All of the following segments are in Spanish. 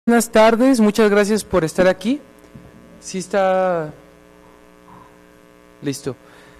Buenas tardes, muchas gracias por estar aquí. Sí está listo.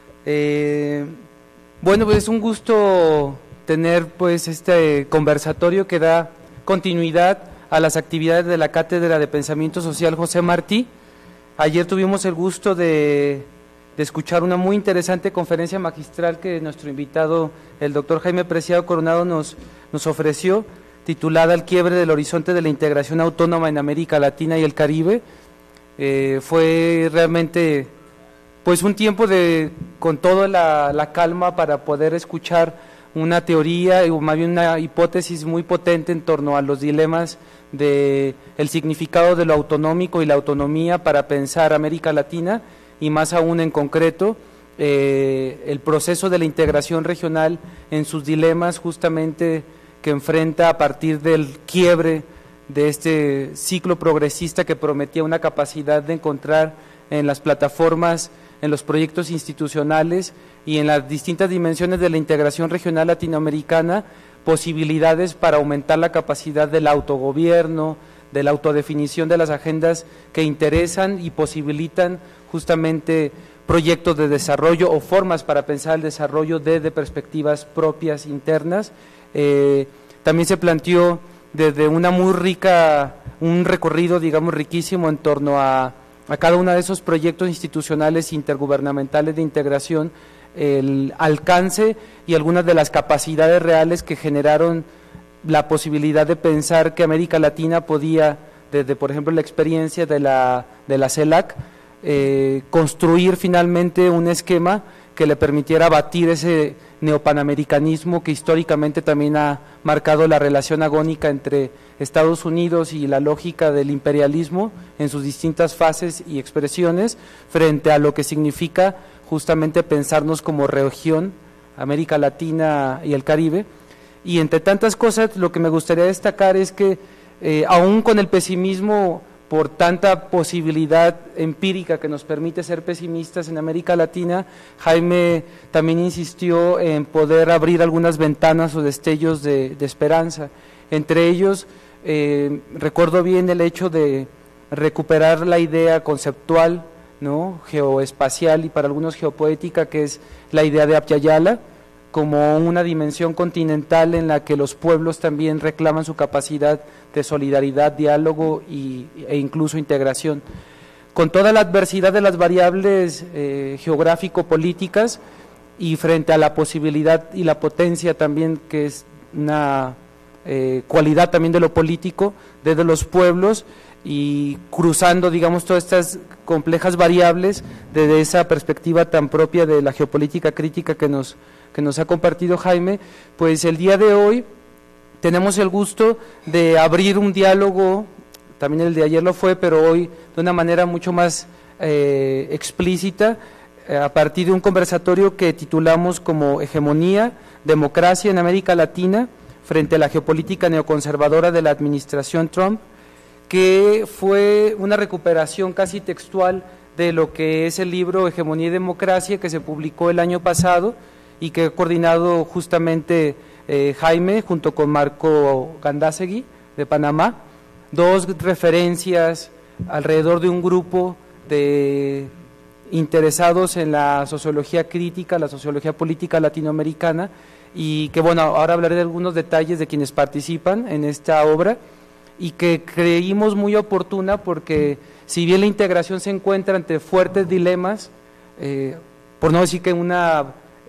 Bueno, pues es un gusto tener pues este conversatorio que da continuidad a las actividades de la Cátedra de Pensamiento Social José Martí. Ayer tuvimos el gusto de escuchar una muy interesante conferencia magistral que nuestro invitado, el doctor Jaime Preciado Coronado, nos ofreció, titulada El quiebre del horizonte de la integración autónoma en América Latina y el Caribe. Fue realmente pues un tiempo con toda la calma para poder escuchar una teoría, o más bien una hipótesis muy potente en torno a los dilemas de el significado de lo autonómico y la autonomía para pensar América Latina, y más aún en concreto el proceso de la integración regional en sus dilemas justamente que enfrenta a partir del quiebre de este ciclo progresista que prometía una capacidad de encontrar en las plataformas, en los proyectos institucionales y en las distintas dimensiones de la integración regional latinoamericana, posibilidades para aumentar la capacidad del autogobierno, de la autodefinición de las agendas que interesan y posibilitan justamente proyectos de desarrollo o formas para pensar el desarrollo desde perspectivas propias internas. También se planteó desde una muy rica, un recorrido digamos riquísimo en torno a cada uno de esos proyectos institucionales intergubernamentales de integración, el alcance y algunas de las capacidades reales que generaron la posibilidad de pensar que América Latina podía, desde por ejemplo la experiencia de la CELAC, construir finalmente un esquema que le permitiera batir ese neopanamericanismo que históricamente también ha marcado la relación agónica entre Estados Unidos y la lógica del imperialismo en sus distintas fases y expresiones, frente a lo que significa justamente pensarnos como región, América Latina y el Caribe. Y entre tantas cosas, lo que me gustaría destacar es que aún con el pesimismo por tanta posibilidad empírica que nos permite ser pesimistas en América Latina, Jaime también insistió en poder abrir algunas ventanas o destellos de esperanza. Entre ellos, recuerdo bien el hecho de recuperar la idea conceptual, ¿no?, geoespacial y para algunos geopoética, que es la idea de Abya Yala, como una dimensión continental en la que los pueblos también reclaman su capacidad de solidaridad, diálogo e incluso integración. Con toda la adversidad de las variables geográfico-políticas y frente a la posibilidad y la potencia también, que es una cualidad también de lo político, desde los pueblos, y cruzando, digamos, todas estas complejas variables desde esa perspectiva tan propia de la geopolítica crítica que nos ha compartido Jaime, pues el día de hoy tenemos el gusto de abrir un diálogo, también el de ayer lo fue, pero hoy de una manera mucho más explícita, a partir de un conversatorio que titulamos como Hegemonía, Democracia en América Latina frente a la geopolítica neoconservadora de la administración Trump, que fue una recuperación casi textual de lo que es el libro Hegemonía y Democracia, que se publicó el año pasado y que ha coordinado justamente Jaime junto con Marco Gandásegui de Panamá, dos referencias alrededor de un grupo de interesados en la sociología crítica, la sociología política latinoamericana, y que bueno, ahora hablaré de algunos detalles de quienes participan en esta obra, y que creímos muy oportuna porque si bien la integración se encuentra ante fuertes dilemas, por no decir que una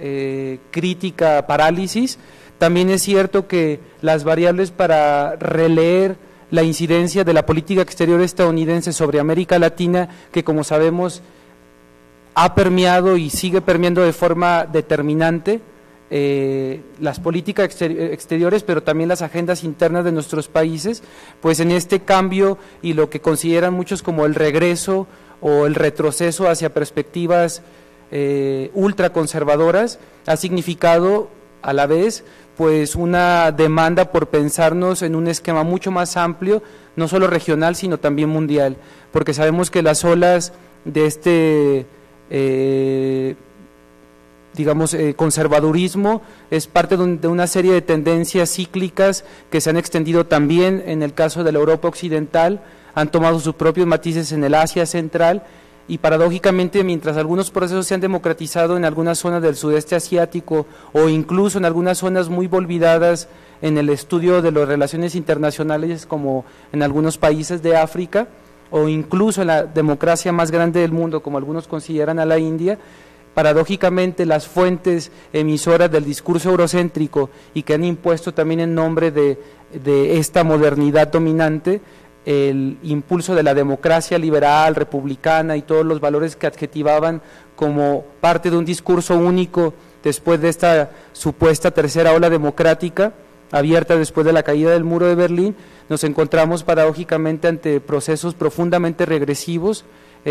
crítica parálisis, también es cierto que las variables para releer la incidencia de la política exterior estadounidense sobre América Latina, que como sabemos ha permeado y sigue permeando de forma determinante las políticas exteriores, pero también las agendas internas de nuestros países, pues en este cambio y lo que consideran muchos como el regreso o el retroceso hacia perspectivas ultraconservadoras, ha significado a la vez pues una demanda por pensarnos en un esquema mucho más amplio, no solo regional sino también mundial, porque sabemos que las olas de este digamos, conservadurismo es parte de una serie de tendencias cíclicas que se han extendido también en el caso de la Europa occidental, han tomado sus propios matices en el Asia central y paradójicamente mientras algunos procesos se han democratizado en algunas zonas del sudeste asiático o incluso en algunas zonas muy olvidadas en el estudio de las relaciones internacionales como en algunos países de África o incluso en la democracia más grande del mundo como algunos consideran a la India, paradójicamente las fuentes emisoras del discurso eurocéntrico y que han impuesto también en nombre de esta modernidad dominante el impulso de la democracia liberal, republicana y todos los valores que adjetivaban como parte de un discurso único después de esta supuesta tercera ola democrática abierta después de la caída del muro de Berlín, nos encontramos paradójicamente ante procesos profundamente regresivos,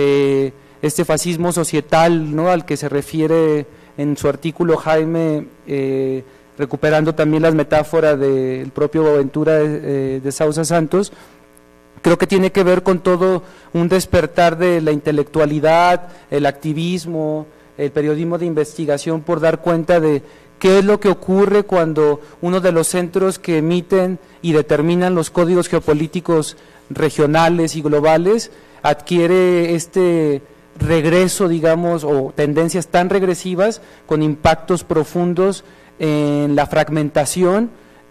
este fascismo societal, ¿no?, al que se refiere en su artículo Jaime, recuperando también las metáforas del propio Boaventura de Sousa Santos, creo que tiene que ver con todo un despertar de la intelectualidad, el activismo, el periodismo de investigación por dar cuenta de qué es lo que ocurre cuando uno de los centros que emiten y determinan los códigos geopolíticos regionales y globales adquiere este regreso, digamos, o tendencias tan regresivas con impactos profundos en la fragmentación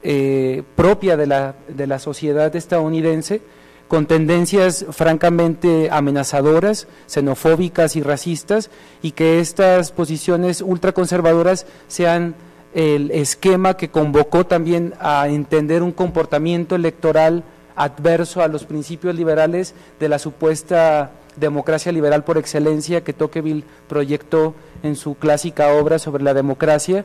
propia de la sociedad estadounidense, con tendencias francamente amenazadoras, xenofóbicas y racistas, y que estas posiciones ultraconservadoras sean el esquema que convocó también a entender un comportamiento electoral adverso a los principios liberales de la supuesta democracia liberal por excelencia que Tocqueville proyectó en su clásica obra sobre la democracia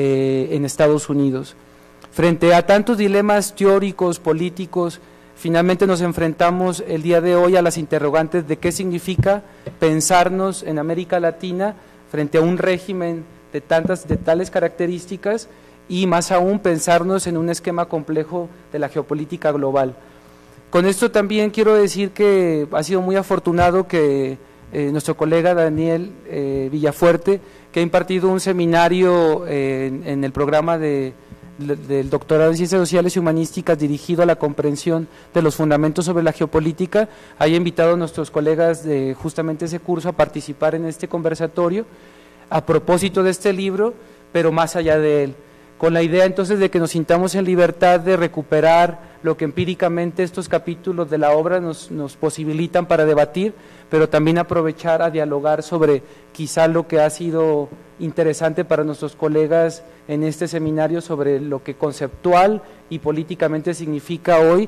en Estados Unidos. Frente a tantos dilemas teóricos, políticos, finalmente nos enfrentamos el día de hoy a las interrogantes de qué significa pensarnos en América Latina frente a un régimen de tales características y más aún pensarnos en un esquema complejo de la geopolítica global. Con esto también quiero decir que ha sido muy afortunado que nuestro colega Daniel Villafuerte, que ha impartido un seminario en el programa del doctorado en Ciencias Sociales y Humanísticas dirigido a la comprensión de los fundamentos sobre la geopolítica, haya invitado a nuestros colegas de justamente ese curso a participar en este conversatorio a propósito de este libro, pero más allá de él, con la idea entonces de que nos sintamos en libertad de recuperar lo que empíricamente estos capítulos de la obra nos posibilitan para debatir, pero también aprovechar a dialogar sobre quizá lo que ha sido interesante para nuestros colegas en este seminario sobre lo que conceptual y políticamente significa hoy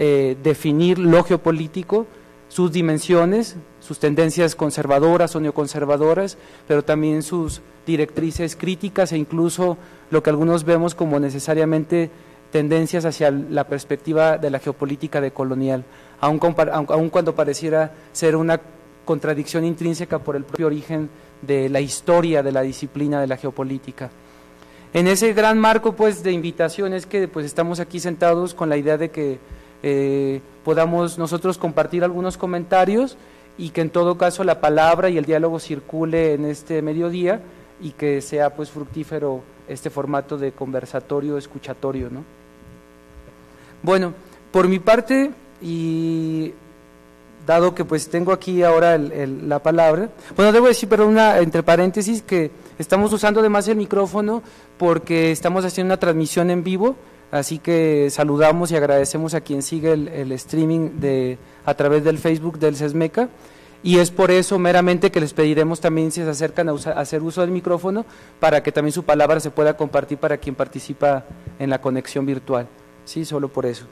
definir lo geopolítico, sus dimensiones, sus tendencias conservadoras o neoconservadoras, pero también sus directrices críticas e incluso lo que algunos vemos como necesariamente tendencias hacia la perspectiva de la geopolítica decolonial, aun cuando pareciera ser una contradicción intrínseca por el propio origen de la historia de la disciplina de la geopolítica. En ese gran marco pues de invitación es que pues estamos aquí sentados con la idea de que podamos nosotros compartir algunos comentarios y que en todo caso la palabra y el diálogo circule en este mediodía y que sea pues fructífero este formato de conversatorio, escuchatorio, ¿no? Bueno, por mi parte, y dado que pues tengo aquí ahora la palabra, bueno, debo decir, perdón, entre paréntesis, que estamos usando además el micrófono porque estamos haciendo una transmisión en vivo, así que saludamos y agradecemos a quien sigue el streaming a través del Facebook del CESMECA, y es por eso meramente que les pediremos también si se acercan a hacer uso del micrófono para que también su palabra se pueda compartir para quien participa en la conexión virtual. Sí, solo por eso.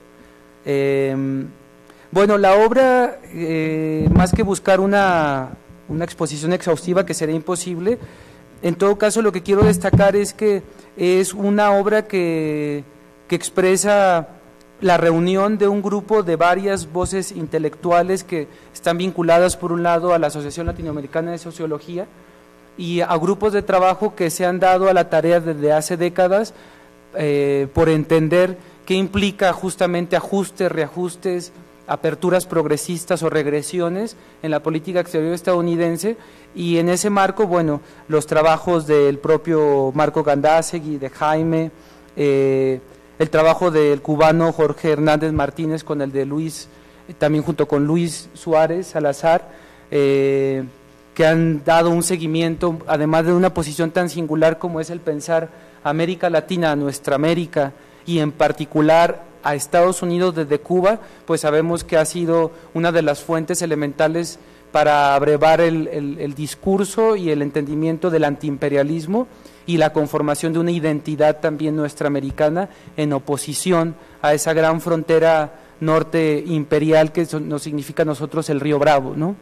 Bueno, la obra, más que buscar una exposición exhaustiva que sería imposible, en todo caso lo que quiero destacar es que es una obra que expresa la reunión de un grupo de varias voces intelectuales que están vinculadas por un lado a la Asociación Latinoamericana de Sociología y a grupos de trabajo que se han dado a la tarea desde hace décadas por entender qué implica justamente ajustes, reajustes aperturas progresistas o regresiones en la política exterior estadounidense, y en ese marco, bueno, los trabajos del propio Marco Gandásegui, de Jaime, el trabajo del cubano Jorge Hernández Martínez con el de Luis, también junto con Luis Suárez Salazar, que han dado un seguimiento, además de una posición tan singular como es el pensar América Latina, nuestra América, y en particular a Estados Unidos desde Cuba, pues sabemos que ha sido una de las fuentes elementales para abrevar el discurso y el entendimiento del antiimperialismo y la conformación de una identidad también nuestra americana en oposición a esa gran frontera norte imperial que nos significa a nosotros el Río Bravo, ¿no?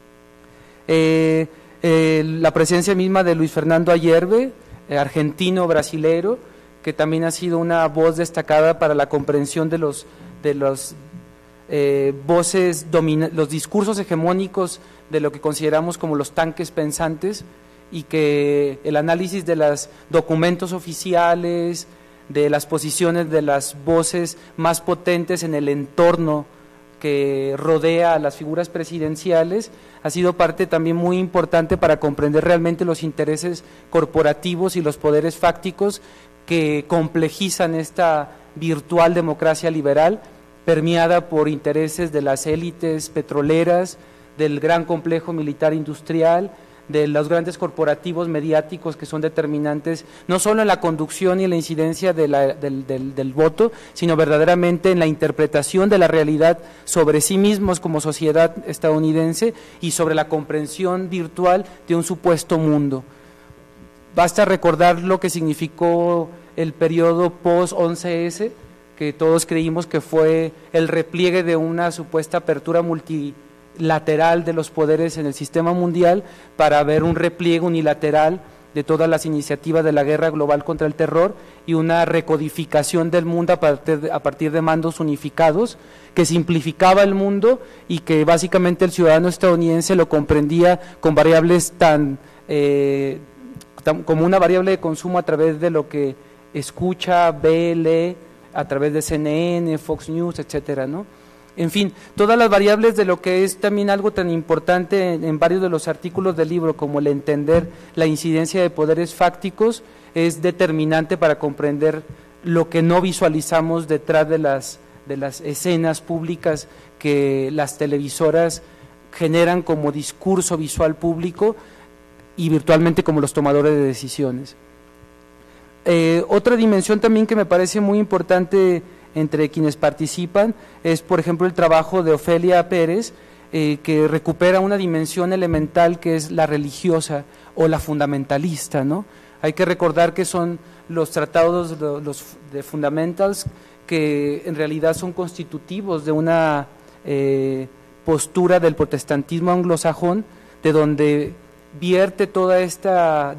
La presencia misma de Luis Fernando Ayerbe, argentino brasilero, que también ha sido una voz destacada para la comprensión de los los discursos hegemónicos de lo que consideramos como los tanques pensantes, y que el análisis de los documentos oficiales, de las posiciones de las voces más potentes en el entorno que rodea a las figuras presidenciales, ha sido parte también muy importante para comprender realmente los intereses corporativos y los poderes fácticos que complejizan esta virtual democracia liberal, permeada por intereses de las élites petroleras, del gran complejo militar industrial, de los grandes corporativos mediáticos que son determinantes no solo en la conducción y en la incidencia del voto, sino verdaderamente en la interpretación de la realidad sobre sí mismos como sociedad estadounidense y sobre la comprensión virtual de un supuesto mundo. Basta recordar lo que significó el periodo post-11S, que todos creímos que fue el repliegue de una supuesta apertura multilateral de los poderes en el sistema mundial para ver un repliegue unilateral de todas las iniciativas de la guerra global contra el terror y una recodificación del mundo a partir de mandos unificados que simplificaba el mundo y que básicamente el ciudadano estadounidense lo comprendía con variables como una variable de consumo a través de lo que escucha, ve, lee, a través de CNN, Fox News, etcétera, ¿no? En fin, todas las variables de lo que es también algo tan importante en varios de los artículos del libro, como el entender la incidencia de poderes fácticos, es determinante para comprender lo que no visualizamos detrás de las escenas públicas que las televisoras generan como discurso visual público y virtualmente como los tomadores de decisiones. Otra dimensión también que me parece muy importante entre quienes participan es, por ejemplo, el trabajo de Ofelia Pérez, que recupera una dimensión elemental que es la religiosa o la fundamentalista, ¿no? Hay que recordar que son los tratados de fundamentals que en realidad son constitutivos de una postura del protestantismo anglosajón, de donde vierte toda esta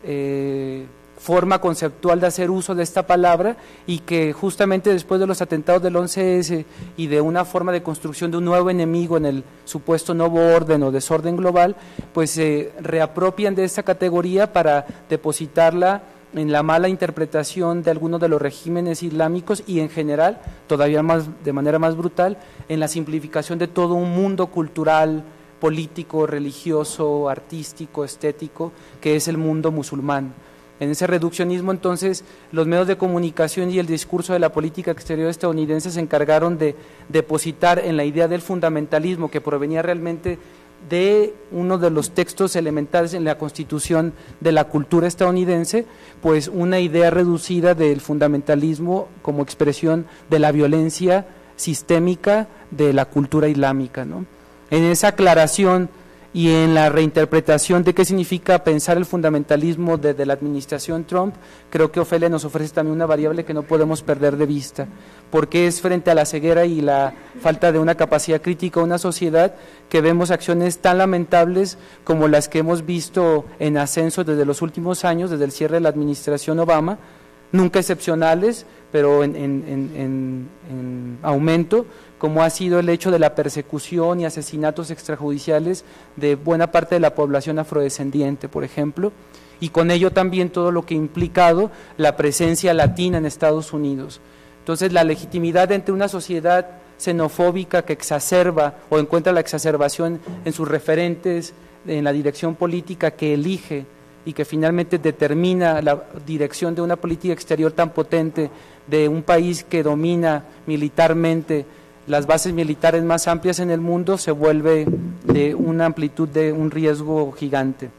forma conceptual de hacer uso de esta palabra, y que justamente después de los atentados del 11S y de una forma de construcción de un nuevo enemigo en el supuesto nuevo orden o desorden global, pues se reapropian de esta categoría para depositarla en la mala interpretación de algunos de los regímenes islámicos y en general, todavía más de manera más brutal, en la simplificación de todo un mundo cultural, político, religioso, artístico, estético, que es el mundo musulmán. En ese reduccionismo, entonces, los medios de comunicación y el discurso de la política exterior estadounidense se encargaron de depositar en la idea del fundamentalismo, que provenía realmente de uno de los textos elementales en la constitución de la cultura estadounidense, pues una idea reducida del fundamentalismo como expresión de la violencia sistémica de la cultura islámica, ¿no? En esa aclaración y en la reinterpretación de qué significa pensar el fundamentalismo desde la administración Trump, creo que Ofelia nos ofrece también una variable que no podemos perder de vista, porque es frente a la ceguera y la falta de una capacidad crítica de una sociedad que vemos acciones tan lamentables como las que hemos visto en ascenso desde los últimos años, desde el cierre de la administración Obama, nunca excepcionales, pero en aumento, como ha sido el hecho de la persecución y asesinatos extrajudiciales de buena parte de la población afrodescendiente, por ejemplo, y con ello también todo lo que ha implicado la presencia latina en Estados Unidos. Entonces, la legitimidad entre una sociedad xenofóbica que exacerba o encuentra la exacerbación en sus referentes, en la dirección política que elige y que finalmente determina la dirección de una política exterior tan potente de un país que domina militarmente las bases militares más amplias en el mundo, se vuelve de una amplitud de un riesgo gigante.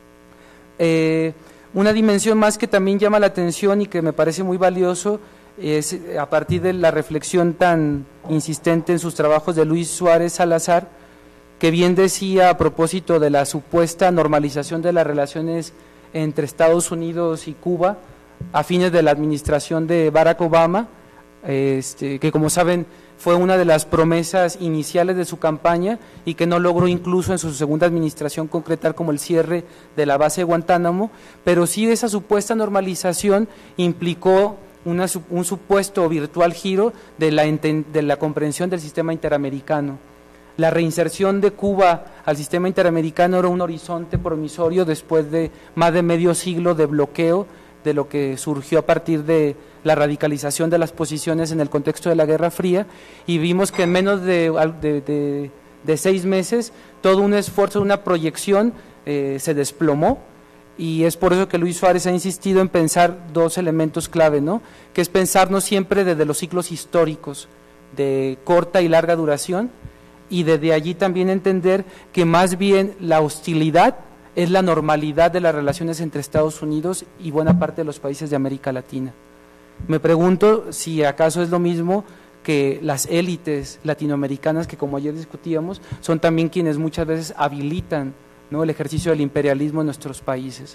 Una dimensión más que también llama la atención y que me parece muy valioso es a partir de la reflexión tan insistente en sus trabajos de Luis Suárez Salazar, que bien decía a propósito de la supuesta normalización de las relaciones entre Estados Unidos y Cuba a fines de la administración de Barack Obama, que como saben fue una de las promesas iniciales de su campaña y que no logró incluso en su segunda administración concretar, como el cierre de la base de Guantánamo, pero sí esa supuesta normalización implicó un supuesto virtual giro de la comprensión del sistema interamericano. La reinserción de Cuba al sistema interamericano era un horizonte promisorio después de más de medio siglo de bloqueo de lo que surgió a partir de la radicalización de las posiciones en el contexto de la Guerra Fría, y vimos que en menos de 6 meses todo un esfuerzo, una proyección se desplomó, y es por eso que Luis Suárez ha insistido en pensar 2 elementos clave, ¿no? Que es pensarnos siempre desde los ciclos históricos de corta y larga duración, y desde allí también entender que más bien la hostilidad es la normalidad de las relaciones entre Estados Unidos y buena parte de los países de América Latina. Me pregunto si acaso es lo mismo que las élites latinoamericanas, que como ayer discutíamos, son también quienes muchas veces habilitan, ¿no?, el ejercicio del imperialismo en nuestros países.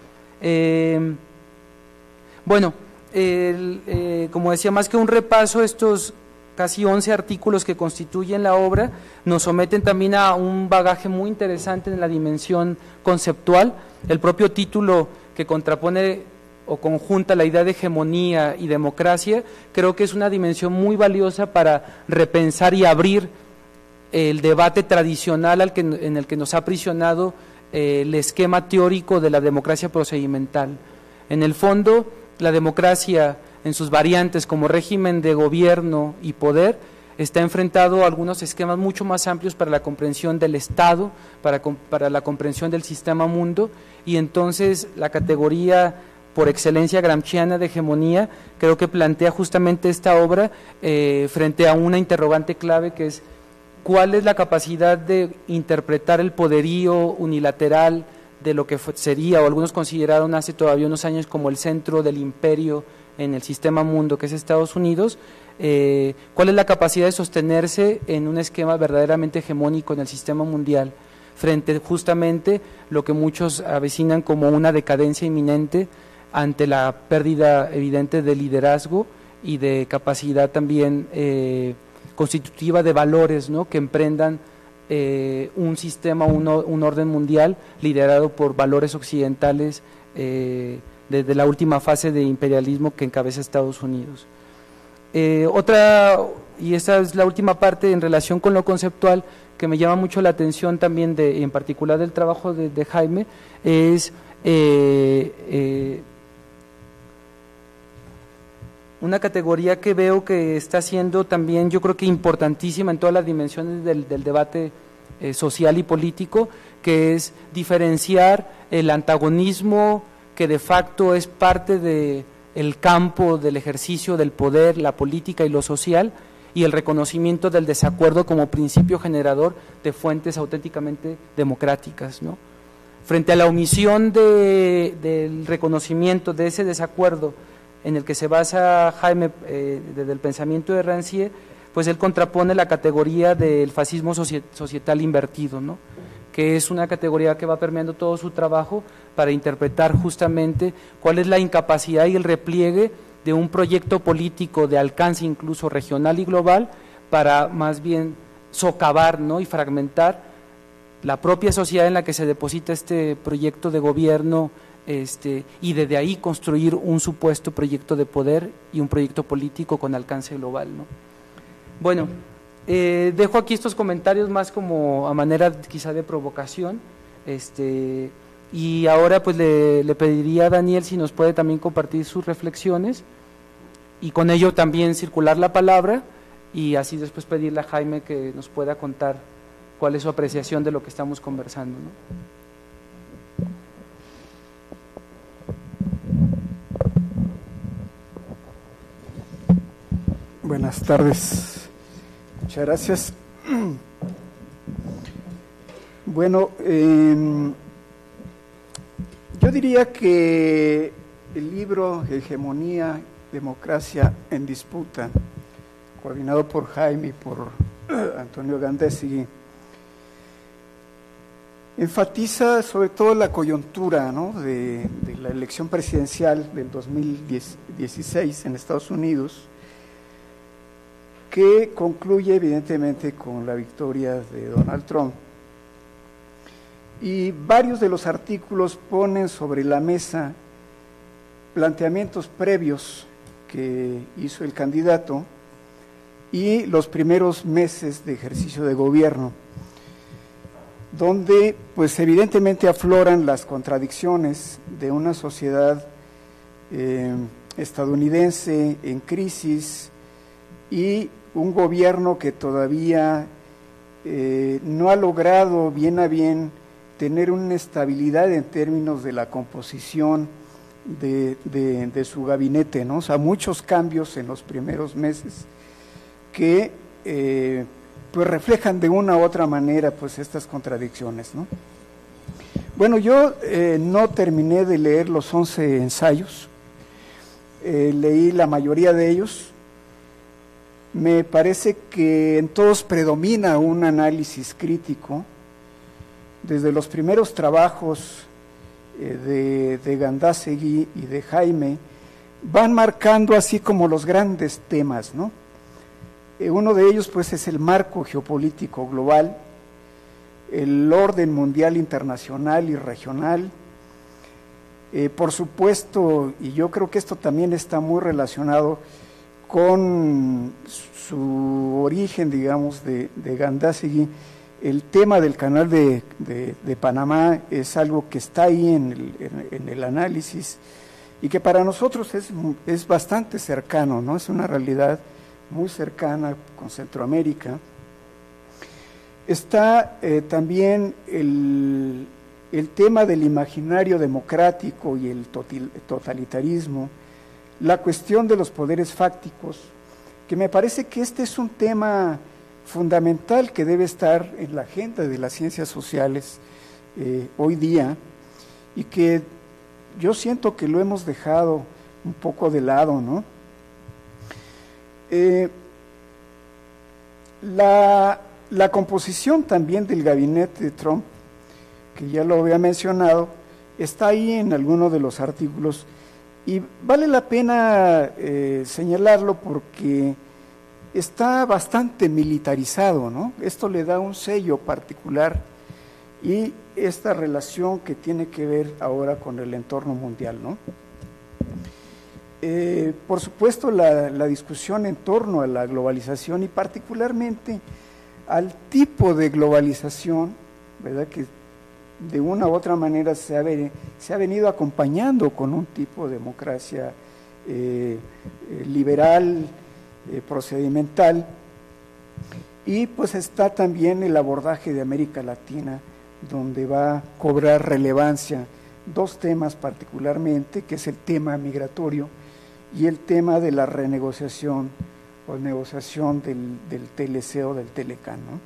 Como decía, más que un repaso, estos casi 11 artículos que constituyen la obra nos someten también a un bagaje muy interesante en la dimensión conceptual. El propio título, que contrapone o conjunta la idea de hegemonía y democracia, creo que es una dimensión muy valiosa para repensar y abrir el debate tradicional en el que nos ha aprisionado el esquema teórico de la democracia procedimental. En el fondo, la democracia en sus variantes como régimen de gobierno y poder está enfrentado a algunos esquemas mucho más amplios para la comprensión del Estado, para la comprensión del sistema mundo, y entonces la categoría por excelencia gramsciana de hegemonía creo que plantea justamente esta obra frente a una interrogante clave, que es cuál es la capacidad de interpretar el poderío unilateral de lo que sería, o algunos consideraron hace todavía unos años, como el centro del imperio en el sistema mundo, que es Estados Unidos. ¿Cuál es la capacidad de sostenerse en un esquema verdaderamente hegemónico en el sistema mundial, frente justamente lo que muchos avecinan como una decadencia inminente ante la pérdida evidente de liderazgo y de capacidad también constitutiva de valores, ¿no?, que emprendan un sistema, un orden mundial liderado por valores occidentales desde la última fase de imperialismo que encabeza Estados Unidos. Y esa es la última parte en relación con lo conceptual, que me llama mucho la atención también, en particular del trabajo de Jaime, es una categoría que veo que está siendo también, yo creo que importantísima en todas las dimensiones del debate social y político, que es diferenciar el antagonismo que de facto es parte del campo del ejercicio del poder, la política y lo social, y el reconocimiento del desacuerdo como principio generador de fuentes auténticamente democráticas, ¿no? Frente a la omisión del reconocimiento de ese desacuerdo en el que se basa Jaime desde el pensamiento de Rancière, pues él contrapone la categoría del fascismo societal invertido, ¿no?, que es una categoría que va permeando todo su trabajo para interpretar justamente cuál es la incapacidad y el repliegue de un proyecto político de alcance incluso regional y global para más bien socavar, ¿no?, y fragmentar la propia sociedad en la que se deposita este proyecto de gobierno, y desde ahí construir un supuesto proyecto de poder y un proyecto político con alcance global, ¿no? Bueno, dejo aquí estos comentarios más como a manera quizá de provocación, y ahora pues le pediría a Daniel si nos puede también compartir sus reflexiones y con ello también circular la palabra, y así después pedirle a Jaime que nos pueda contar cuál es su apreciación de lo que estamos conversando, ¿no? Buenas tardes, muchas gracias. Bueno, yo diría que el libro Hegemonía, Democracia en Disputa, coordinado por Jaime y por Antonio Gandessi, enfatiza sobre todo la coyuntura, ¿no?, de la elección presidencial del 2016 en Estados Unidos, que concluye evidentemente con la victoria de Donald Trump. Y varios de los artículos ponen sobre la mesa planteamientos previos que hizo el candidato y los primeros meses de ejercicio de gobierno, donde pues evidentemente afloran las contradicciones de una sociedad estadounidense en crisis y un gobierno que todavía no ha logrado bien a bien tener una estabilidad en términos de la composición de su gabinete, ¿no? O sea, muchos cambios en los primeros meses que pues reflejan de una u otra manera pues estas contradicciones, ¿no? Bueno, yo no terminé de leer los 11 ensayos, leí la mayoría de ellos. Me parece que en todos predomina un análisis crítico. Desde los primeros trabajos de Gandásegui y de Jaime van marcando así como los grandes temas, ¿no? Uno de ellos pues es el marco geopolítico global, el orden mundial internacional y regional. Por supuesto, y yo creo que esto también está muy relacionado con su origen, digamos, de Gandásegui, el tema del canal de Panamá es algo que está ahí en el análisis y que para nosotros es bastante cercano, ¿no? Es una realidad muy cercana con Centroamérica. Está también el tema del imaginario democrático y el totalitarismo, la cuestión de los poderes fácticos, que me parece que este es un tema fundamental que debe estar en la agenda de las ciencias sociales hoy día y que yo siento que lo hemos dejado un poco de lado, ¿no? La composición también del gabinete de Trump, que ya lo había mencionado, está ahí en algunos de los artículos y vale la pena señalarlo porque está bastante militarizado, ¿no? Esto le da un sello particular y esta relación que tiene que ver ahora con el entorno mundial, ¿no? Por supuesto, la discusión en torno a la globalización y particularmente al tipo de globalización, ¿verdad?, que de una u otra manera se ha venido acompañando con un tipo de democracia liberal, procedimental, y pues está también el abordaje de América Latina, donde va a cobrar relevancia dos temas particularmente, que es el tema migratorio y el tema de la renegociación o negociación del TLC o del TLCAN, ¿no?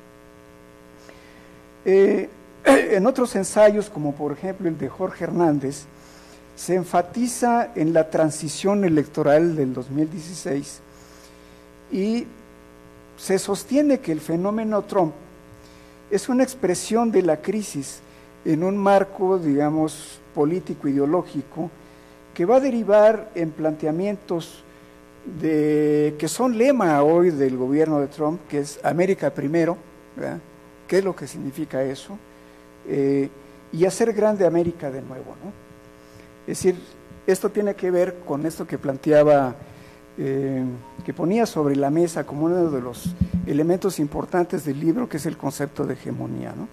En otros ensayos, como por ejemplo el de Jorge Hernández, se enfatiza en la transición electoral del 2016 y se sostiene que el fenómeno Trump es una expresión de la crisis en un marco, digamos, político-ideológico que va a derivar en planteamientos que son lema hoy del gobierno de Trump, que es América primero, ¿verdad? ¿Qué es lo que significa eso? Y hacer grande América de nuevo, ¿no? Es decir, esto tiene que ver con esto que planteaba, que ponía sobre la mesa como uno de los elementos importantes del libro, que es el concepto de hegemonía, ¿no?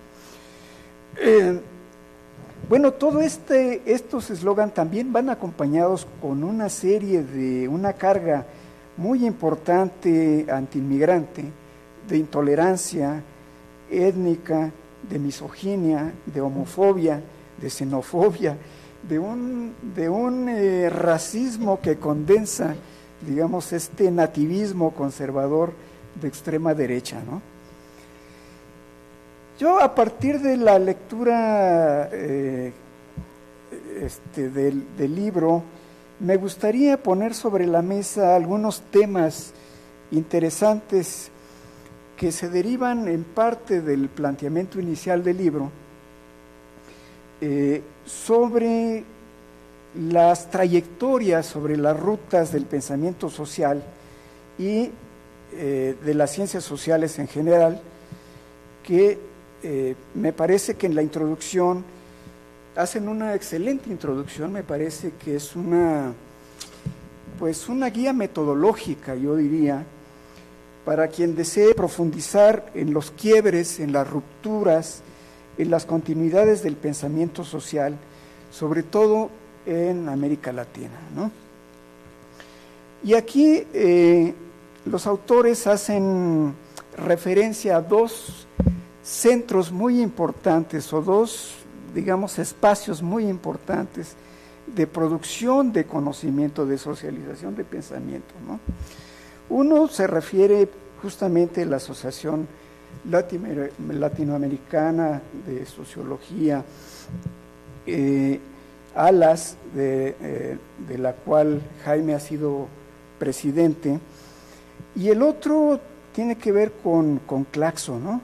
Bueno, todo estos eslogan también van acompañados con una serie de una carga muy importante antiinmigrante, de intolerancia étnica, de misoginia, de homofobia, de xenofobia, de un racismo que condensa, digamos, este nativismo conservador de extrema derecha, ¿no? Yo, a partir de la lectura del libro, me gustaría poner sobre la mesa algunos temas interesantes que se derivan en parte del planteamiento inicial del libro, sobre las trayectorias, sobre las rutas del pensamiento social y de las ciencias sociales en general, que me parece que en la introducción hacen una excelente introducción. Me parece que es una guía metodológica, yo diría, para quien desee profundizar en los quiebres, en las rupturas, en las continuidades del pensamiento social, sobre todo en América Latina, ¿no? Y aquí los autores hacen referencia a dos centros muy importantes, o dos, digamos, espacios muy importantes de producción de conocimiento, de socialización de pensamiento, ¿no? Uno se refiere justamente a la Asociación Latinoamericana de Sociología, ALAS, de la cual Jaime ha sido presidente, y el otro tiene que ver con Claxo, ¿no?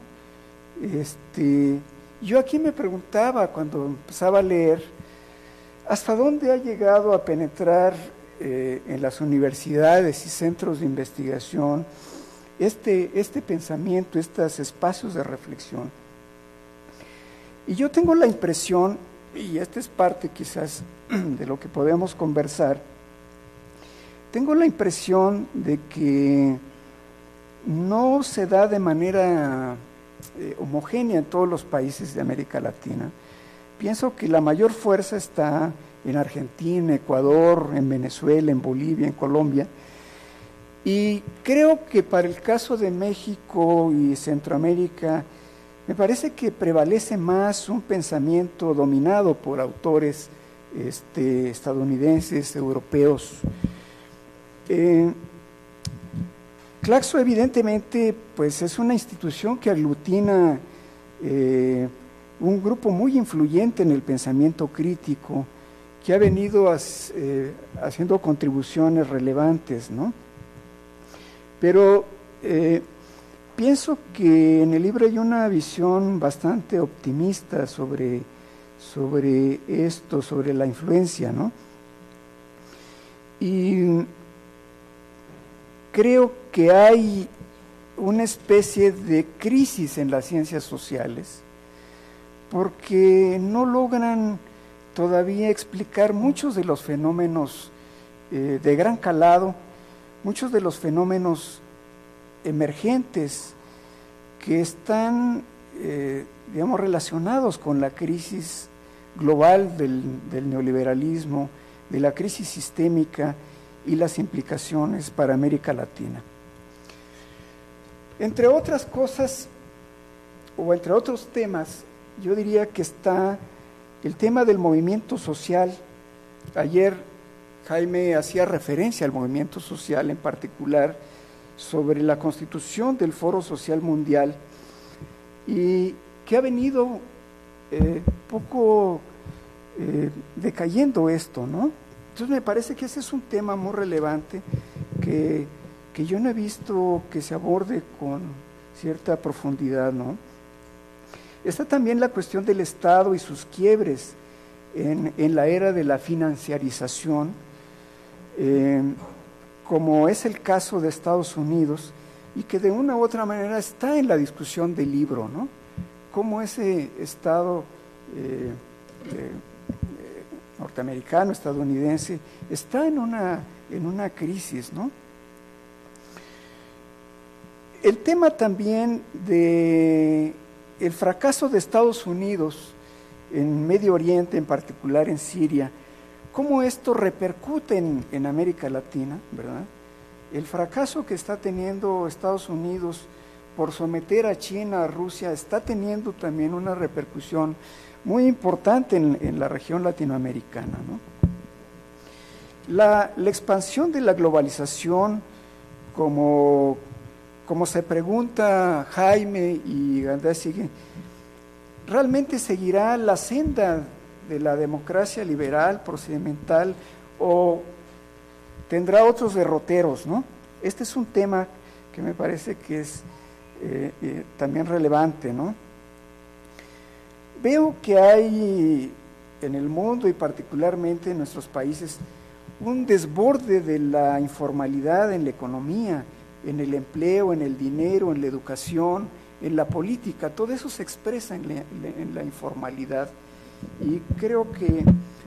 Yo aquí me preguntaba, cuando empezaba a leer, ¿hasta dónde ha llegado a penetrar en las universidades y centros de investigación este pensamiento, estos espacios de reflexión? Y yo tengo la impresión, y esta es parte quizás de lo que podemos conversar, tengo la impresión de que no se da de manera homogénea en todos los países de América Latina. Pienso que la mayor fuerza está en Argentina, Ecuador, en Venezuela, en Bolivia, en Colombia, y creo que para el caso de México y Centroamérica, me parece que prevalece más un pensamiento dominado por autores estadounidenses, europeos. Claxo, evidentemente, pues es una institución que aglutina un grupo muy influyente en el pensamiento crítico, que ha venido haciendo contribuciones relevantes, ¿no? Pero pienso que en el libro hay una visión bastante optimista sobre esto, sobre la influencia, ¿no? Y creo que hay una especie de crisis en las ciencias sociales, porque no logran todavía explicar muchos de los fenómenos de gran calado, muchos de los fenómenos emergentes que están, digamos, relacionados con la crisis global del neoliberalismo, de la crisis sistémica y las implicaciones para América Latina. Entre otras cosas, o entre otros temas, yo diría que está el tema del movimiento social. Ayer Jaime hacía referencia al movimiento social, en particular sobre la constitución del Foro Social Mundial, y que ha venido poco decayendo esto, ¿no? Entonces me parece que ese es un tema muy relevante que yo no he visto que se aborde con cierta profundidad, ¿no? Está también la cuestión del Estado y sus quiebres en la era de la financiarización, como es el caso de Estados Unidos, y que de una u otra manera está en la discusión del libro, ¿no? Cómo ese Estado norteamericano, estadounidense, está en una crisis, ¿no? El tema también de el fracaso de Estados Unidos en Medio Oriente, en particular en Siria, cómo esto repercute en América Latina, ¿verdad? El fracaso que está teniendo Estados Unidos por someter a China, a Rusia, está teniendo también una repercusión muy importante en la región latinoamericana, ¿no? La expansión de la globalización, como se pregunta Jaime y Gandhi, sigue, ¿realmente seguirá la senda de la democracia liberal, procedimental, o tendrá otros derroteros, ¿no? Este es un tema que me parece que es también relevante, ¿no? Veo que hay en el mundo y particularmente en nuestros países un desborde de la informalidad en la economía, en el empleo, en el dinero, en la educación, en la política. Todo eso se expresa en la informalidad, y creo que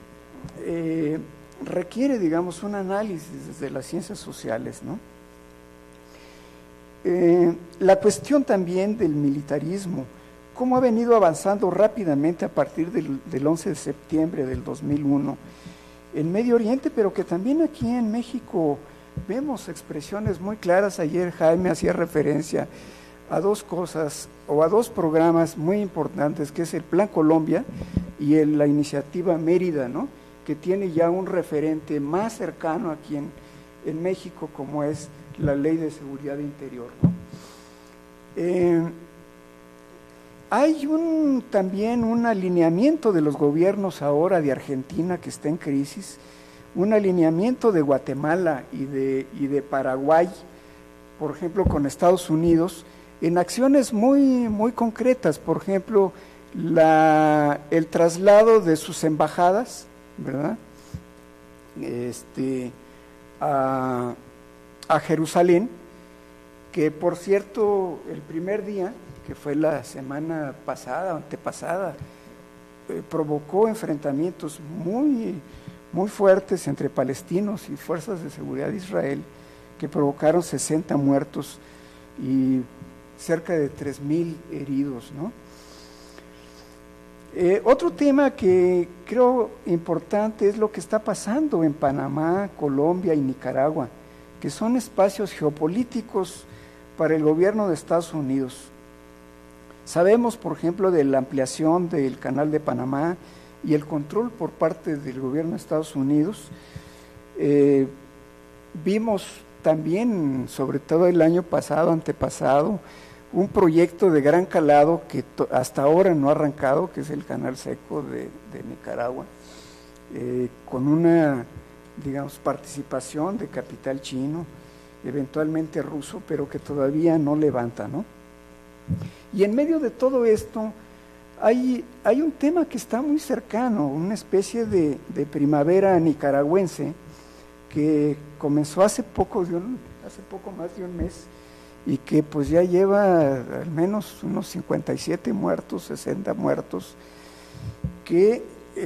requiere, digamos, un análisis desde las ciencias sociales, ¿no? La cuestión también del militarismo, cómo ha venido avanzando rápidamente a partir del 11 de septiembre del 2001 en Medio Oriente, pero que también aquí en México vemos expresiones muy claras. Ayer Jaime hacía referencia a dos cosas, o a dos programas muy importantes, que es el Plan Colombia y la iniciativa Mérida, ¿no?, que tiene ya un referente más cercano aquí en México, como es la Ley de Seguridad Interior, ¿no? Hay también un alineamiento de los gobiernos ahora de Argentina, que está en crisis, un alineamiento de Guatemala y de Paraguay, por ejemplo, con Estados Unidos, en acciones muy, muy concretas. Por ejemplo, el traslado de sus embajadas, ¿verdad?, a Jerusalén, que por cierto el primer día, que fue la semana pasada o antepasada, provocó enfrentamientos muy, muy fuertes entre palestinos y fuerzas de seguridad de Israel, que provocaron 60 muertos y cerca de 3,000 heridos, ¿no? Otro tema que creo importante es lo que está pasando en Panamá, Colombia y Nicaragua, que son espacios geopolíticos para el gobierno de Estados Unidos. Sabemos, por ejemplo, de la ampliación del Canal de Panamá y el control por parte del gobierno de Estados Unidos. Vimos también, sobre todo el año pasado, antepasado, un proyecto de gran calado que hasta ahora no ha arrancado, que es el Canal Seco de Nicaragua, con una, digamos, participación de capital chino, eventualmente ruso, pero que todavía no levanta, ¿no? Y en medio de todo esto hay un tema que está muy cercano, una especie de primavera nicaragüense que comenzó hace poco más de un mes, y que pues ya lleva al menos unos 57 muertos, 60 muertos, que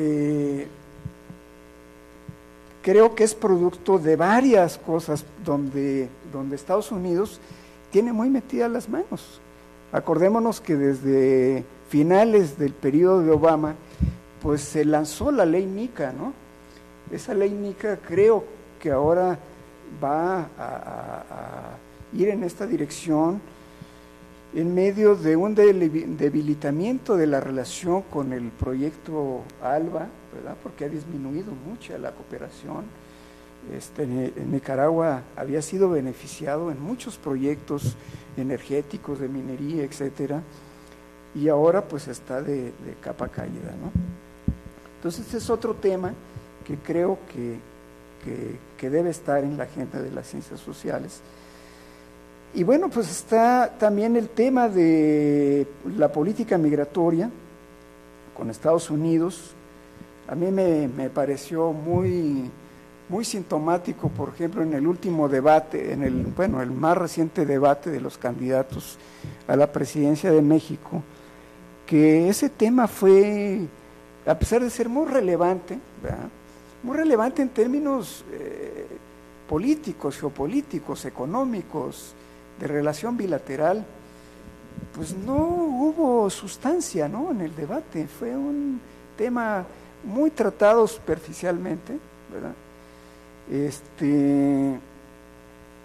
creo que es producto de varias cosas donde Estados Unidos tiene muy metidas las manos. Acordémonos que desde finales del periodo de Obama, pues se lanzó la ley Nica, ¿no? Esa ley Nica creo que ahora va a ir en esta dirección en medio de un debilitamiento de la relación con el proyecto ALBA, ¿verdad?, porque ha disminuido mucho la cooperación. En Nicaragua había sido beneficiado en muchos proyectos energéticos, de minería, etcétera, y ahora pues está de capa caída, ¿no? Entonces este es otro tema que creo que debe estar en la agenda de las ciencias sociales. Y bueno, pues está también el tema de la política migratoria con Estados Unidos. A mí me pareció muy, muy sintomático, por ejemplo, en el último debate, el más reciente debate de los candidatos a la presidencia de México, que ese tema fue, a pesar de ser muy relevante, ¿verdad?, muy relevante en términos políticos, geopolíticos, económicos, de relación bilateral, pues no hubo sustancia, ¿no?, en el debate. Fue un tema muy tratado superficialmente, ¿verdad?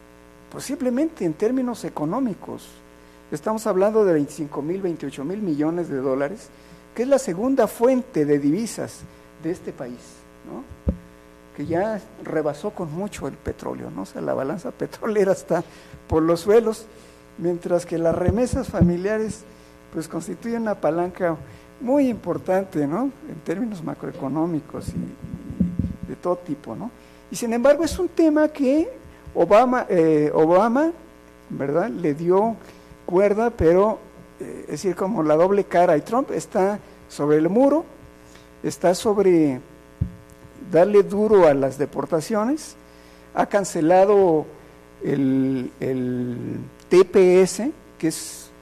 posiblemente en términos económicos, estamos hablando de 25,000, 28,000 millones de dólares, que es la segunda fuente de divisas de este país, ¿no? Que ya rebasó con mucho el petróleo, ¿no? O sea, la balanza petrolera está por los suelos, mientras que las remesas familiares pues constituyen una palanca muy importante, ¿no? En términos macroeconómicos y de todo tipo, ¿no? Y sin embargo es un tema que Obama, ¿verdad?, le dio cuerda, pero es decir, como la doble cara, y Trump está sobre el muro, está sobre darle duro a las deportaciones, ha cancelado el TPS, que es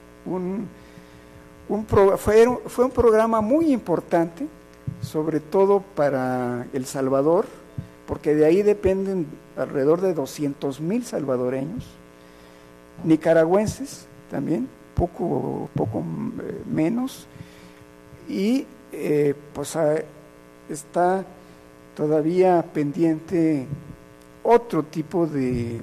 fue un programa muy importante, sobre todo para El Salvador, porque de ahí dependen alrededor de 200,000 salvadoreños, nicaragüenses también, poco menos, y pues está todavía pendiente otro tipo de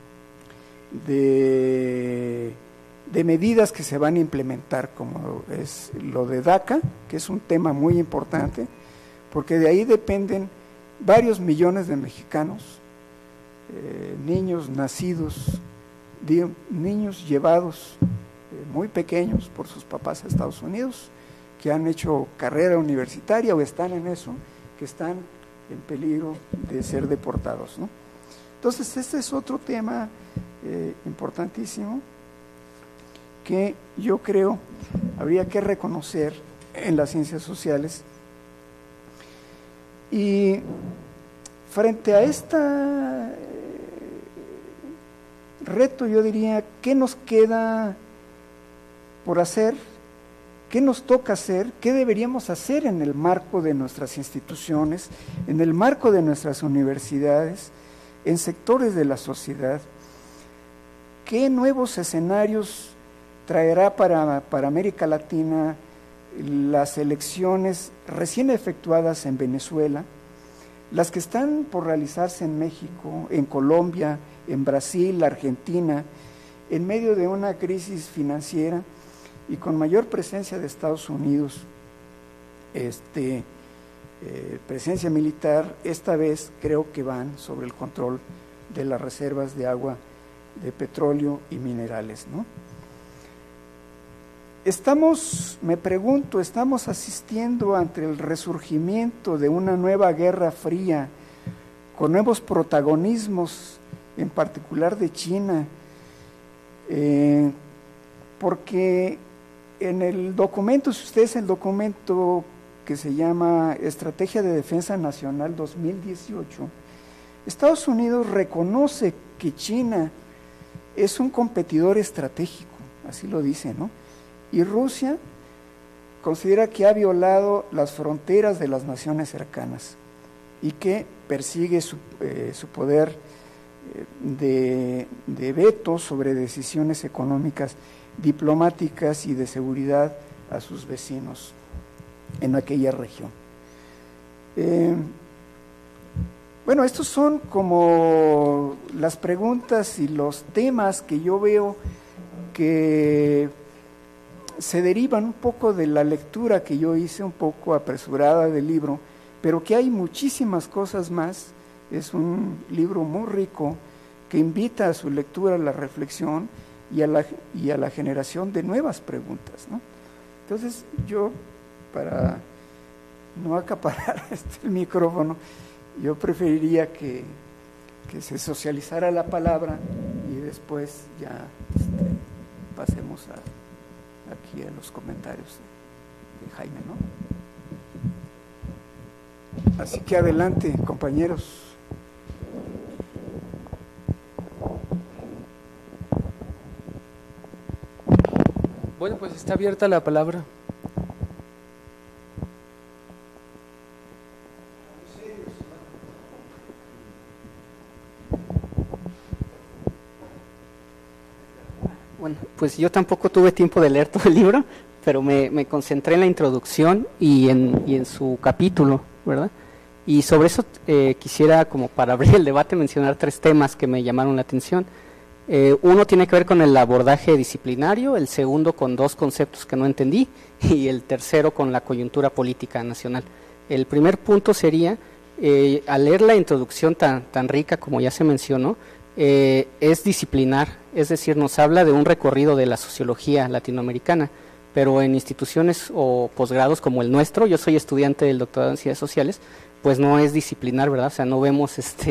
medidas que se van a implementar, como es lo de DACA, que es un tema muy importante, porque de ahí dependen varios millones de mexicanos, niños nacidos, niños llevados muy pequeños por sus papás a Estados Unidos, que han hecho carrera universitaria o están en eso, que están en peligro de ser deportados, ¿no? Entonces, este es otro tema importantísimo que yo creo habría que reconocer en las ciencias sociales. Y frente a este reto, yo diría, ¿qué nos queda por hacer? ¿Qué nos toca hacer? ¿Qué deberíamos hacer en el marco de nuestras instituciones, en el marco de nuestras universidades, en sectores de la sociedad? ¿Qué nuevos escenarios traerá para América Latina las elecciones recién efectuadas en Venezuela, las que están por realizarse en México, en Colombia, en Brasil, Argentina, en medio de una crisis financiera y con mayor presencia de Estados Unidos, presencia militar? Esta vez creo que van sobre el control de las reservas de agua, de petróleo y minerales, ¿no? Me pregunto, ¿estamos asistiendo ante el resurgimiento de una nueva guerra fría, con nuevos protagonismos, en particular de China? Porque en el documento, si ustedes el documento que se llama Estrategia de Defensa Nacional 2018, Estados Unidos reconoce que China es un competidor estratégico, así lo dice, ¿no? Y Rusia considera que ha violado las fronteras de las naciones cercanas y que persigue su poder de veto sobre decisiones económicas, diplomáticas y de seguridad a sus vecinos en aquella región. Bueno, estos son como las preguntas y los temas que yo veo que se derivan un poco de la lectura que yo hice un poco apresurada del libro, pero que hay muchísimas cosas más. Es un libro muy rico que invita a su lectura, a la reflexión y a la generación de nuevas preguntas, ¿no? Entonces yo, para no acaparar el micrófono, yo preferiría que se socializara la palabra y después ya pasemos aquí a los comentarios de Jaime, ¿no? Así que adelante, compañeros. Bueno, pues está abierta la palabra. Bueno, pues yo tampoco tuve tiempo de leer todo el libro, pero me concentré en la introducción y en su capítulo, ¿verdad? Y sobre eso quisiera, como para abrir el debate, mencionar 3 temas que me llamaron la atención. Uno tiene que ver con el abordaje disciplinario, el segundo con dos conceptos que no entendí y el tercero con la coyuntura política nacional. El primer punto sería, al leer la introducción tan rica como ya se mencionó, es disciplinar, es decir, nos habla de un recorrido de la sociología latinoamericana, pero en instituciones o posgrados como el nuestro, yo soy estudiante del doctorado en Ciencias Sociales, pues no es disciplinar, ¿verdad? O sea, no vemos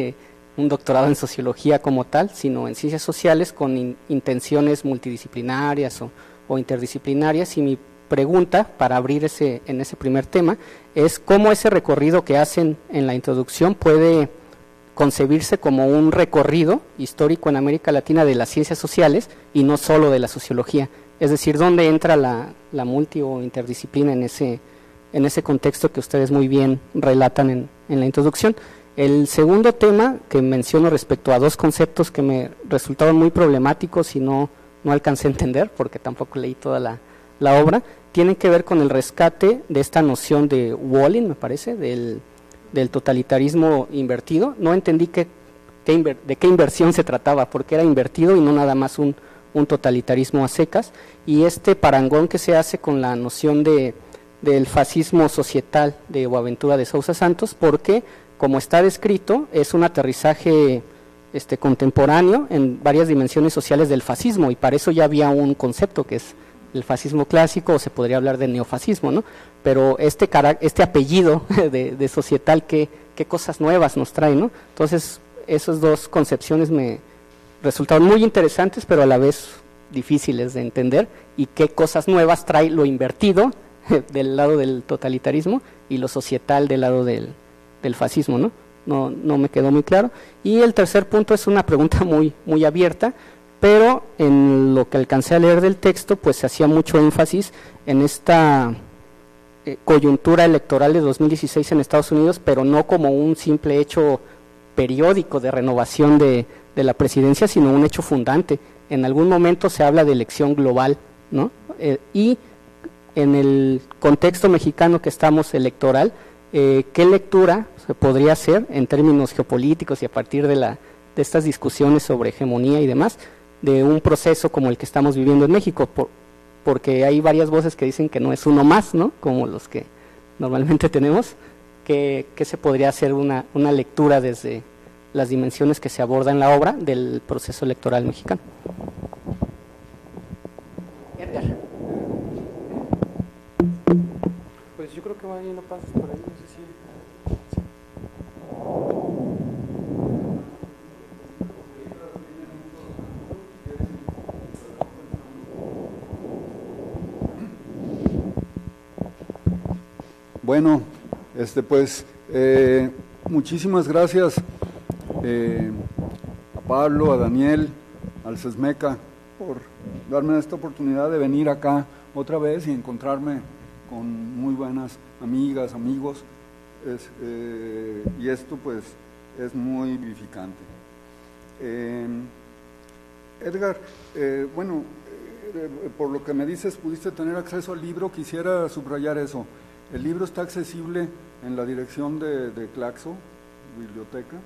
un doctorado en sociología como tal, sino en ciencias sociales con intenciones multidisciplinarias o interdisciplinarias. Y mi pregunta, para abrir en ese primer tema, es cómo ese recorrido que hacen en la introducción puede concebirse como un recorrido histórico en América Latina de las ciencias sociales y no solo de la sociología. Es decir, ¿dónde entra la multi o interdisciplina en ese contexto que ustedes muy bien relatan en la introducción? El segundo tema que menciono respecto a dos conceptos que me resultaron muy problemáticos y no alcancé a entender, porque tampoco leí toda la obra, tienen que ver con el rescate de esta noción de Wallin, me parece, del totalitarismo invertido. No entendí de qué inversión se trataba, porque era invertido y no nada más un totalitarismo a secas, y este parangón que se hace con la noción del fascismo societal de Boaventura de Sousa Santos, porque como está descrito, es un aterrizaje contemporáneo en varias dimensiones sociales del fascismo, y para eso ya había un concepto que es el fascismo clásico, o se podría hablar de neofascismo, ¿no? Pero este apellido de societal, ¿qué cosas nuevas nos trae, ¿no? Entonces, esas dos concepciones me resultaron muy interesantes, pero a la vez difíciles de entender, y qué cosas nuevas trae lo invertido del lado del totalitarismo y lo societal del lado del fascismo, ¿no? No me quedó muy claro. Y el tercer punto es una pregunta muy abierta, pero en lo que alcancé a leer del texto, pues se hacía mucho énfasis en esta coyuntura electoral de 2016 en Estados Unidos, pero no como un simple hecho periódico de renovación de la presidencia, sino un hecho fundante. En algún momento se habla de elección global, ¿no? Y en el contexto mexicano que estamos electoral, ¿qué lectura se podría hacer en términos geopolíticos y a partir de estas discusiones sobre hegemonía y demás, de un proceso como el que estamos viviendo en México? Porque hay varias voces que dicen que no es uno más, ¿no? Como los que normalmente tenemos, que se podría hacer una lectura desde las dimensiones que se aborda en la obra del proceso electoral mexicano. Edgar. Pues yo creo que va bien, no pasas por ahí, no sé si... Bueno, pues muchísimas gracias a Pablo, a Daniel, al CESMECA por darme esta oportunidad de venir acá otra vez y encontrarme con muy buenas amigas, amigos, y esto pues es muy vivificante. Edgar, bueno, por lo que me dices, pudiste tener acceso al libro, quisiera subrayar eso. El libro está accesible en la dirección de Claxo, biblioteca,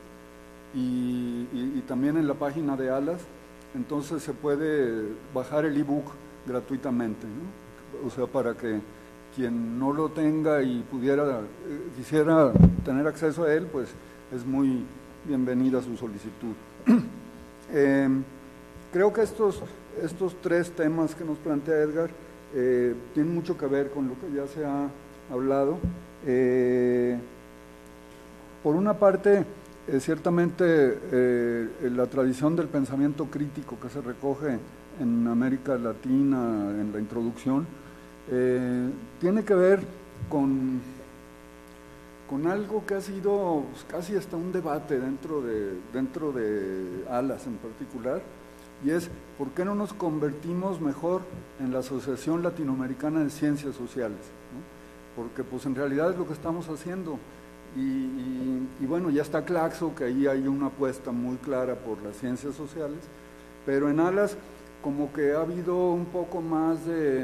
y también en la página de Alas, entonces se puede bajar el ebook gratuitamente, ¿no? O sea, para que quien no lo tenga y quisiera tener acceso a él, pues es muy bienvenida su solicitud. Creo que estos tres temas que nos plantea Edgar tienen mucho que ver con lo que ya se ha hablado. Por una parte, ciertamente la tradición del pensamiento crítico que se recoge en América Latina en la introducción tiene que ver con algo que ha sido casi hasta un debate dentro de Alas en particular, y es ¿por qué no nos convertimos mejor en la Asociación Latinoamericana de Ciencias Sociales, ¿no? Porque pues en realidad es lo que estamos haciendo, y bueno, ya está Claxo, que ahí hay una apuesta muy clara por las ciencias sociales, pero en Alas como que ha habido un poco más de...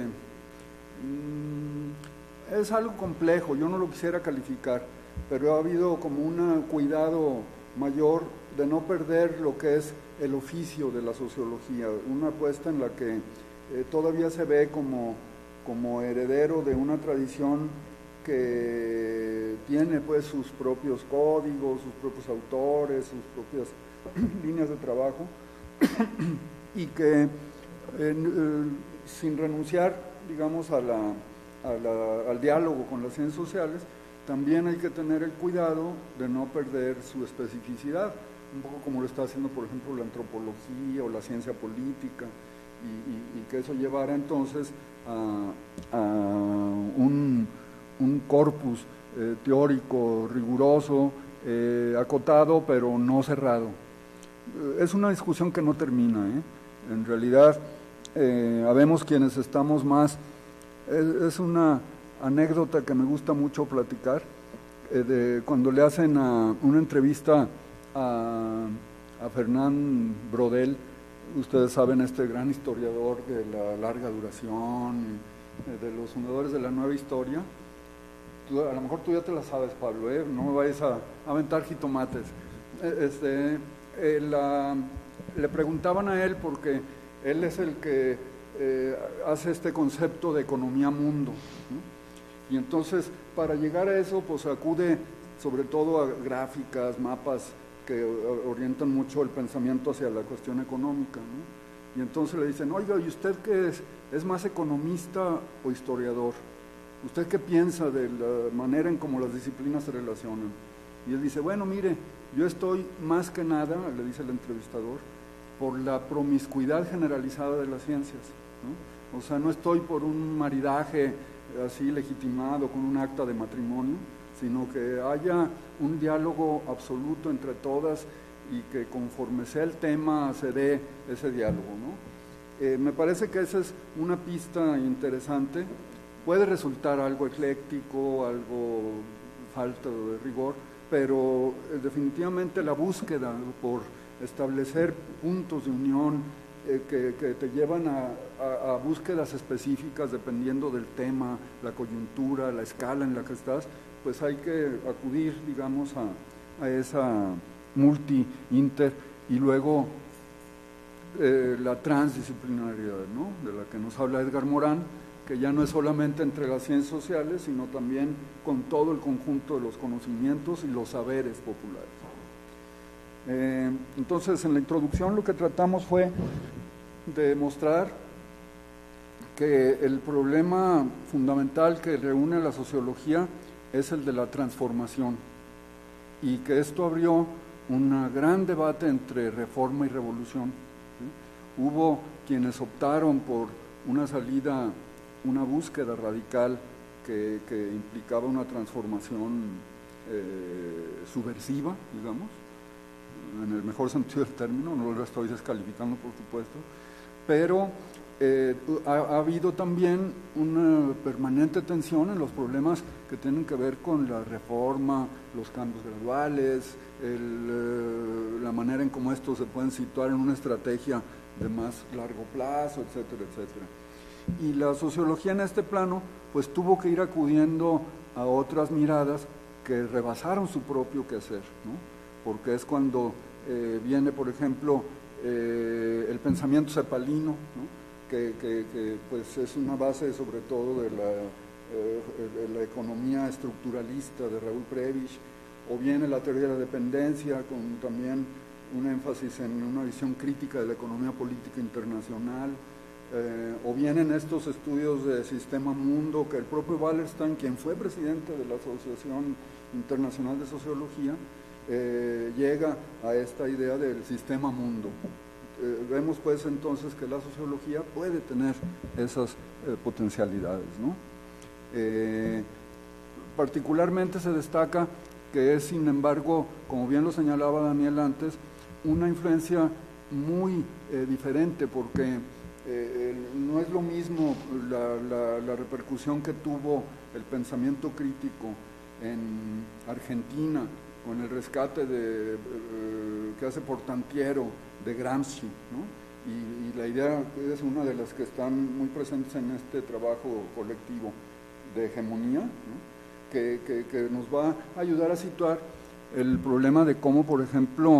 es algo complejo, yo no lo quisiera calificar, pero ha habido como un cuidado mayor de no perder lo que es el oficio de la sociología, una apuesta en la que todavía se ve como heredero de una tradición que tiene pues sus propios códigos, sus propios autores, sus propias líneas de trabajo y que sin renunciar, digamos, al diálogo con las ciencias sociales, también hay que tener el cuidado de no perder su especificidad, un poco como lo está haciendo, por ejemplo, la antropología o la ciencia política, y que eso llevara entonces a un corpus teórico riguroso, acotado, pero no cerrado. Es una discusión que no termina, En realidad, habemos quienes estamos más... Es una anécdota que me gusta mucho platicar, de cuando le hacen una entrevista a Fernand Braudel. Ustedes saben, este gran historiador de la larga duración, de los fundadores de la nueva historia. A lo mejor tú ya te la sabes, Pablo, no me vayas a aventar jitomates. Le preguntaban a él, porque él es el que hace este concepto de economía mundo, ¿no? Y entonces, para llegar a eso, pues acude sobre todo a gráficas, mapas que orientan mucho el pensamiento hacia la cuestión económica, ¿no? Y entonces le dicen, oiga, ¿y usted qué es? ¿Es más economista o historiador? ¿Usted qué piensa de la manera en cómo las disciplinas se relacionan? Y él dice, bueno, mire, yo estoy más que nada, le dice el entrevistador, por la promiscuidad generalizada de las ciencias, ¿no? O sea, no estoy por un maridaje así legitimado con un acta de matrimonio, sino que haya un diálogo absoluto entre todas y que conforme sea el tema se dé ese diálogo, ¿no? Me parece que esa es una pista interesante. Puede resultar algo ecléctico, algo falta de rigor, pero definitivamente la búsqueda por establecer puntos de unión que te llevan a búsquedas específicas dependiendo del tema, la coyuntura, la escala en la que estás, pues hay que acudir, digamos, a esa multi-inter y luego la transdisciplinariedad, ¿no? De la que nos habla Edgar Morán, que ya no es solamente entre las ciencias sociales, sino también con todo el conjunto de los conocimientos y los saberes populares. Entonces, en la introducción lo que tratamos fue de mostrar que el problema fundamental que reúne a la sociología es el de la transformación, y que esto abrió un gran debate entre reforma y revolución, ¿sí? Hubo quienes optaron por una salida, una búsqueda radical que implicaba una transformación subversiva, digamos, en el mejor sentido del término, no lo estoy descalificando por supuesto, pero ha habido también una permanente tensión en los problemas que tienen que ver con la reforma, los cambios graduales, la manera en cómo estos se pueden situar en una estrategia de más largo plazo, etcétera, etcétera. Y la sociología en este plano pues tuvo que ir acudiendo a otras miradas que rebasaron su propio quehacer, ¿no? Porque es cuando viene, por ejemplo, el pensamiento cepalino, ¿no? que pues es una base sobre todo de la economía estructuralista de Raúl Prebisch, o viene la teoría de la dependencia con también un énfasis en una visión crítica de la economía política internacional, o vienen estos estudios de sistema mundo que el propio Wallerstein, quien fue presidente de la Asociación Internacional de Sociología, llega a esta idea del sistema mundo. Vemos pues entonces que la sociología puede tener esas potencialidades, ¿no? Particularmente se destaca que es, sin embargo, como bien lo señalaba Daniel antes, una influencia muy diferente, porque no es lo mismo la repercusión que tuvo el pensamiento crítico en Argentina con el rescate que hace Portantiero de Gramsci, ¿no? Y la idea es una de las que están muy presentes en este trabajo colectivo de hegemonía, ¿no? que nos va a ayudar a situar el problema de cómo, por ejemplo,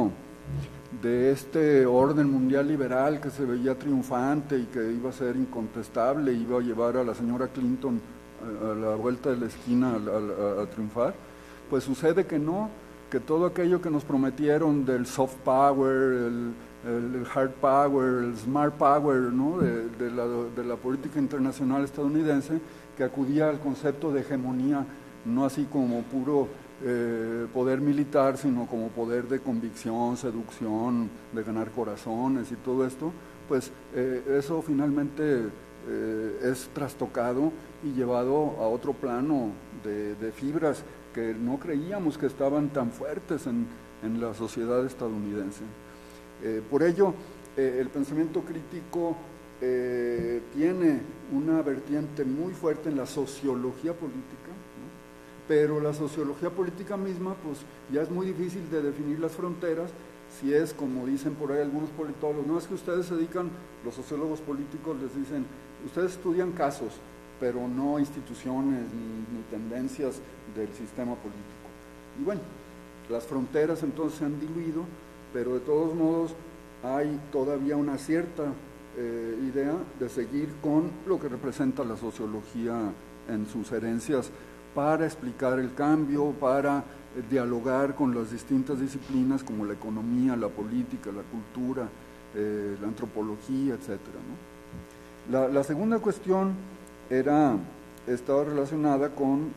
de este orden mundial liberal que se veía triunfante y que iba a ser incontestable, iba a llevar a la señora Clinton a la vuelta de la esquina a triunfar, pues sucede que no, que todo aquello que nos prometieron del soft power, el hard power, el smart power, ¿no? de la política internacional estadounidense, que acudía al concepto de hegemonía, no así como puro poder militar, sino como poder de convicción, seducción, de ganar corazones y todo esto, pues eso finalmente es trastocado y llevado a otro plano de fibras que no creíamos que estaban tan fuertes en la sociedad estadounidense. Por ello, el pensamiento crítico tiene una vertiente muy fuerte en la sociología política, ¿no? Pero la sociología política misma, pues ya es muy difícil de definir las fronteras, si es como dicen por ahí algunos politólogos, no es que ustedes se dedican, los sociólogos políticos les dicen, ustedes estudian casos, pero no instituciones ni tendencias del sistema político. Y bueno, las fronteras entonces se han diluido, pero de todos modos hay todavía una cierta idea de seguir con lo que representa la sociología en sus herencias para explicar el cambio, para dialogar con las distintas disciplinas como la economía, la política, la cultura, la antropología, etcétera, ¿no? La segunda cuestión estaba relacionada con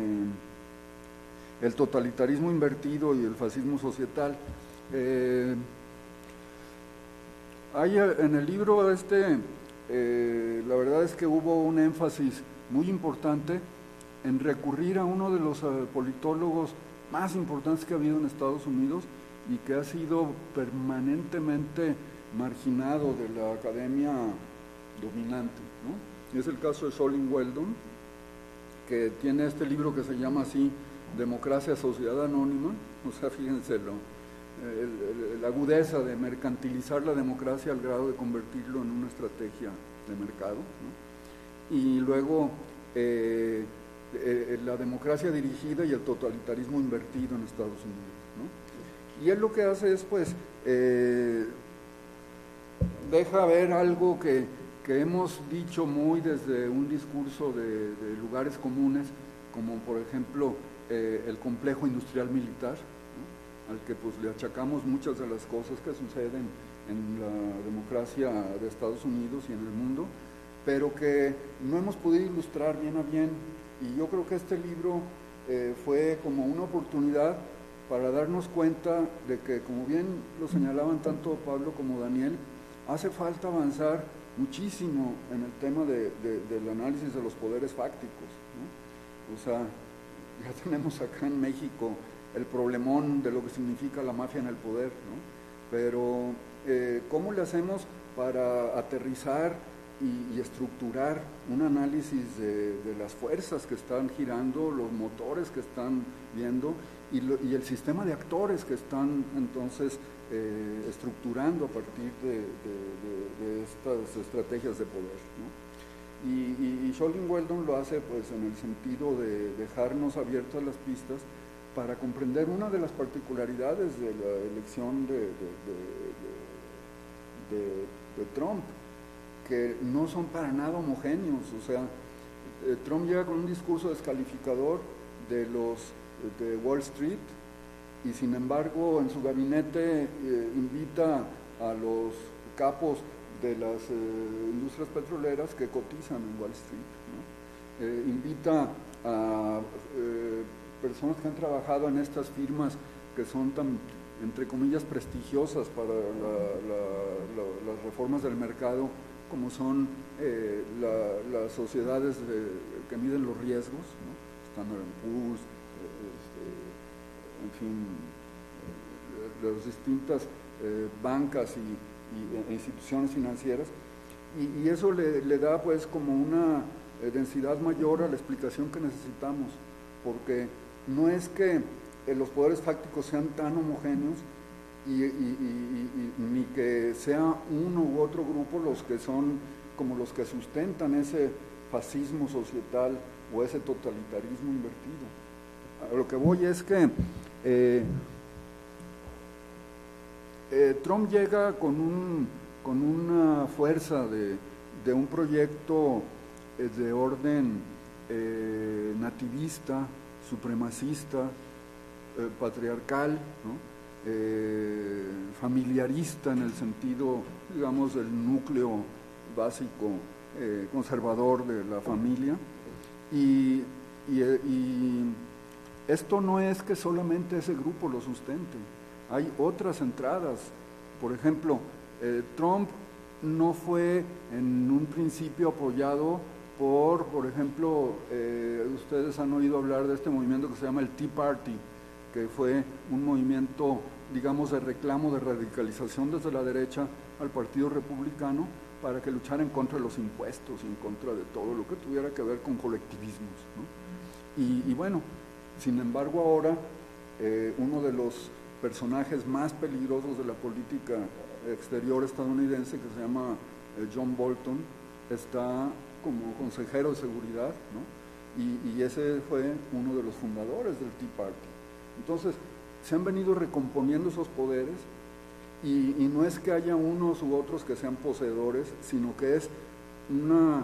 el totalitarismo invertido y el fascismo societal. Hay en el libro la verdad es que hubo un énfasis muy importante en recurrir a uno de los politólogos más importantes que ha habido en Estados Unidos y que ha sido permanentemente marginado de la academia dominante, ¿no? Es el caso de Colin Weldon, que tiene este libro que se llama así, Democracia, Sociedad Anónima. O sea, fíjense la agudeza de mercantilizar la democracia al grado de convertirlo en una estrategia de mercado, ¿no? Y luego la democracia dirigida y el totalitarismo invertido en Estados Unidos, ¿no? Y él lo que hace es, pues, deja ver algo que hemos dicho muy desde un discurso de lugares comunes, como por ejemplo el complejo industrial militar, ¿no? Al que pues le achacamos muchas de las cosas que suceden en la democracia de Estados Unidos y en el mundo, pero que no hemos podido ilustrar bien a bien. Y yo creo que este libro fue como una oportunidad para darnos cuenta de que, como bien lo señalaban tanto Pablo como Daniel, hace falta avanzar muchísimo en el tema del análisis de los poderes fácticos, ¿no? O sea, ya tenemos acá en México el problemón de lo que significa la mafia en el poder, ¿no? Pero ¿cómo le hacemos para aterrizar y estructurar un análisis de las fuerzas que están girando, los motores que están viendo y el sistema de actores que están entonces estructurando a partir de estas estrategias de poder, ¿no? Y Colin Weldon lo hace pues en el sentido de dejarnos abiertas las pistas para comprender una de las particularidades de la elección de Trump, que no son para nada homogéneos. O sea, Trump llega con un discurso descalificador de Wall Street y sin embargo en su gabinete invita a los capos de las industrias petroleras que cotizan en Wall Street, ¿no? Invita a personas que han trabajado en estas firmas que son tan, entre comillas, prestigiosas para las reformas del mercado, como son las sociedades que miden los riesgos, ¿no? Standard & Poor's, en fin, las distintas bancas e instituciones financieras, y eso le da pues como una densidad mayor a la explicación que necesitamos, porque no es que los poderes fácticos sean tan homogéneos ni que sea uno u otro grupo los que son como los que sustentan ese fascismo societal o ese totalitarismo invertido. A lo que voy es que Trump llega con una fuerza de un proyecto de orden nativista, supremacista, patriarcal, ¿no? Familiarista en el sentido, digamos, del núcleo básico conservador de la familia. Y esto no es que solamente ese grupo lo sustente, hay otras entradas. Por ejemplo, Trump no fue en un principio apoyado por ejemplo, ustedes han oído hablar de este movimiento que se llama el Tea Party, que fue un movimiento, digamos, de reclamo de radicalización desde la derecha al Partido Republicano para que luchara en contra de los impuestos, en contra de todo lo que tuviera que ver con colectivismos, ¿no? Y bueno, sin embargo ahora uno de los personajes más peligrosos de la política exterior estadounidense, que se llama John Bolton, está como consejero de seguridad, ¿no? Y ese fue uno de los fundadores del Tea Party. Entonces, se han venido recomponiendo esos poderes y no es que haya unos u otros que sean poseedores, sino que es una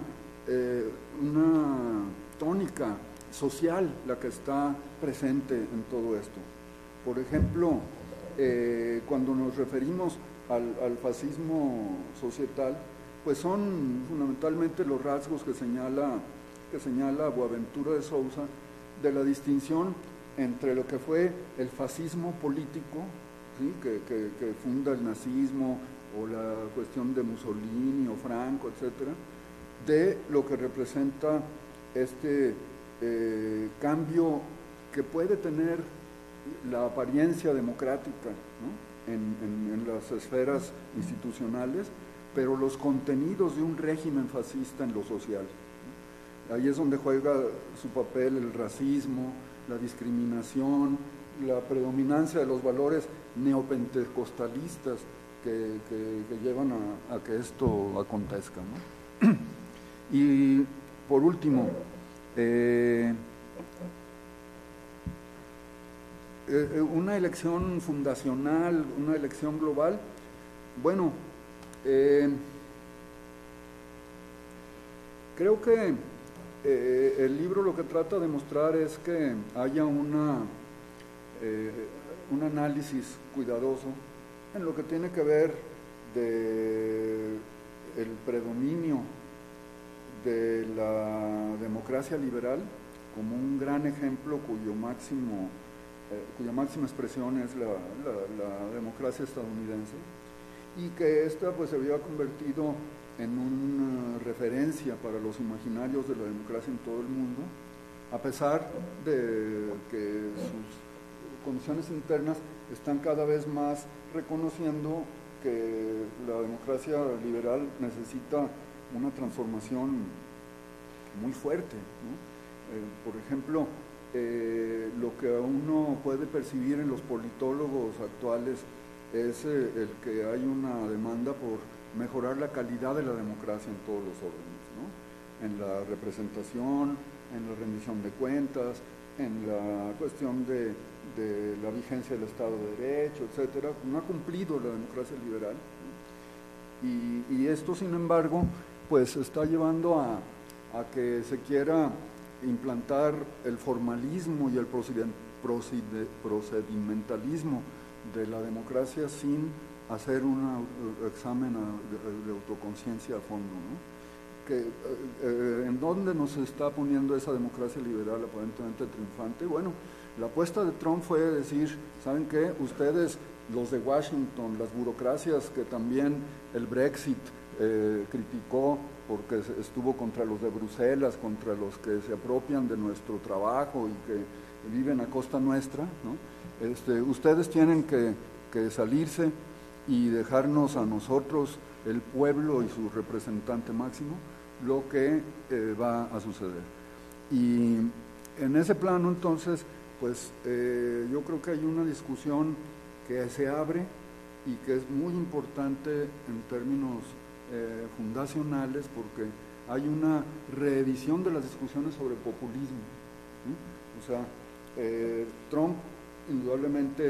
tónica social la que está presente en todo esto. Por ejemplo, cuando nos referimos al fascismo societal, pues son fundamentalmente los rasgos que señala Boaventura de Sousa de la distinción entre lo que fue el fascismo político, ¿sí? que funda el nazismo, o la cuestión de Mussolini o Franco, etcétera, de lo que representa este cambio que puede tener la apariencia democrática, ¿no? en las esferas institucionales, pero los contenidos de un régimen fascista en lo social. Ahí es donde juega su papel el racismo, la discriminación, la predominancia de los valores neopentecostalistas que llevan a que esto acontezca, ¿no? Y por último, una elección fundacional, una elección global, bueno, creo que el libro lo que trata de mostrar es que haya un análisis cuidadoso en lo que tiene que ver de el predominio de la democracia liberal como un gran ejemplo cuya máxima expresión es la democracia estadounidense, y que esta pues se había convertido en una referencia para los imaginarios de la democracia en todo el mundo, a pesar de que sus condiciones internas están cada vez más reconociendo que la democracia liberal necesita una transformación muy fuerte, ¿no? Por ejemplo, lo que uno puede percibir en los politólogos actuales es el que hay una demanda por mejorar la calidad de la democracia en todos los órdenes, ¿no? En la representación, en la rendición de cuentas, en la cuestión de la vigencia del Estado de Derecho, etcétera. No ha cumplido la democracia liberal, ¿no? Y esto, sin embargo, pues está llevando a que se quiera implantar el formalismo y el procedimentalismo de la democracia sin hacer un examen de autoconciencia a fondo, ¿no? ¿En dónde nos está poniendo esa democracia liberal aparentemente triunfante? Bueno, la apuesta de Trump fue decir, ¿saben qué? Ustedes, los de Washington, las burocracias que también el Brexit criticó porque estuvo contra los de Bruselas, contra los que se apropian de nuestro trabajo y que viven a costa nuestra, ¿no? Ustedes tienen que salirse y dejarnos a nosotros, el pueblo y su representante máximo, lo que va a suceder. Y en ese plano, entonces, pues yo creo que hay una discusión que se abre y que es muy importante en términos fundacionales, porque hay una reedición de las discusiones sobre populismo, ¿sí? O sea, Trump indudablemente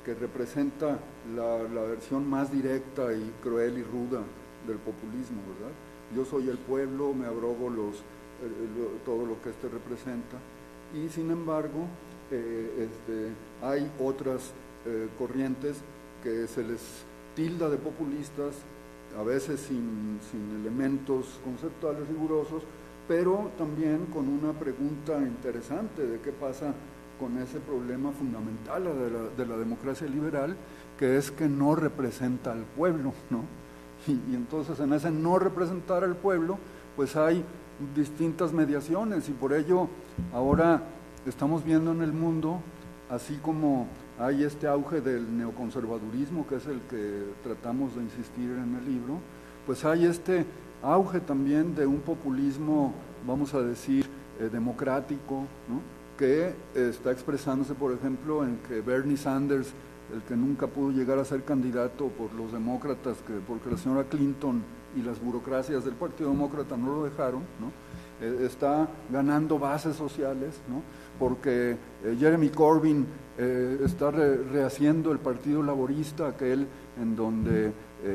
que representa la versión más directa y cruel y ruda del populismo, ¿verdad? Yo soy el pueblo, me abrogo todo lo que representa, y sin embargo hay otras corrientes que se les tilda de populistas, a veces sin elementos conceptuales rigurosos, pero también con una pregunta interesante de qué pasa con ese problema fundamental de la democracia liberal, que es que no representa al pueblo, ¿no? Y entonces en ese no representar al pueblo, pues hay distintas mediaciones, y por ello ahora estamos viendo en el mundo, así como hay este auge del neoconservadurismo, que es el que tratamos de insistir en el libro, pues hay este auge también de un populismo, vamos a decir, democrático, ¿no? Que está expresándose, por ejemplo, en que Bernie Sanders, el que nunca pudo llegar a ser candidato por los demócratas, porque la señora Clinton y las burocracias del Partido Demócrata no lo dejaron, ¿no? Está ganando bases sociales, ¿no? Porque Jeremy Corbyn está rehaciendo el Partido Laborista, aquel en donde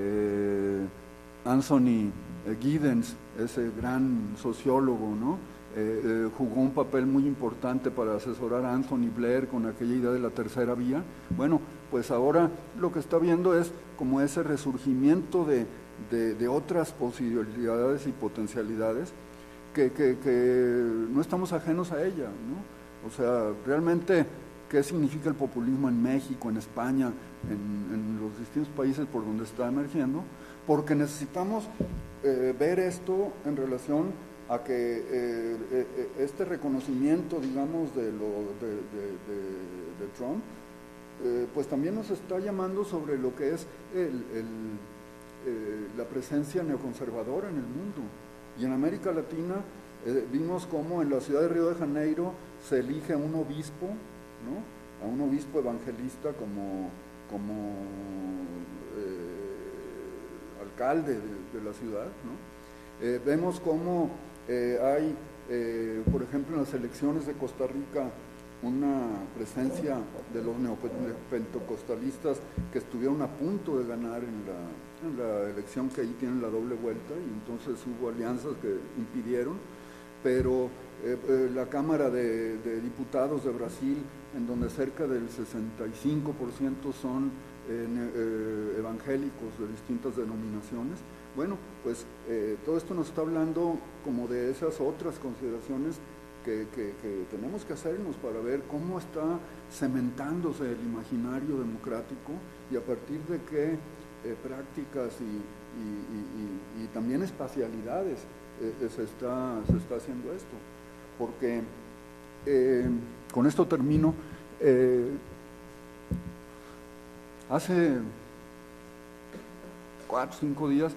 Anthony Giddens, ese gran sociólogo, ¿no? Jugó un papel muy importante para asesorar a Anthony Blair con aquella idea de la tercera vía. Bueno, pues ahora lo que está viendo es como ese resurgimiento de otras posibilidades y potencialidades que no estamos ajenos a ella, ¿no? O sea, realmente, ¿qué significa el populismo en México, en España, en los distintos países por donde está emergiendo? Porque necesitamos ver esto en relación a que este reconocimiento, digamos, de Trump, pues también nos está llamando sobre lo que es la presencia neoconservadora en el mundo. Y en América Latina vimos cómo en la ciudad de Río de Janeiro se elige a un obispo, ¿no? A un obispo evangelista como alcalde de la ciudad, ¿no? Vemos cómo hay, por ejemplo, en las elecciones de Costa Rica, una presencia de los neopentecostalistas que estuvieron a punto de ganar en la elección, que ahí tienen la doble vuelta, y entonces hubo alianzas que impidieron, pero la Cámara de Diputados de Brasil, en donde cerca del 65% son evangélicos de distintas denominaciones. Bueno, pues todo esto nos está hablando como de esas otras consideraciones que tenemos que hacernos para ver cómo está cementándose el imaginario democrático y a partir de qué prácticas y también espacialidades se está haciendo esto. Porque, con esto termino, hace 4 o 5 días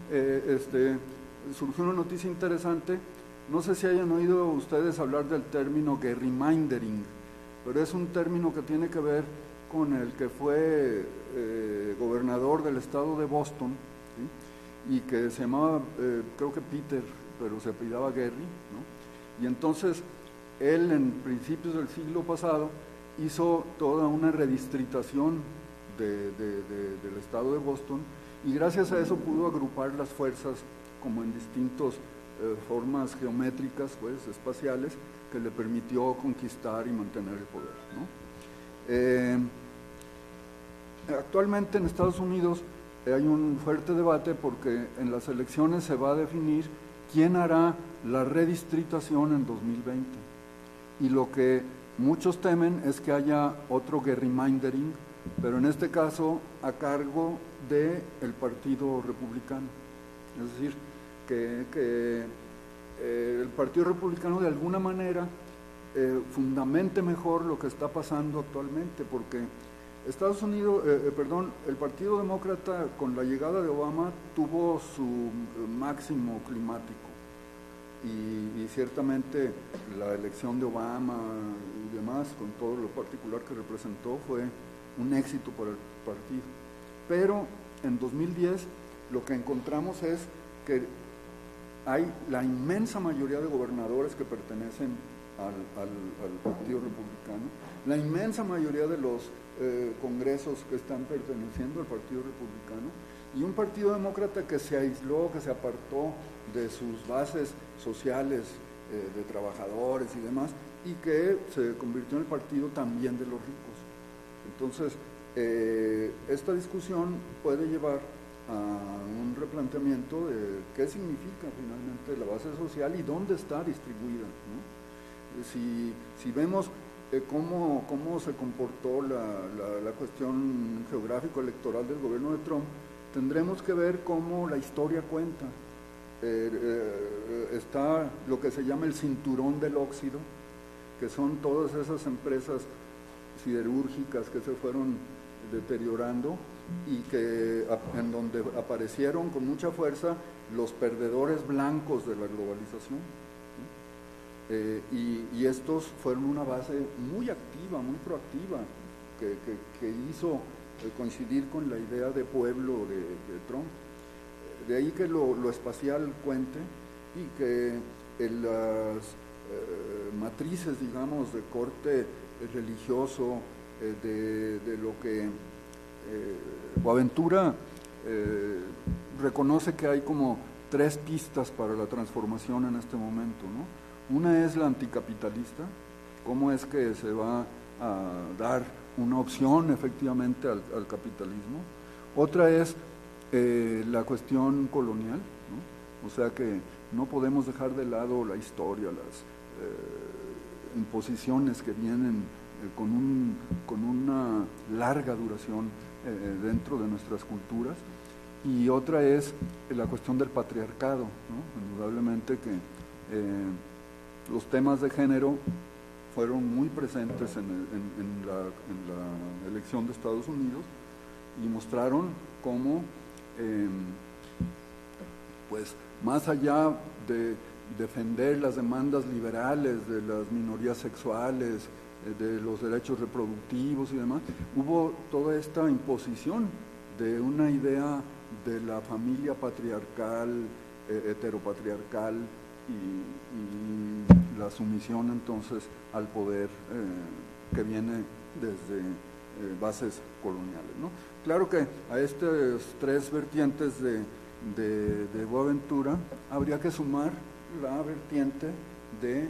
surgió una noticia interesante. No sé si hayan oído ustedes hablar del término gerrymandering, pero es un término que tiene que ver con el que fue gobernador del estado de Boston, ¿sí? Y que se llamaba, creo que Peter, pero se apellidaba Gerry, ¿no? Y entonces él, en principios del siglo pasado, hizo toda una redistritación del estado de Boston, y gracias a eso pudo agrupar las fuerzas como en distintas formas geométricas, pues, espaciales, que le permitió conquistar y mantener el poder, ¿no? Actualmente en Estados Unidos hay un fuerte debate porque en las elecciones se va a definir quién hará la redistritación en 2020. Y lo que muchos temen es que haya otro gerrymandering, pero en este caso a cargo del Partido Republicano. Es decir, que el Partido Republicano de alguna manera fundamente mejor lo que está pasando actualmente, porque Estados Unidos, el Partido Demócrata con la llegada de Obama tuvo su máximo climático y ciertamente la elección de Obama y demás, con todo lo particular que representó, fue un éxito para el partido. Pero en 2010 lo que encontramos es que hay la inmensa mayoría de gobernadores que pertenecen al Partido Republicano. La inmensa mayoría de los congresos que están perteneciendo al Partido Republicano, y un Partido Demócrata que se aisló, que se apartó de sus bases sociales, de trabajadores y demás, y que se convirtió en el partido también de los ricos. Entonces, esta discusión puede llevar a un replanteamiento de qué significa finalmente la base social y dónde está distribuida, ¿no? Si vemos cómo se comportó la cuestión geográfico-electoral del gobierno de Trump, tendremos que ver cómo la historia cuenta. Está lo que se llama el cinturón del óxido, que son todas esas empresas siderúrgicas que se fueron deteriorando y que en donde aparecieron con mucha fuerza los perdedores blancos de la globalización, ¿no? Y estos fueron una base muy activa, muy proactiva, que hizo coincidir con la idea de pueblo de Trump. De ahí que lo espacial cuente y que las matrices, digamos, de corte religioso, de lo que Boaventura reconoce que hay como 3 pistas para la transformación en este momento, ¿no? Una es la anticapitalista, cómo es que se va a dar una opción efectivamente al capitalismo. Otra es la cuestión colonial, ¿no? O sea que no podemos dejar de lado la historia, las imposiciones que vienen con una larga duración dentro de nuestras culturas. Y otra es la cuestión del patriarcado, ¿no? Indudablemente que los temas de género fueron muy presentes en la elección de Estados Unidos y mostraron cómo, pues más allá de defender las demandas liberales de las minorías sexuales, de los derechos reproductivos y demás, hubo toda esta imposición de una idea de la familia patriarcal, heteropatriarcal y la sumisión entonces al poder que viene desde bases coloniales, ¿no? Claro que a estas 3 vertientes de Boaventura habría que sumar la vertiente de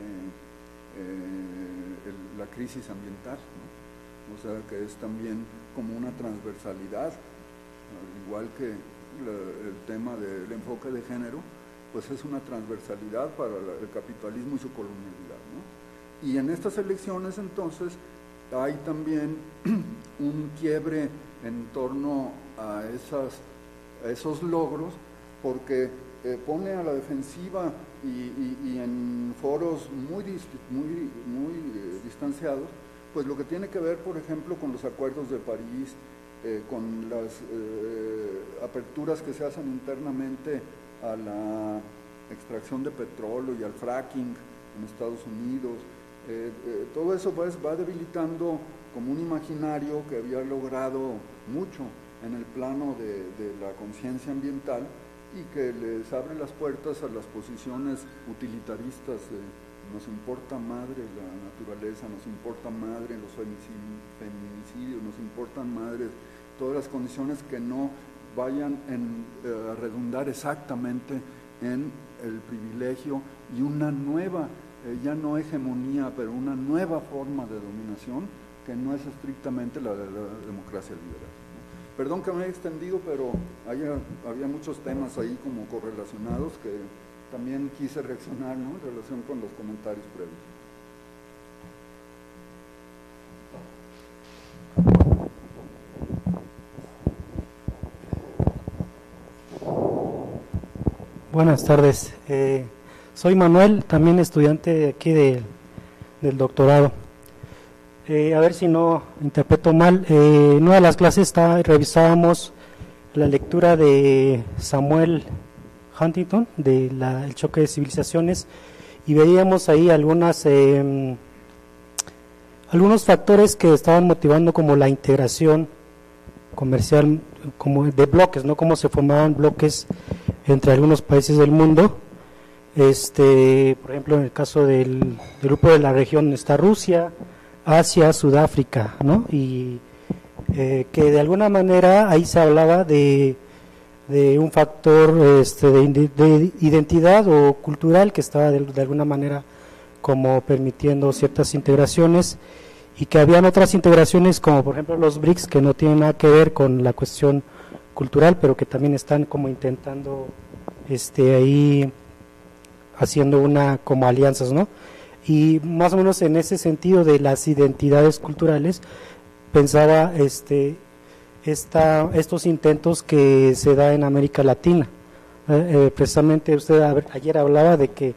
la crisis ambiental, ¿no? O sea que es también como una transversalidad, al igual que el tema del enfoque de género, pues es una transversalidad para el capitalismo y su colonialidad, ¿no? Y en estas elecciones entonces hay también un quiebre en torno a esos logros, porque pone a la defensiva y en foros muy distanciados, pues lo que tiene que ver, por ejemplo, con los acuerdos de París, con las aperturas que se hacen internamente a la extracción de petróleo y al fracking en Estados Unidos. Todo eso pues va debilitando como un imaginario que había logrado mucho en el plano de la conciencia ambiental y que les abre las puertas a las posiciones utilitaristas de nos importa madre la naturaleza, nos importa madre los feminicidios, nos importan madre todas las condiciones que no vayan a redundar exactamente en el privilegio y una nueva, ya no hegemonía, pero una nueva forma de dominación que no es estrictamente la de la democracia liberal, ¿no? Perdón que me haya extendido, pero había muchos temas ahí como correlacionados que también quise reaccionar, ¿no? En relación con los comentarios previos. Buenas tardes, soy Manuel, también estudiante de aquí del doctorado. A ver si no interpreto mal, en una de las clases revisábamos la lectura de Samuel Huntington, El choque de civilizaciones, y veíamos ahí algunos factores que estaban motivando como la integración comercial, como de bloques, ¿no? Cómo se formaban bloques entre algunos países del mundo. Por ejemplo, en el caso del grupo de la región está Rusia, Asia, Sudáfrica, ¿no? Y que de alguna manera ahí se hablaba de un factor de identidad o cultural que estaba de alguna manera como permitiendo ciertas integraciones, y que habían otras integraciones como por ejemplo los BRICS, que no tienen nada que ver con la cuestión cultural, pero que también están como intentando ahí haciendo como alianzas, ¿no? Y más o menos en ese sentido de las identidades culturales pensaba estos intentos que se da en América Latina. Precisamente usted ayer hablaba de que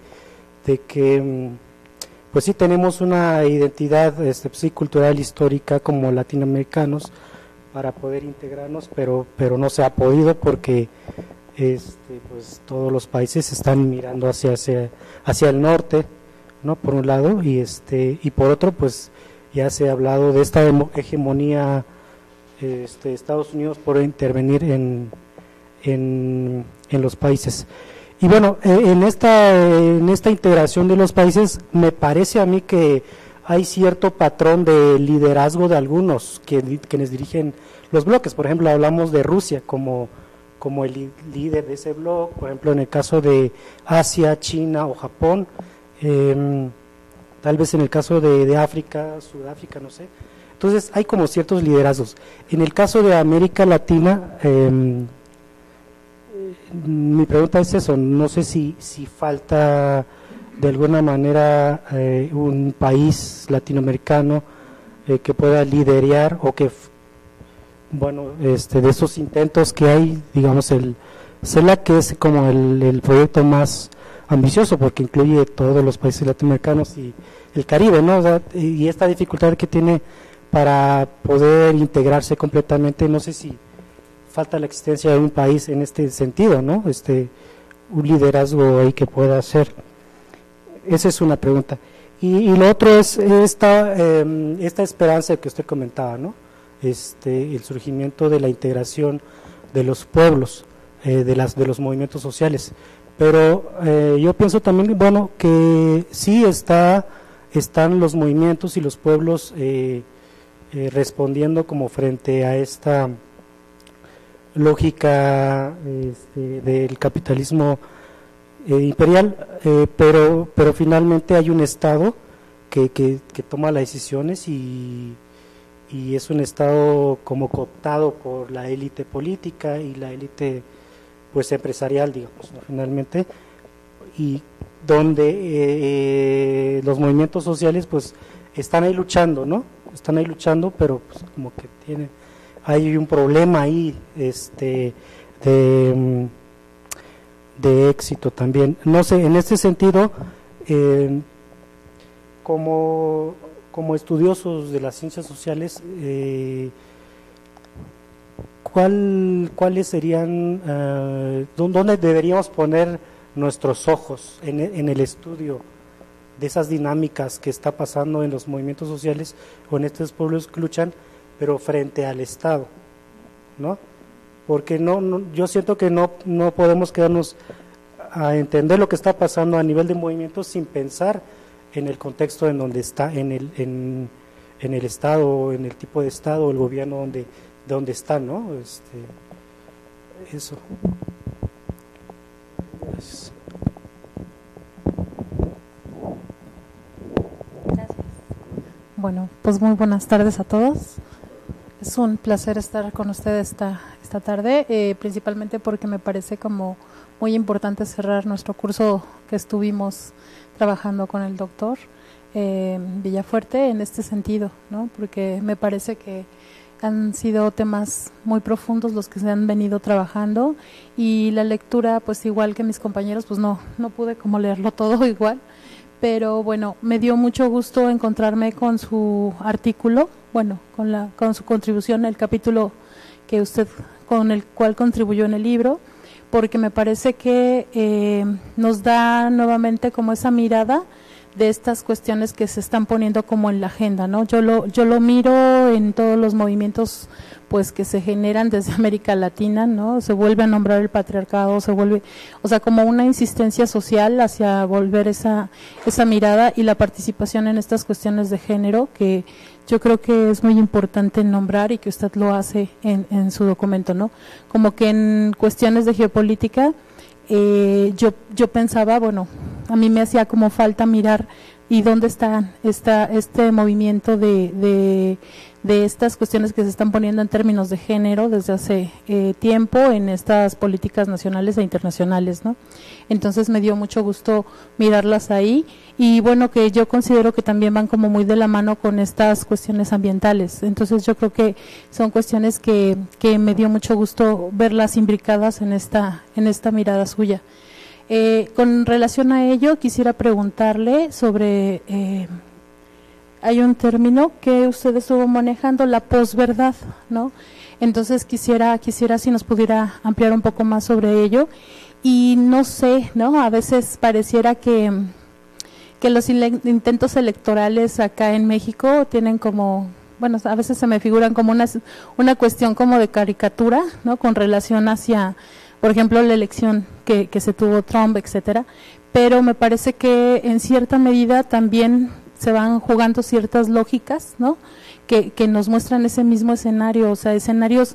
pues sí tenemos una identidad sí, cultural, histórica como latinoamericanos para poder integrarnos, pero no se ha podido porque pues todos los países están mirando hacia el norte, ¿no? Por un lado, y por otro pues ya se ha hablado de esta hegemonía Estados Unidos por intervenir en los países. Y bueno, en esta integración de los países me parece a mí que hay cierto patrón de liderazgo de algunos quienes dirigen los bloques. Por ejemplo, hablamos de Rusia como el líder de ese bloque, por ejemplo, en el caso de Asia, China o Japón, tal vez en el caso de África, Sudáfrica, no sé. Entonces hay como ciertos liderazgos. En el caso de América Latina, mi pregunta es eso, no sé si falta de alguna manera un país latinoamericano que pueda liderar o que, bueno, de esos intentos que hay, digamos, el CELAC, que es como el proyecto más ambicioso porque incluye todos los países latinoamericanos y el Caribe, ¿no? O sea, y esta dificultad que tiene para poder integrarse completamente, no sé si falta la existencia de un país en este sentido, ¿no? Un liderazgo ahí que pueda hacer. Esa es una pregunta. Y lo otro es esta esperanza que usted comentaba, ¿no? El surgimiento de la integración de los pueblos, de los movimientos sociales. Pero yo pienso también, bueno, que sí están los movimientos y los pueblos respondiendo como frente a esta lógica del capitalismo imperial, pero finalmente hay un Estado que toma las decisiones y es un Estado como cooptado por la élite política y la élite pues empresarial, digamos, ¿no? Finalmente, y donde los movimientos sociales pues están ahí luchando, ¿no? Están ahí luchando, pero pues como que hay un problema ahí de éxito también. No sé, en este sentido, como estudiosos de las ciencias sociales, ¿cuáles serían, dónde deberíamos poner nuestros ojos en el estudio de esas dinámicas que está pasando en los movimientos sociales o en estos pueblos que luchan, pero frente al Estado, ¿no? Porque yo siento que no podemos quedarnos a entender lo que está pasando a nivel de movimientos sin pensar en el contexto en donde está, en el Estado, en el tipo de Estado, el gobierno donde está, ¿no? Eso. Gracias. Gracias. Bueno, pues muy buenas tardes a todos. Es un placer estar con ustedes esta tarde, principalmente porque me parece como muy importante cerrar nuestro curso que estuvimos trabajando con el doctor Villafuerte en este sentido, ¿no? Porque me parece que han sido temas muy profundos los que se han venido trabajando y la lectura, pues igual que mis compañeros, pues no pude como leerlo todo igual, pero bueno, me dio mucho gusto encontrarme con su artículo, bueno, con su contribución, el capítulo que usted, con el cual contribuyó en el libro, porque me parece que nos da nuevamente como esa mirada de estas cuestiones que se están poniendo como en la agenda, ¿no? Yo lo miro en todos los movimientos pues que se generan desde América Latina, ¿no? Se vuelve a nombrar el patriarcado, se vuelve, o sea, como una insistencia social hacia volver esa mirada y la participación en estas cuestiones de género, que yo creo que es muy importante nombrar y que usted lo hace en su documento, ¿no? Como que en cuestiones de geopolítica, yo pensaba, bueno, a mí me hacía como falta mirar y dónde está este movimiento de estas cuestiones que se están poniendo en términos de género desde hace tiempo en estas políticas nacionales e internacionales, ¿no? Entonces me dio mucho gusto mirarlas ahí y bueno, que yo considero que también van como muy de la mano con estas cuestiones ambientales. Entonces yo creo que son cuestiones que me dio mucho gusto verlas imbricadas en esta mirada suya. Con relación a ello, quisiera preguntarle sobre, hay un término que usted estuvo manejando, la posverdad, ¿no? Entonces quisiera si nos pudiera ampliar un poco más sobre ello. Y no sé, ¿no? A veces pareciera que los intentos electorales acá en México tienen como, bueno, a veces se me figuran como una cuestión como de caricatura, ¿no? Con relación hacia, por ejemplo, la elección que se tuvo Trump, etcétera, pero me parece que en cierta medida también se van jugando ciertas lógicas, ¿no? Que nos muestran ese mismo escenario, o sea, escenarios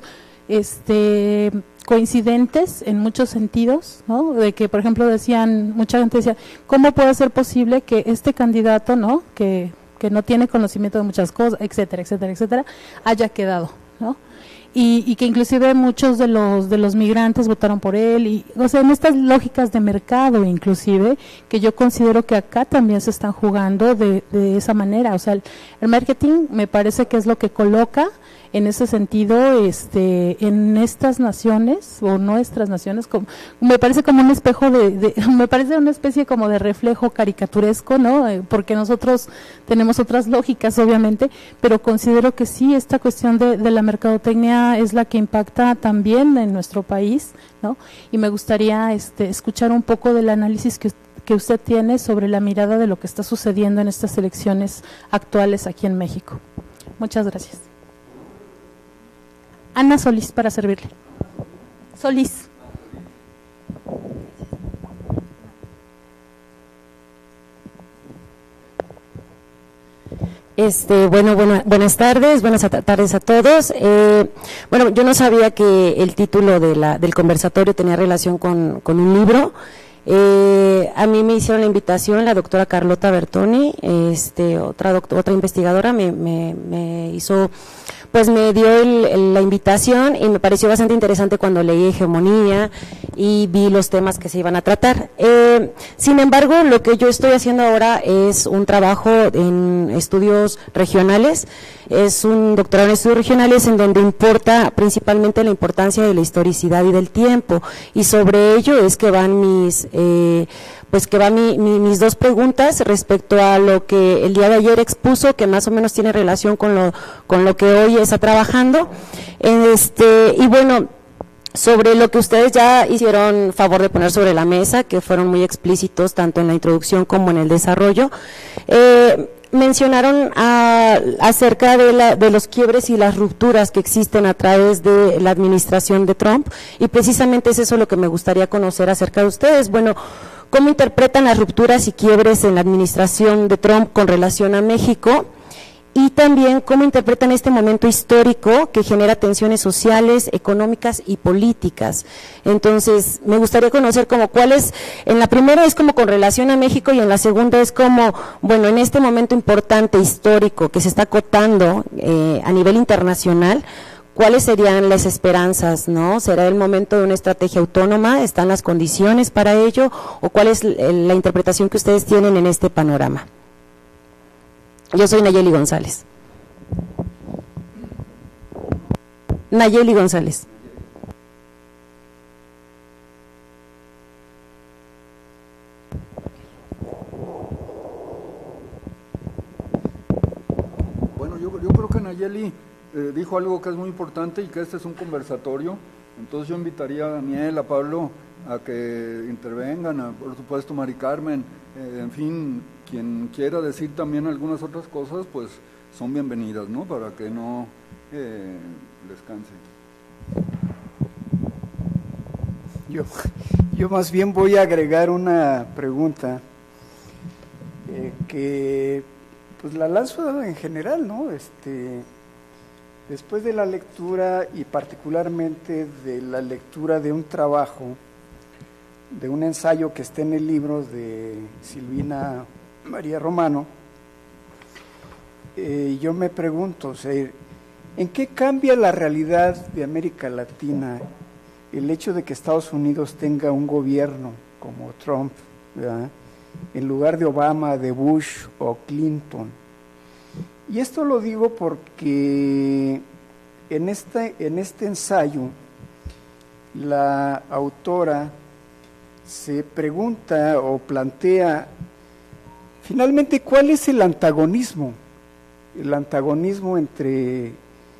coincidentes en muchos sentidos, ¿no? De que, por ejemplo, mucha gente decía, ¿cómo puede ser posible que este candidato, ¿no? Que no tiene conocimiento de muchas cosas, etcétera, etcétera, etcétera, haya quedado, ¿no? Y que inclusive muchos de los migrantes votaron por él, y o sea, en estas lógicas de mercado inclusive, que yo considero que acá también se están jugando de esa manera, o sea, el marketing me parece que es lo que coloca en ese sentido, en estas naciones o nuestras naciones, me parece como un espejo me parece una especie como de reflejo caricaturesco, ¿no? Porque nosotros tenemos otras lógicas, obviamente, pero considero que sí, esta cuestión de la mercadotecnia es la que impacta también en nuestro país, ¿no? Y me gustaría escuchar un poco del análisis que usted tiene sobre la mirada de lo que está sucediendo en estas elecciones actuales aquí en México. Muchas gracias. Ana Solís, para servirle. Solís. Buenas tardes a todos. Bueno, yo no sabía que el título del conversatorio tenía relación con un libro. A mí me hicieron la invitación la doctora Carlota Bertoni, otra investigadora me hizo, pues me dio la invitación y me pareció bastante interesante cuando leí Hegemonía y vi los temas que se iban a tratar. Sin embargo, lo que yo estoy haciendo ahora es un trabajo en estudios regionales, es un doctorado en estudios regionales en donde importa principalmente la importancia de la historicidad y del tiempo, y sobre ello es que van mis dos preguntas respecto a lo que el día de ayer expuso, que más o menos tiene relación con lo que hoy está trabajando. Y bueno, sobre lo que ustedes ya hicieron favor de poner sobre la mesa, que fueron muy explícitos tanto en la introducción como en el desarrollo, mencionaron acerca de los quiebres y las rupturas que existen a través de la administración de Trump, y precisamente es eso lo que me gustaría conocer acerca de ustedes. Bueno, ¿cómo interpretan las rupturas y quiebres en la administración de Trump con relación a México? Y también, ¿cómo interpretan este momento histórico que genera tensiones sociales, económicas y políticas? Entonces, me gustaría conocer como cuáles, en la primera es como con relación a México y en la segunda es como, bueno, en este momento importante histórico que se está acotando a nivel internacional, ¿cuáles serían las esperanzas, no? ¿Será el momento de una estrategia autónoma? ¿Están las condiciones para ello? ¿O cuál es la interpretación que ustedes tienen en este panorama? Yo soy Nayeli González. Nayeli González. Bueno, yo creo que Nayeli dijo algo que es muy importante y que este es un conversatorio. Entonces yo invitaría a Daniel, a Pablo, a que intervengan, por supuesto Mari Carmen, En fin, quien quiera decir también algunas otras cosas, pues son bienvenidas, ¿no? Para que no descanse. Yo más bien voy a agregar una pregunta que pues la lanzo en general, ¿no? Después de la lectura y particularmente de la lectura de un trabajo, de un ensayo que está en el libro de Silvina María Romano, yo me pregunto, o sea, ¿en qué cambia la realidad de América Latina el hecho de que Estados Unidos tenga un gobierno como Trump, ¿verdad?, en lugar de Obama, de Bush o Clinton? Y esto lo digo porque en este ensayo la autora se pregunta o plantea finalmente cuál es el antagonismo entre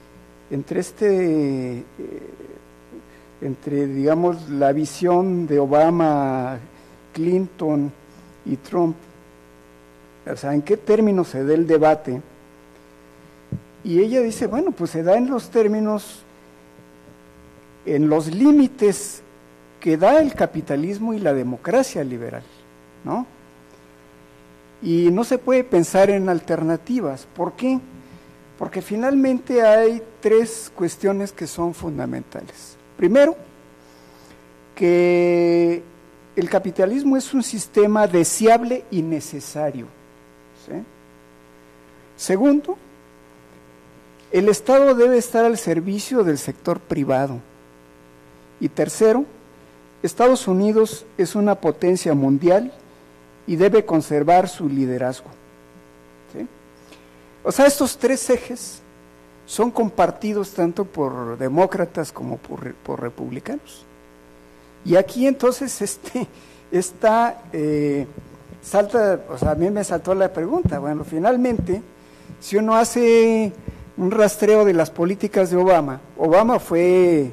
digamos la visión de Obama, Clinton y Trump, o sea, en qué términos se da el debate. Y ella dice, bueno, pues se da en los términos, en los límites que da el capitalismo y la democracia liberal, ¿no? Y no se puede pensar en alternativas. ¿Por qué? Porque finalmente hay tres cuestiones que son fundamentales. Primero, que el capitalismo es un sistema deseable y necesario, ¿sí? Segundo, el Estado debe estar al servicio del sector privado. Y tercero, Estados Unidos es una potencia mundial y debe conservar su liderazgo, ¿sí? O sea, estos tres ejes son compartidos tanto por demócratas como por republicanos. Y aquí entonces salta, o sea, a mí me saltó la pregunta, bueno, finalmente, si uno hace un rastreo de las políticas de Obama fue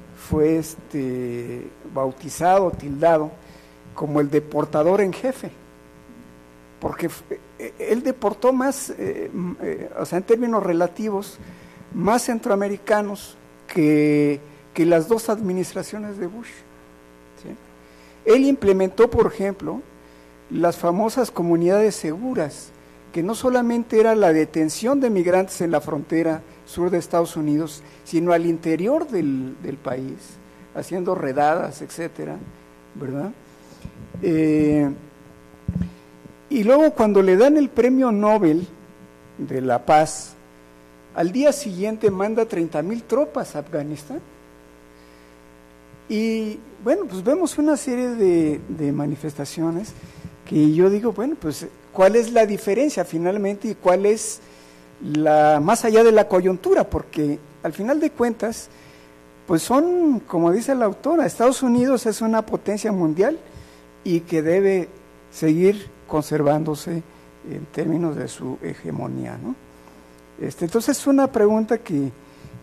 bautizado, tildado como el deportador en jefe, porque él deportó más, o sea, en términos relativos, más centroamericanos que las dos administraciones de Bush, ¿sí? Él implementó, por ejemplo, las famosas comunidades seguras, que no solamente era la detención de migrantes en la frontera sur de Estados Unidos, sino al interior del país, haciendo redadas, etcétera, ¿verdad? Y luego cuando le dan el premio Nobel de la Paz, al día siguiente manda 30,000 tropas a Afganistán. Y bueno, pues vemos una serie de manifestaciones que yo digo, bueno, pues ¿cuál es la diferencia finalmente y cuál es más allá de la coyuntura? Porque al final de cuentas, pues son, como dice la autora, Estados Unidos es una potencia mundial y que debe seguir conservándose en términos de su hegemonía, ¿no? Entonces es una pregunta que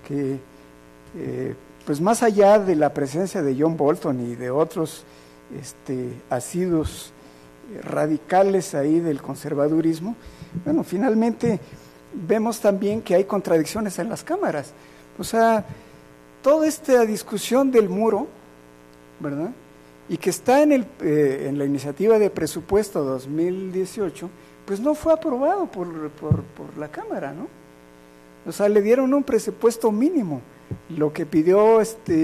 pues más allá de la presencia de John Bolton y de otros asiduos radicales ahí del conservadurismo, bueno, finalmente vemos también que hay contradicciones en las cámaras. O sea, toda esta discusión del muro, ¿verdad?, y que está en la iniciativa de presupuesto 2018, pues no fue aprobado por la Cámara, ¿no? O sea, le dieron un presupuesto mínimo, lo que pidió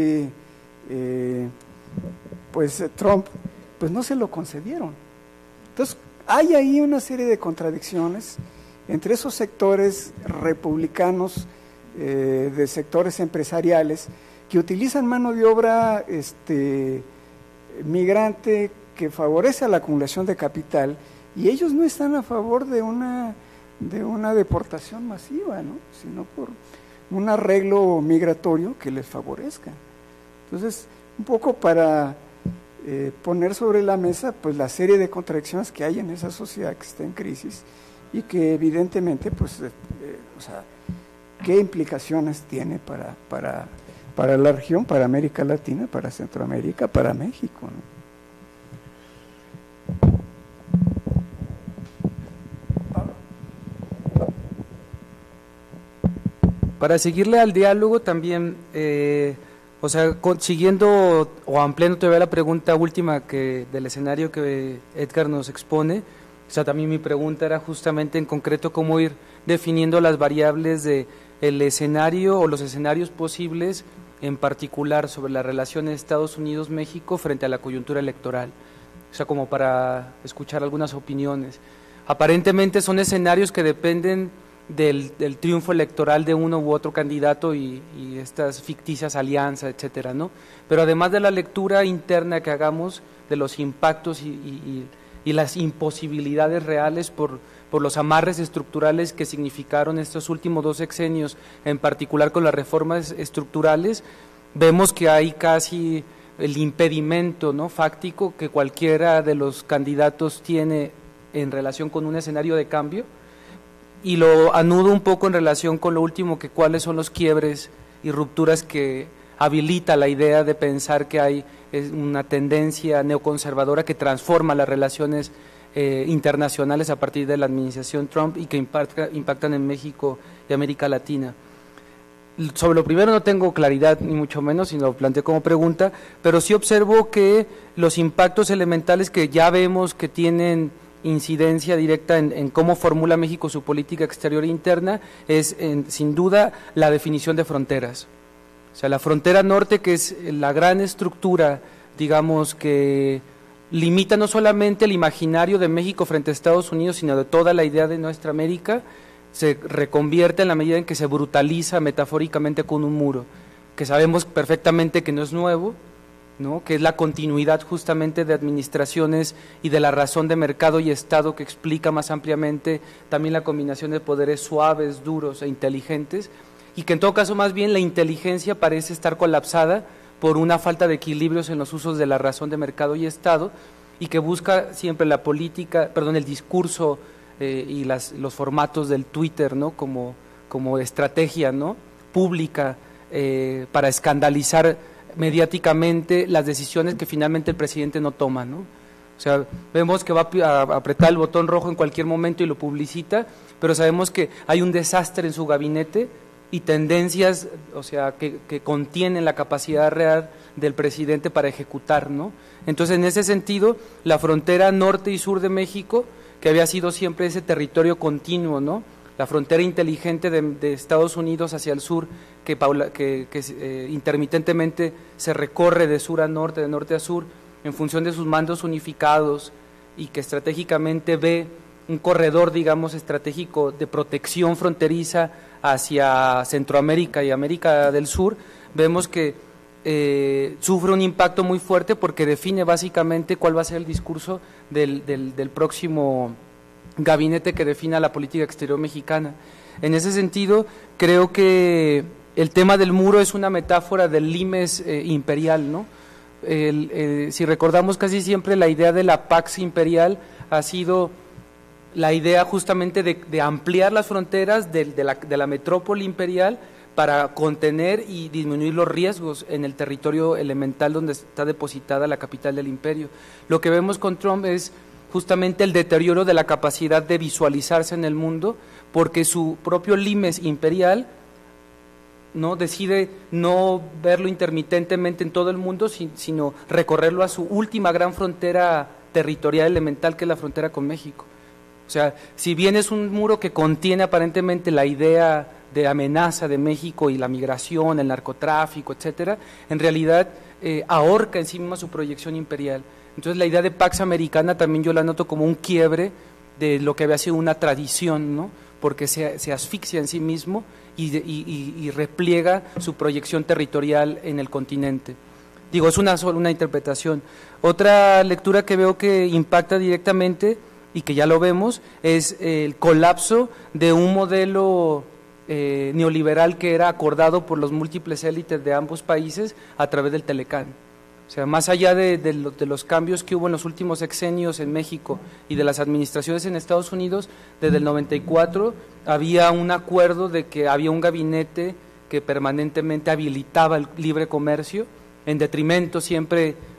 pues Trump, pues no se lo concedieron. Entonces, hay ahí una serie de contradicciones entre esos sectores republicanos, de sectores empresariales, que utilizan mano de obra migrante que favorece a la acumulación de capital, y ellos no están a favor de una deportación masiva, ¿no?, sino por un arreglo migratorio que les favorezca. Entonces, un poco para poner sobre la mesa pues la serie de contradicciones que hay en esa sociedad que está en crisis y que evidentemente pues o sea, qué implicaciones tiene para la región, para América Latina, para Centroamérica, para México, ¿no? para seguirle al diálogo también, o sea, siguiendo o ampliando todavía la pregunta última del escenario que Edgar nos expone, o sea, también mi pregunta era justamente en concreto cómo ir definiendo las variables de el escenario o los escenarios posibles, en particular sobre la relación Estados Unidos-México frente a la coyuntura electoral, o sea, como para escuchar algunas opiniones. Aparentemente son escenarios que dependen del triunfo electoral de uno u otro candidato y estas ficticias alianzas, etcétera, ¿no? Pero además de la lectura interna que hagamos de los impactos y las imposibilidades reales por los amarres estructurales que significaron estos últimos 2 sexenios, en particular con las reformas estructurales, vemos que hay casi el impedimento, ¿no?, fáctico que cualquiera de los candidatos tiene en relación con un escenario de cambio, y lo anudo un poco en relación con lo último, que cuáles son los quiebres y rupturas que habilita la idea de pensar que hay una tendencia neoconservadora que transforma las relaciones internacionales a partir de la administración Trump y que impactan en México y América Latina. Sobre lo primero no tengo claridad, ni mucho menos, sino lo planteo como pregunta, pero sí observo que los impactos elementales que ya vemos que tienen incidencia directa en cómo formula México su política exterior e interna es, sin duda, la definición de fronteras. O sea, la frontera norte, que es la gran estructura, digamos, que limita no solamente el imaginario de México frente a Estados Unidos, sino de toda la idea de nuestra América, se reconvierte en la medida en que se brutaliza metafóricamente con un muro, que sabemos perfectamente que no es nuevo, ¿no?, que es la continuidad justamente de administraciones y de la razón de mercado y Estado, que explica más ampliamente también la combinación de poderes suaves, duros e inteligentes, y que en todo caso más bien la inteligencia parece estar colapsada por una falta de equilibrios en los usos de la razón de mercado y Estado, y que busca siempre la política, el discurso y los formatos del Twitter, ¿no?, como estrategia, ¿no?, pública para escandalizar mediáticamente las decisiones que finalmente el presidente no toma, ¿no? O sea, vemos que va a apretar el botón rojo en cualquier momento y lo publicita, pero sabemos que hay un desastre en su gabinete y tendencias, o sea, que contienen la capacidad real del presidente para ejecutar, ¿no? Entonces, en ese sentido, la frontera norte y sur de México, que había sido siempre ese territorio continuo, ¿no?, la frontera inteligente de Estados Unidos hacia el sur, que intermitentemente se recorre de sur a norte, de norte a sur, en función de sus mandos unificados, y que estratégicamente ve un corredor, digamos, estratégico de protección fronteriza hacia Centroamérica y América del Sur, vemos que sufre un impacto muy fuerte porque define básicamente cuál va a ser el discurso del próximo gabinete que defina la política exterior mexicana. En ese sentido, creo que el tema del muro es una metáfora del limes imperial, ¿no? Si recordamos, casi siempre la idea de la Pax Imperial ha sido la idea justamente de ampliar las fronteras de la metrópoli imperial para contener y disminuir los riesgos en el territorio elemental donde está depositada la capital del imperio. Lo que vemos con Trump es justamente el deterioro de la capacidad de visualizarse en el mundo, porque su propio limes imperial no decide no verlo intermitentemente en todo el mundo, sino recorrerlo a su última gran frontera territorial elemental, que es la frontera con México. O sea, si bien es un muro que contiene aparentemente la idea de amenaza de México y la migración, el narcotráfico, etcétera, en realidad ahorca en sí misma su proyección imperial. Entonces la idea de Pax Americana también yo la noto como un quiebre de lo que había sido una tradición, ¿no?, porque se asfixia en sí mismo y repliega su proyección territorial en el continente. Digo, es una interpretación. Otra lectura que veo que impacta directamente, y que ya lo vemos, es el colapso de un modelo neoliberal que era acordado por los múltiples élites de ambos países a través del Telecán. O sea, más allá de los cambios que hubo en los últimos sexenios en México y de las administraciones en Estados Unidos, desde el 94 había un acuerdo de que había un gabinete que permanentemente habilitaba el libre comercio, en detrimento siempre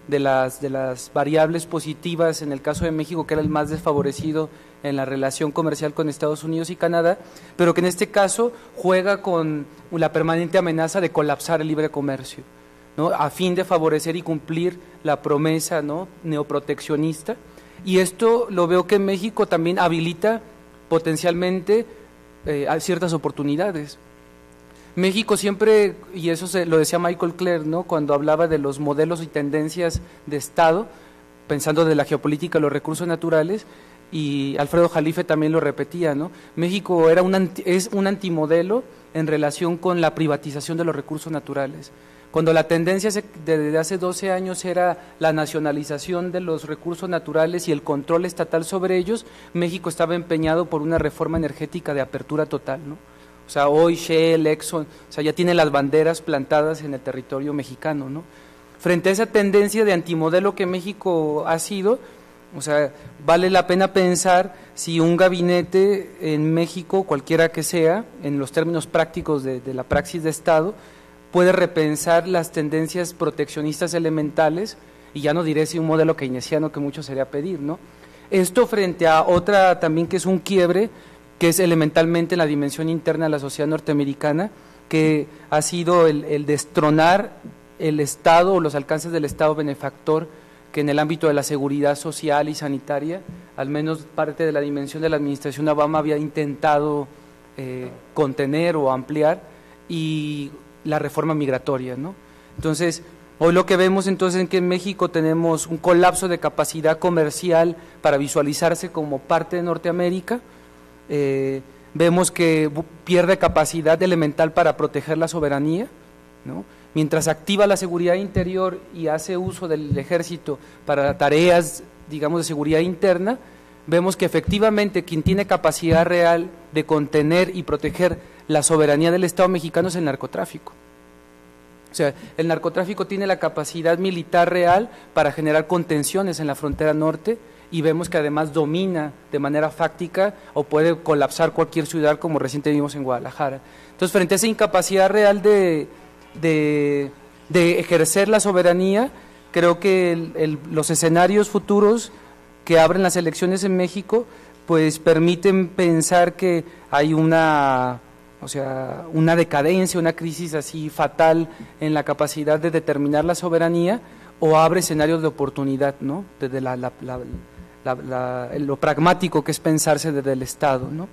de las variables positivas en el caso de México, que era el más desfavorecido en la relación comercial con Estados Unidos y Canadá, pero que en este caso juega con la permanente amenaza de colapsar el libre comercio, ¿no?, a fin de favorecer y cumplir la promesa, ¿no?, neoproteccionista. Y esto lo veo que en México también habilita potencialmente ciertas oportunidades. México siempre, y eso lo decía Michael Clerc, ¿no?, cuando hablaba de los modelos y tendencias de Estado, pensando de la geopolítica, los recursos naturales, y Alfredo Jalife también lo repetía, ¿no? México es un antimodelo en relación con la privatización de los recursos naturales. Cuando la tendencia desde hace 12 años era la nacionalización de los recursos naturales y el control estatal sobre ellos, México estaba empeñado por una reforma energética de apertura total, ¿no? O sea, hoy Shell, Exxon, o sea, ya tienen las banderas plantadas en el territorio mexicano, ¿no? Frente a esa tendencia de antimodelo que México ha sido, o sea, vale la pena pensar si un gabinete en México, cualquiera que sea, en los términos prácticos de la praxis de Estado, puede repensar las tendencias proteccionistas elementales, y ya no diré si un modelo keynesiano, que mucho sería pedir, ¿no? Esto frente a otra también que es un quiebre, que es elementalmente la dimensión interna de la sociedad norteamericana, que ha sido el destronar el Estado o los alcances del Estado benefactor, que en el ámbito de la seguridad social y sanitaria, al menos parte de la dimensión de la administración Obama había intentado contener o ampliar, y la reforma migratoria, ¿no? Entonces, hoy lo que vemos entonces es que en México tenemos un colapso de capacidad comercial para visualizarse como parte de Norteamérica. Vemos que pierde capacidad elemental para proteger la soberanía, ¿no? Mientras activa la seguridad interior y hace uso del ejército para tareas, digamos, de seguridad interna, vemos que efectivamente quien tiene capacidad real de contener y proteger la soberanía del Estado mexicano es el narcotráfico. O sea, el narcotráfico tiene la capacidad militar real para generar contenciones en la frontera norte, y vemos que además domina de manera fáctica o puede colapsar cualquier ciudad, como reciente vimos en Guadalajara. Entonces, frente a esa incapacidad real de ejercer la soberanía, creo que los escenarios futuros que abren las elecciones en México pues permiten pensar que hay una decadencia, una crisis así fatal en la capacidad de determinar la soberanía, o abre escenarios de oportunidad, ¿no?, desde lo pragmático que es pensarse desde el Estado, ¿no?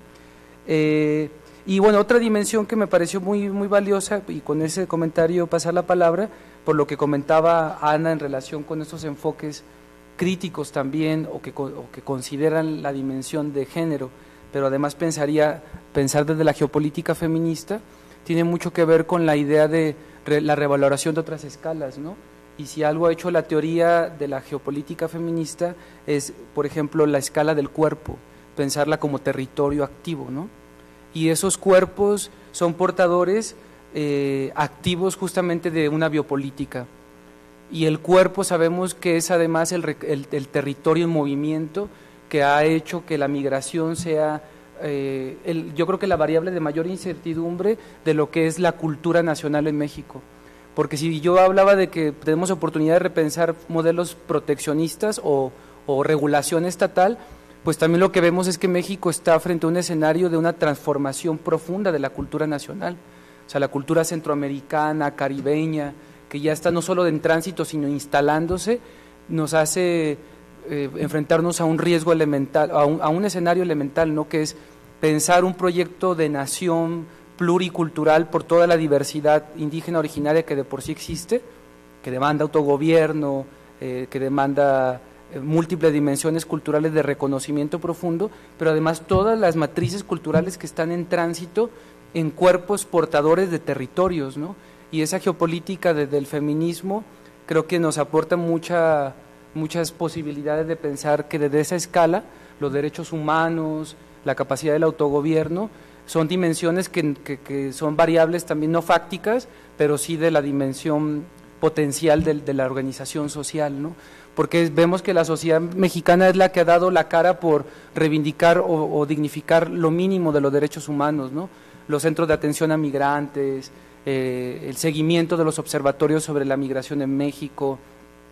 Y bueno, otra dimensión que me pareció muy, muy valiosa, y con ese comentario pasar la palabra, por lo que comentaba Ana en relación con estos enfoques críticos también, o que consideran la dimensión de género, pero además pensar desde la geopolítica feminista, tiene mucho que ver con la idea de la revaloración de otras escalas, ¿no? Y si algo ha hecho la teoría de la geopolítica feminista es, por ejemplo, la escala del cuerpo, pensarla como territorio activo, ¿no? Y esos cuerpos son portadores activos justamente de una biopolítica. Y el cuerpo sabemos que es además el territorio en movimiento que ha hecho que la migración sea, yo creo que la variable de mayor incertidumbre de lo que es la cultura nacional en México. Porque si yo hablaba de que tenemos oportunidad de repensar modelos proteccionistas o regulación estatal, pues también lo que vemos es que México está frente a un escenario de una transformación profunda de la cultura nacional. O sea, la cultura centroamericana, caribeña, que ya está no solo en tránsito, sino instalándose, nos hace enfrentarnos a un riesgo elemental, a un escenario elemental, ¿no?, que es pensar un proyecto de nación pluricultural por toda la diversidad indígena originaria que de por sí existe, que demanda autogobierno, que demanda múltiples dimensiones culturales de reconocimiento profundo, pero además todas las matrices culturales que están en tránsito en cuerpos portadores de territorios, ¿no? Y esa geopolítica del feminismo creo que nos aporta muchas posibilidades de pensar que desde esa escala los derechos humanos, la capacidad del autogobierno, son dimensiones que son variables también no fácticas, pero sí de la dimensión potencial de la organización social, ¿no? Porque vemos que la sociedad mexicana es la que ha dado la cara por reivindicar o dignificar lo mínimo de los derechos humanos, ¿no? Los centros de atención a migrantes, el seguimiento de los observatorios sobre la migración en México,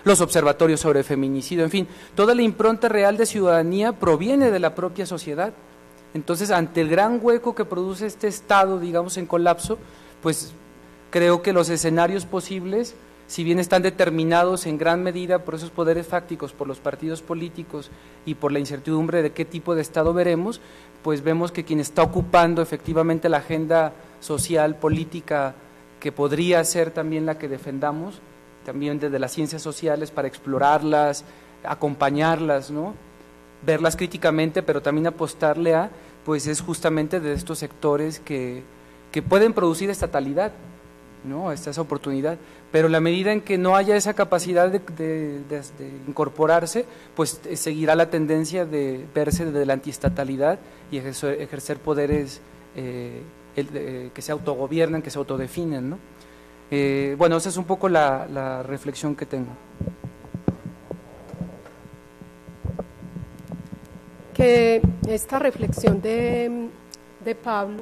los observatorios sobre feminicidio, en fin, toda la impronta real de ciudadanía proviene de la propia sociedad. Entonces, ante el gran hueco que produce este Estado, digamos, en colapso, pues creo que los escenarios posibles, si bien están determinados en gran medida por esos poderes fácticos, por los partidos políticos y por la incertidumbre de qué tipo de Estado veremos, pues vemos que quien está ocupando efectivamente la agenda social, política, que podría ser también la que defendamos, también desde las ciencias sociales para explorarlas, acompañarlas, ¿no? Verlas críticamente, pero también apostarle a, pues es justamente de estos sectores que pueden producir estatalidad, ¿no? Esa oportunidad, pero la medida en que no haya esa capacidad de incorporarse, pues seguirá la tendencia de verse desde la antiestatalidad y ejercer poderes que se autogobiernan, que se autodefinen, ¿no? Bueno, esa es un poco la reflexión que tengo. Que esta reflexión de Pablo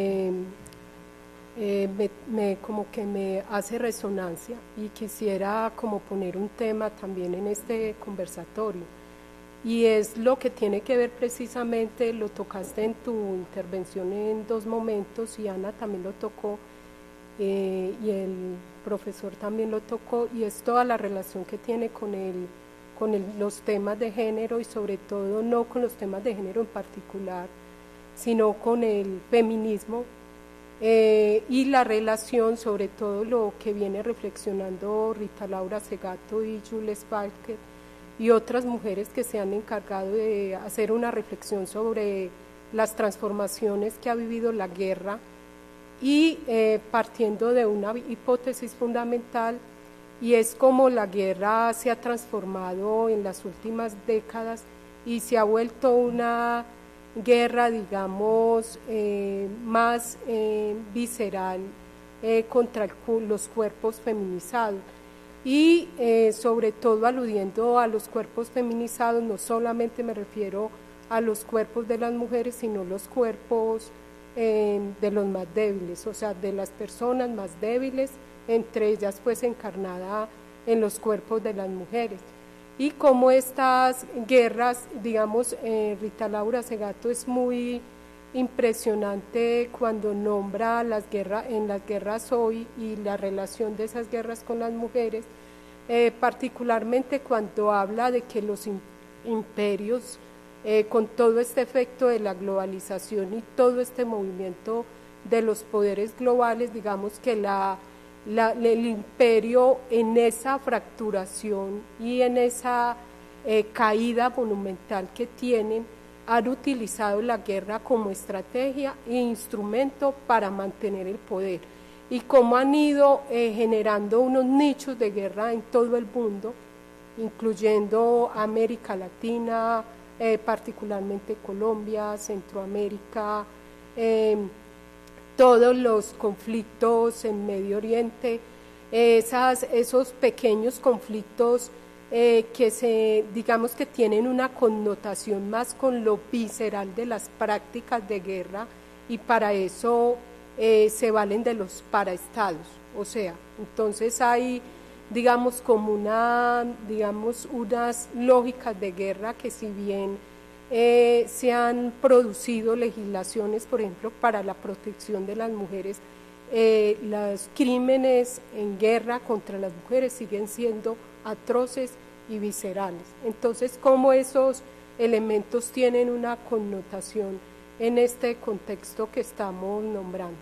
como que me hace resonancia y quisiera como poner un tema también en este conversatorio, y es lo que tiene que ver precisamente, lo tocaste en tu intervención en dos momentos y Ana también lo tocó y el profesor también lo tocó, y es toda la relación que tiene con los temas de género, y sobre todo no con los temas de género en particular, sino con el feminismo y la relación, sobre todo lo que viene reflexionando Rita Laura Segato y Jules Falker y otras mujeres que se han encargado de hacer una reflexión sobre las transformaciones que ha vivido la guerra, y partiendo de una hipótesis fundamental, y es como la guerra se ha transformado en las últimas décadas y se ha vuelto una guerra, digamos, más visceral contra los cuerpos feminizados, y sobre todo aludiendo a los cuerpos feminizados, no solamente me refiero a los cuerpos de las mujeres, sino los cuerpos de los más débiles, o sea, de las personas más débiles, entre ellas pues encarnada en los cuerpos de las mujeres. Y como estas guerras, digamos, Rita Laura Segato es muy impresionante cuando nombra las guerras, en las guerras hoy, y la relación de esas guerras con las mujeres, particularmente cuando habla de que los imperios, con todo este efecto de la globalización y todo este movimiento de los poderes globales, digamos que el imperio, en esa fracturación y en esa caída monumental que tienen, han utilizado la guerra como estrategia e instrumento para mantener el poder, y cómo han ido generando unos nichos de guerra en todo el mundo, incluyendo América Latina, particularmente Colombia, Centroamérica, todos los conflictos en Medio Oriente, esos pequeños conflictos que digamos que tienen una connotación más con lo visceral de las prácticas de guerra, y para eso se valen de los paraestados, o sea, entonces hay, digamos, como unas lógicas de guerra que, si bien se han producido legislaciones, por ejemplo, para la protección de las mujeres, los crímenes en guerra contra las mujeres siguen siendo atroces y viscerales. Entonces, ¿cómo esos elementos tienen una connotación en este contexto que estamos nombrando?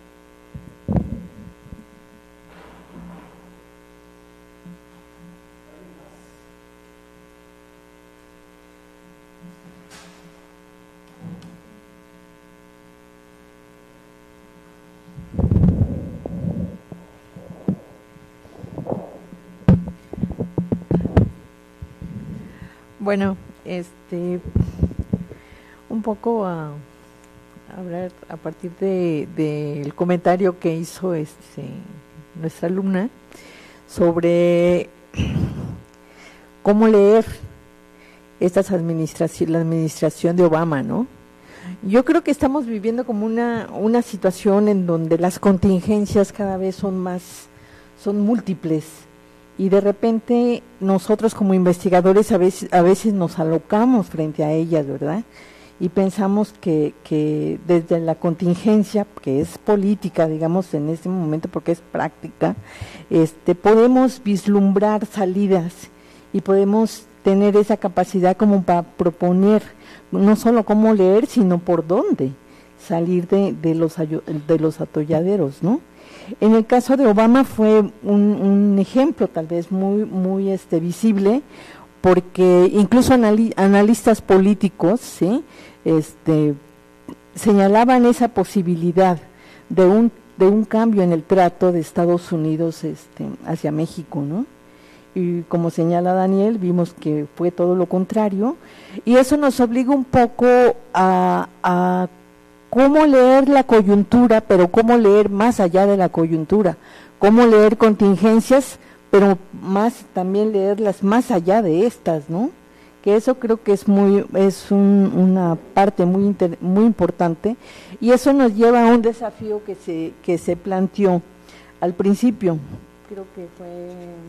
Bueno, un poco a hablar a partir del comentario que hizo nuestra alumna sobre cómo leer la administración de Obama, ¿no? Yo creo que estamos viviendo como una situación en donde las contingencias cada vez son múltiples, y de repente nosotros como investigadores a veces nos alocamos frente a ellas, ¿verdad? Y pensamos que desde la contingencia, que es política, digamos, en este momento, porque es práctica, podemos vislumbrar salidas y podemos tener esa capacidad como para proponer no solo cómo leer, sino por dónde salir de los atolladeros, ¿no? En el caso de Obama fue un ejemplo tal vez muy visible, porque incluso analistas políticos, ¿sí?, señalaban esa posibilidad de un cambio en el trato de Estados Unidos hacia México, ¿no? Y como señala Daniel, vimos que fue todo lo contrario, y eso nos obliga un poco a cómo leer la coyuntura, pero cómo leer más allá de la coyuntura, cómo leer contingencias, pero más también leerlas más allá de estas, ¿no? Que eso creo que es una parte muy importante, y eso nos lleva a un desafío que se planteó al principio. Creo que fue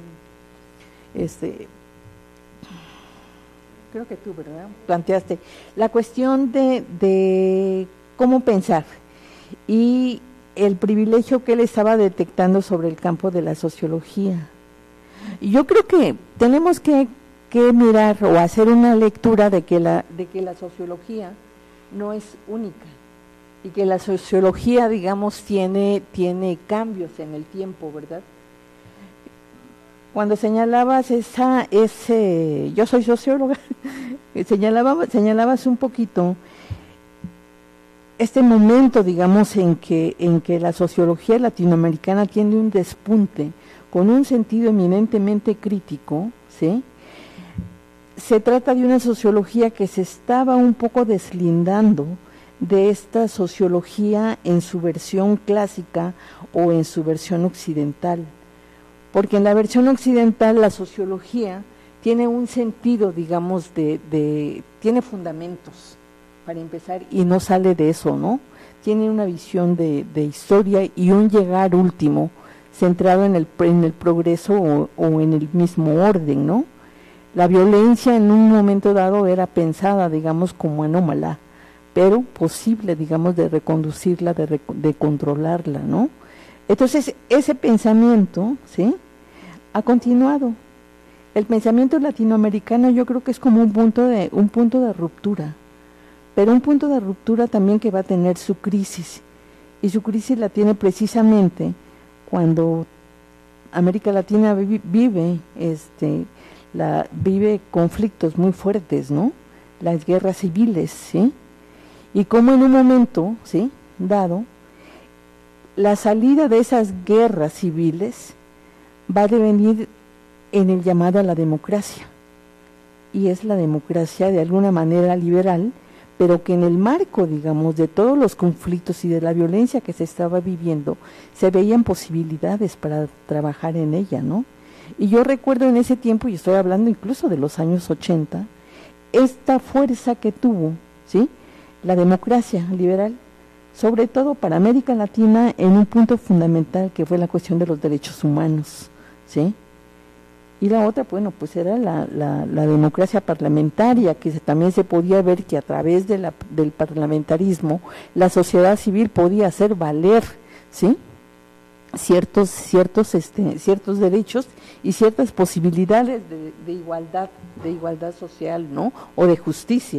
creo que tú, ¿verdad?, planteaste la cuestión de cómo pensar y el privilegio que él estaba detectando sobre el campo de la sociología. Y yo creo que tenemos que mirar o hacer una lectura de que la sociología no es única y que la sociología, digamos, tiene cambios en el tiempo, ¿verdad? Cuando señalabas yo soy socióloga, señalabas un poquito este momento, digamos, en que la sociología latinoamericana tiene un despunte con un sentido eminentemente crítico, ¿sí? Se trata de una sociología que se estaba un poco deslindando de esta sociología en su versión clásica o en su versión occidental, porque en la versión occidental la sociología tiene un sentido, digamos, tiene fundamentos, para empezar, y no sale de eso, ¿no? Tiene una visión de historia y un llegar último, centrado en el progreso o en el mismo orden, ¿no? La violencia en un momento dado era pensada, digamos, como anómala, pero posible, digamos, de reconducirla, de controlarla, ¿no? Entonces, ese pensamiento, ¿sí?, ha continuado. El pensamiento latinoamericano yo creo que es como un punto de ruptura, pero un punto de ruptura también que va a tener su crisis, y su crisis la tiene precisamente cuando América Latina vive conflictos muy fuertes, ¿no? Las guerras civiles, ¿sí? Y como en un momento, ¿sí?, dado, la salida de esas guerras civiles va a devenir en el llamado a la democracia, y es la democracia de alguna manera liberal, pero que en el marco, digamos, de todos los conflictos y de la violencia que se estaba viviendo, se veían posibilidades para trabajar en ella, ¿no? Y yo recuerdo en ese tiempo, y estoy hablando incluso de los años 80, esta fuerza que tuvo, ¿sí?, la democracia liberal, sobre todo para América Latina, en un punto fundamental que fue la cuestión de los derechos humanos, ¿sí? Y la otra, bueno, pues era la democracia parlamentaria, que también se podía ver que a través del parlamentarismo la sociedad civil podía hacer valer, ¿sí?, ciertos derechos y ciertas posibilidades de igualdad social, ¿no?, o de justicia.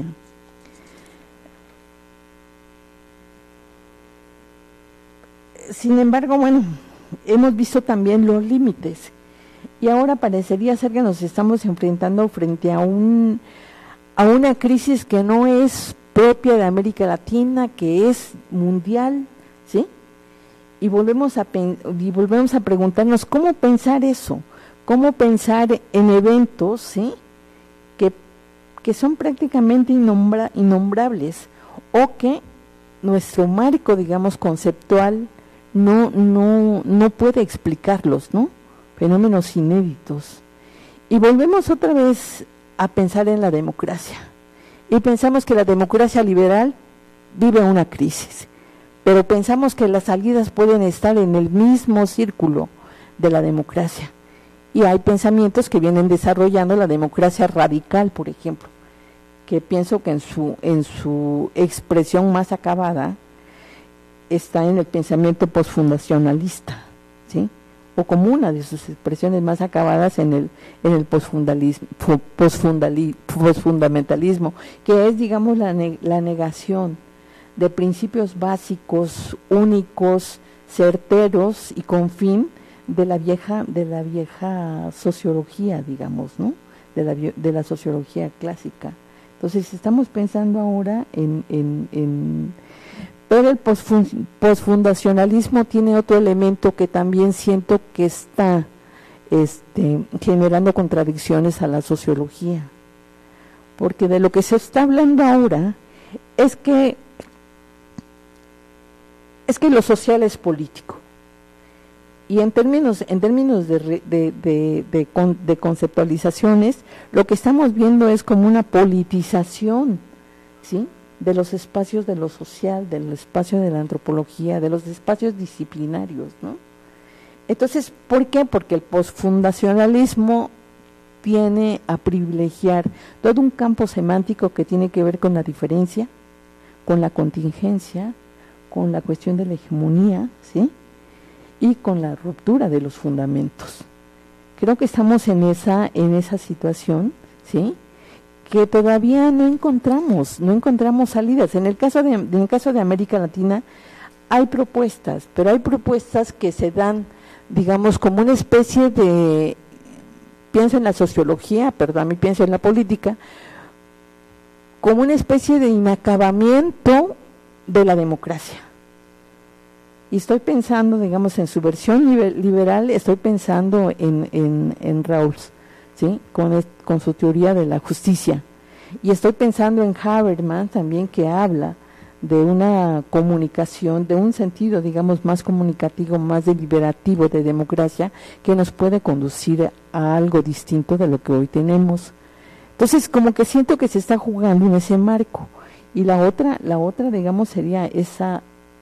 Sin embargo, bueno, hemos visto también los límites, y ahora parecería ser que nos estamos enfrentando frente a una crisis que no es propia de América Latina, que es mundial, ¿sí? Y volvemos a preguntarnos cómo pensar eso, cómo pensar en eventos, ¿sí?, que son prácticamente innombrables, o que nuestro marco, digamos, conceptual no puede explicarlos, ¿no? Fenómenos inéditos. Y volvemos otra vez a pensar en la democracia, y pensamos que la democracia liberal vive una crisis, pero pensamos que las salidas pueden estar en el mismo círculo de la democracia, Y hay pensamientos que vienen desarrollando la democracia radical, por ejemplo, que pienso que en su expresión más acabada está en el pensamiento posfundacionalista, ¿sí? O como una de sus expresiones más acabadas en el posfundamentalismo, que es, digamos, la negación de principios básicos, únicos, certeros y con fin de la vieja sociología, digamos, ¿no? De la sociología clásica. Entonces estamos pensando ahora pero el posfundacionalismo tiene otro elemento que también siento que está generando contradicciones a la sociología, porque de lo que se está hablando ahora es que lo social es político, y en términos de conceptualizaciones, lo que estamos viendo es como una politización, ¿sí?, de los espacios de lo social, del espacio de la antropología, de los espacios disciplinarios, ¿no? Entonces, ¿por qué? Porque el posfundacionalismo tiene a privilegiar todo un campo semántico que tiene que ver con la diferencia, con la contingencia, con la cuestión de la hegemonía, ¿sí?, y con la ruptura de los fundamentos. Creo que estamos en esa situación, ¿sí?, que todavía no encontramos salidas. En el caso de América Latina hay propuestas, pero hay propuestas que se dan, digamos, como una especie de, pienso en la sociología, pero también pienso en la política, como una especie de inacabamiento de la democracia. Y estoy pensando, digamos, en su versión liberal, estoy pensando en Rawls, ¿sí?, con su teoría de la justicia, y estoy pensando en Habermas también, que habla de una comunicación, de un sentido, digamos, más comunicativo, más deliberativo de democracia, que nos puede conducir a algo distinto de lo que hoy tenemos. Entonces, como que siento que se está jugando en ese marco, y la otra, digamos, sería esa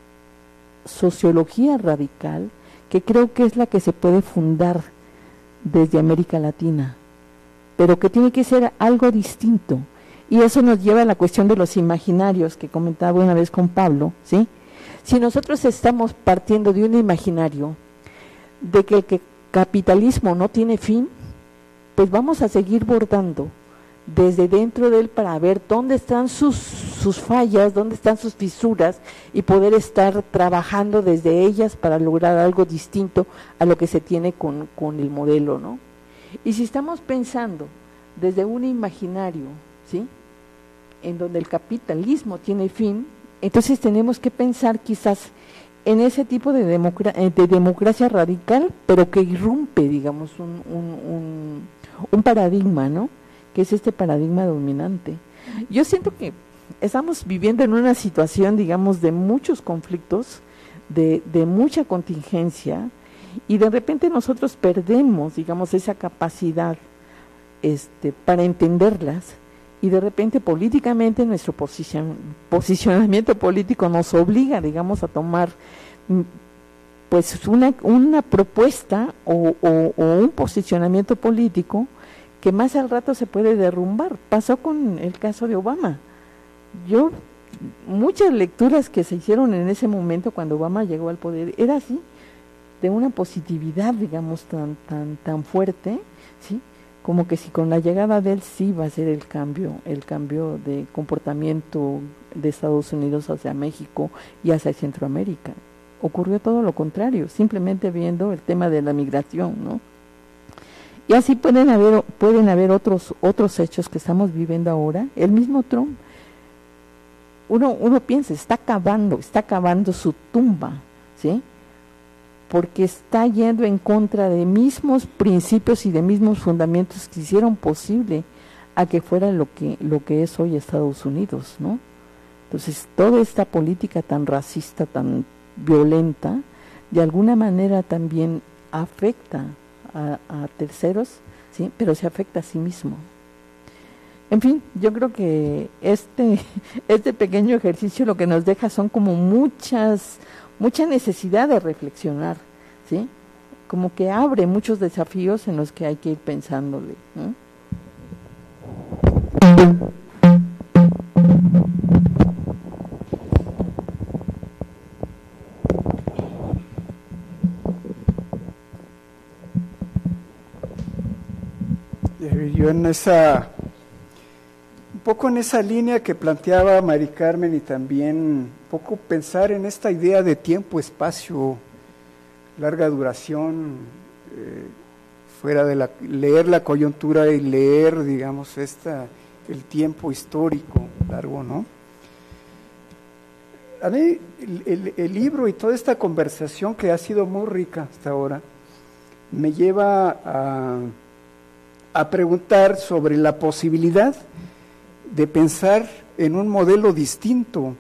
sociología radical, que creo que es la que se puede fundar desde América Latina, pero que tiene que ser algo distinto, y eso nos lleva a la cuestión de los imaginarios que comentaba una vez con Pablo, ¿sí? Si nosotros estamos partiendo de un imaginario de que el capitalismo no tiene fin, pues vamos a seguir bordando desde dentro de él para ver dónde están sus fallas, dónde están sus fisuras, y poder estar trabajando desde ellas para lograr algo distinto a lo que se tiene con el modelo, ¿no? Y si estamos pensando desde un imaginario, ¿sí?, en donde el capitalismo tiene fin, entonces tenemos que pensar quizás en ese tipo de democracia radical, pero que irrumpe, digamos, un paradigma, ¿no?, que es este paradigma dominante. Yo siento que estamos viviendo en una situación, digamos, de muchos conflictos, de mucha contingencia, y de repente nosotros perdemos, digamos, esa capacidad para entenderlas, y de repente políticamente nuestro posicionamiento político nos obliga, digamos, a tomar pues una propuesta o un posicionamiento político que más al rato se puede derrumbar. Pasó con el caso de Obama. Muchas lecturas que se hicieron en ese momento cuando Obama llegó al poder, era así, de una positividad, digamos, tan fuerte, ¿sí?, como que si con la llegada de él sí va a ser el cambio de comportamiento de Estados Unidos hacia México y hacia Centroamérica. Ocurrió todo lo contrario, simplemente viendo el tema de la migración, ¿no? Y así pueden haber otros hechos que estamos viviendo ahora. El mismo Trump, uno piensa, está cavando su tumba, ¿sí?, porque está yendo en contra de mismos principios y de mismos fundamentos que hicieron posible a que fuera lo que es hoy Estados Unidos, ¿no? Entonces, toda esta política tan racista, tan violenta, de alguna manera también afecta a terceros, ¿sí?, pero se afecta a sí mismo. En fin, yo creo que este pequeño ejercicio lo que nos deja son como mucha necesidad de reflexionar, ¿sí?, como que abre muchos desafíos en los que hay que ir pensándole, ¿no? Yo un poco en esa línea que planteaba Mari Carmen, y también un poco pensar en esta idea de tiempo, espacio, larga duración, fuera de leer la coyuntura y leer, digamos, el tiempo histórico largo, ¿no? A mí el libro y toda esta conversación, que ha sido muy rica hasta ahora, me lleva a preguntar sobre la posibilidad de pensar en un modelo distinto,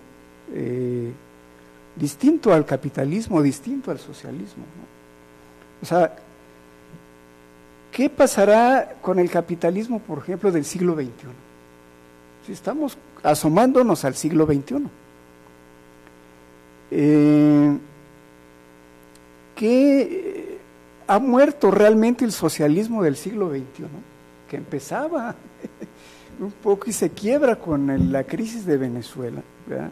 distinto al capitalismo, distinto al socialismo, ¿no? O sea, ¿qué pasará con el capitalismo, por ejemplo, del siglo XXI? Si estamos asomándonos al siglo XXI. ¿Qué ha muerto realmente el socialismo del siglo XXI? Que empezaba un poco y se quiebra con la crisis de Venezuela, ¿verdad?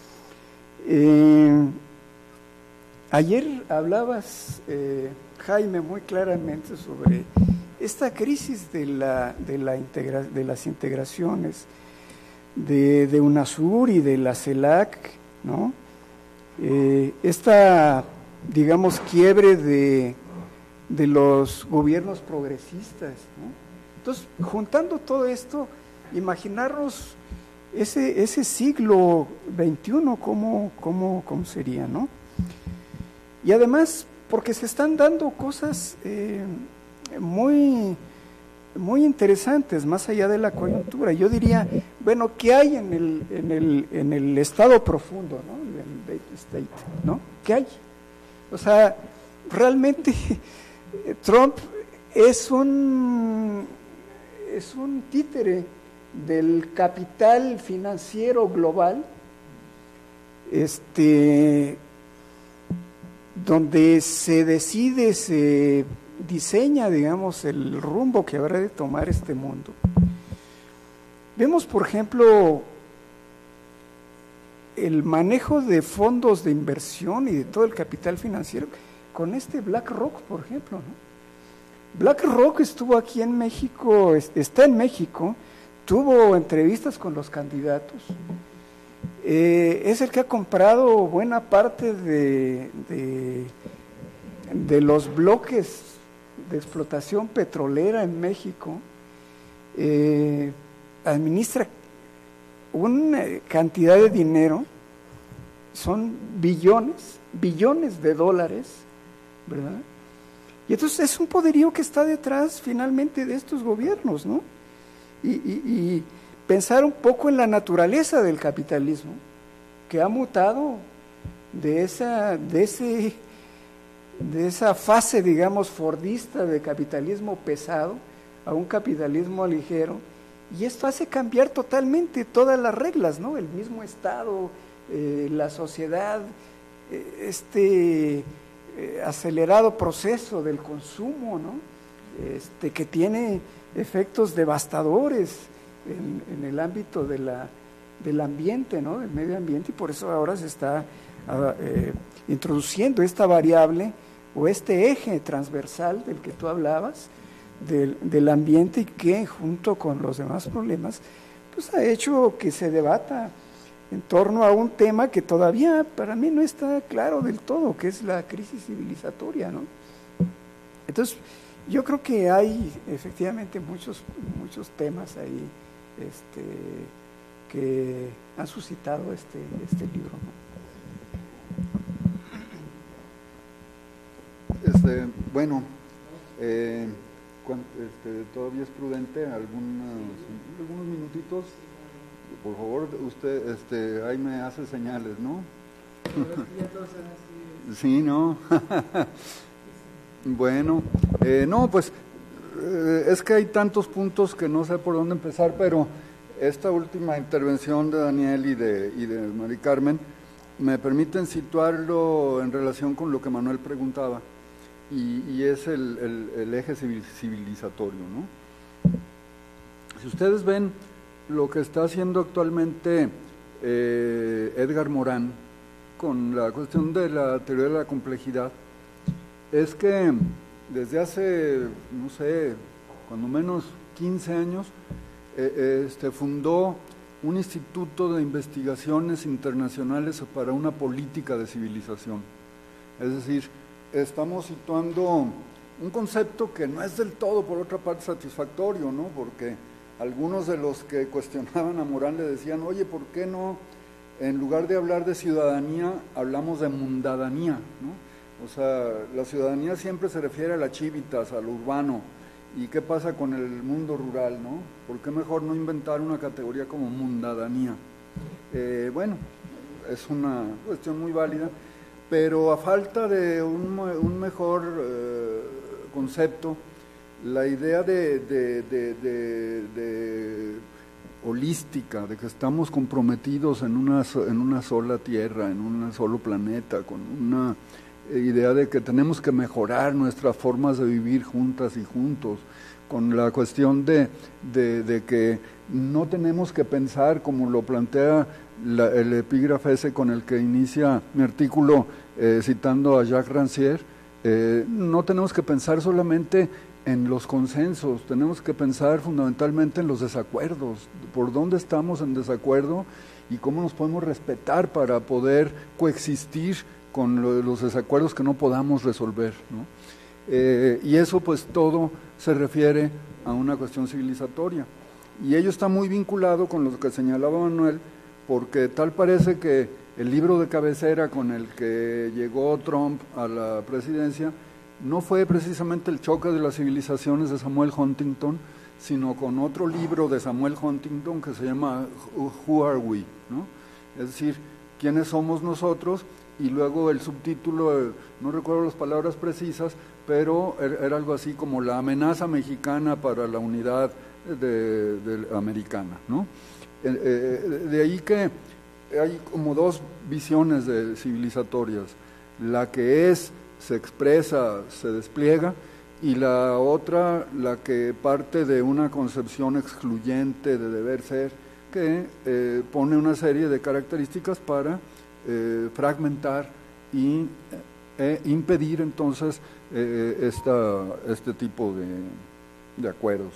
Ayer hablabas, Jaime, muy claramente sobre esta crisis de las integraciones de UNASUR y de la CELAC, ¿no? Esta, digamos, quiebre de los gobiernos progresistas, ¿no? Entonces, juntando todo esto, imaginarnos ese siglo XXI, ¿cómo sería, no? Y además, porque se están dando cosas muy, muy interesantes, más allá de la coyuntura. Yo diría, bueno, ¿qué hay en el estado profundo, ¿no? En el deep state, ¿no? ¿Qué hay? O sea, realmente Trump es un títere del capital financiero global, donde se decide, se diseña, digamos, el rumbo que habrá de tomar este mundo. Vemos, por ejemplo, el manejo de fondos de inversión y de todo el capital financiero con BlackRock, por ejemplo, ¿no? BlackRock estuvo aquí en México, está en México, tuvo entrevistas con los candidatos, es el que ha comprado buena parte de los bloques de explotación petrolera en México, administra una cantidad de dinero, son billones de dólares, ¿verdad? Y entonces es un poderío que está detrás finalmente de estos gobiernos, ¿no? Y pensar un poco en la naturaleza del capitalismo, que ha mutado de esa fase, digamos, fordista de capitalismo pesado a un capitalismo ligero, y esto hace cambiar totalmente todas las reglas, ¿no? El mismo Estado, la sociedad, acelerado proceso del consumo, ¿no? Que tiene efectos devastadores en el ámbito del ambiente, ¿no? Del medio ambiente, y por eso ahora se está introduciendo esta variable o este eje transversal del que tú hablabas, del ambiente, y que junto con los demás problemas pues ha hecho que se debata en torno a un tema que todavía para mí no está claro del todo, que es la crisis civilizatoria, ¿no? Entonces, yo creo que hay efectivamente muchos temas ahí que han suscitado este libro, ¿no? Bueno, todavía es prudente algunos minutitos. Por favor, usted ahí me hace señales, ¿no? Sí, ¿no? Bueno, no, pues es que hay tantos puntos que no sé por dónde empezar, pero esta última intervención de Daniel y de Mari Carmen me permiten situarlo en relación con lo que Manuel preguntaba. y es el eje civilizatorio, ¿no? Si ustedes ven lo que está haciendo actualmente Edgar Morin con la cuestión de la teoría de la complejidad, es que desde hace, no sé, cuando menos 15 años, fundó un instituto de investigaciones internacionales para una política de civilización. Es decir, estamos situando un concepto que no es del todo, por otra parte, satisfactorio, ¿no? Porque algunos de los que cuestionaban a Morin le decían, oye, ¿por qué no, en lugar de hablar de ciudadanía, hablamos de mundadanía, ¿no? O sea, la ciudadanía siempre se refiere a las chívitas, a lo urbano. ¿Y qué pasa con el mundo rural, no? ¿Por qué mejor no inventar una categoría como mundadanía? Bueno, es una cuestión muy válida, pero a falta de un mejor concepto, la idea de holística, de que estamos comprometidos en una sola tierra, en un solo planeta, con una idea de que tenemos que mejorar nuestras formas de vivir juntas y juntos, con la cuestión de que no tenemos que pensar, como lo plantea el epígrafe ese con el que inicia mi artículo, citando a Jacques Rancière, no tenemos que pensar solamente en los consensos, tenemos que pensar fundamentalmente en los desacuerdos, por dónde estamos en desacuerdo y cómo nos podemos respetar para poder coexistir con los desacuerdos que no podamos resolver, ¿no? Y eso pues todo se refiere a una cuestión civilizatoria. Y ello está muy vinculado con lo que señalaba Manuel, porque tal parece que el libro de cabecera con el que llegó Trump a la presidencia no fue precisamente El choque de las civilizaciones de Samuel Huntington, sino con otro libro de Samuel Huntington que se llama Who Are We, ¿no? Es decir, ¿quiénes somos nosotros? Y luego el subtítulo, no recuerdo las palabras precisas, pero era algo así como la amenaza mexicana para la unidad americana, ¿no? De ahí que hay como dos visiones civilizatorias, la que se expresa, se despliega, y la otra, la que parte de una concepción excluyente de deber ser, que pone una serie de características para fragmentar y impedir entonces este tipo de acuerdos.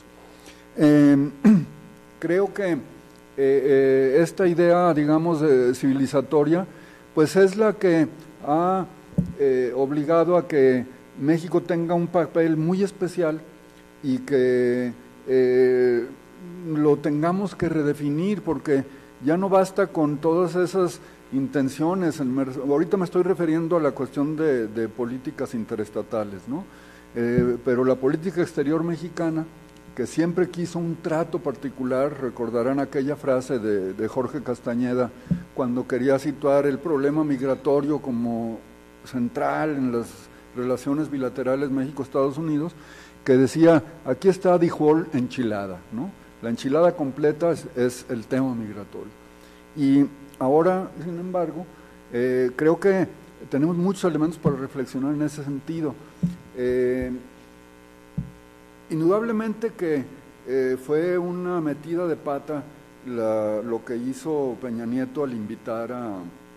Creo que esta idea, digamos, civilizatoria, pues es la que ha obligado a que México tenga un papel muy especial y que lo tengamos que redefinir, porque ya no basta con todas esas intenciones. Ahorita me estoy refiriendo a la cuestión de políticas interestatales, ¿no? Pero la política exterior mexicana, que siempre quiso un trato particular, recordarán aquella frase de Jorge Castañeda, cuando quería situar el problema migratorio como central en las relaciones bilaterales México-Estados Unidos, que decía, aquí está Dijol enchilada, ¿no? La enchilada completa es el tema migratorio. Y ahora, sin embargo, creo que tenemos muchos elementos para reflexionar en ese sentido. Indudablemente que fue una metida de pata lo que hizo Peña Nieto al invitar a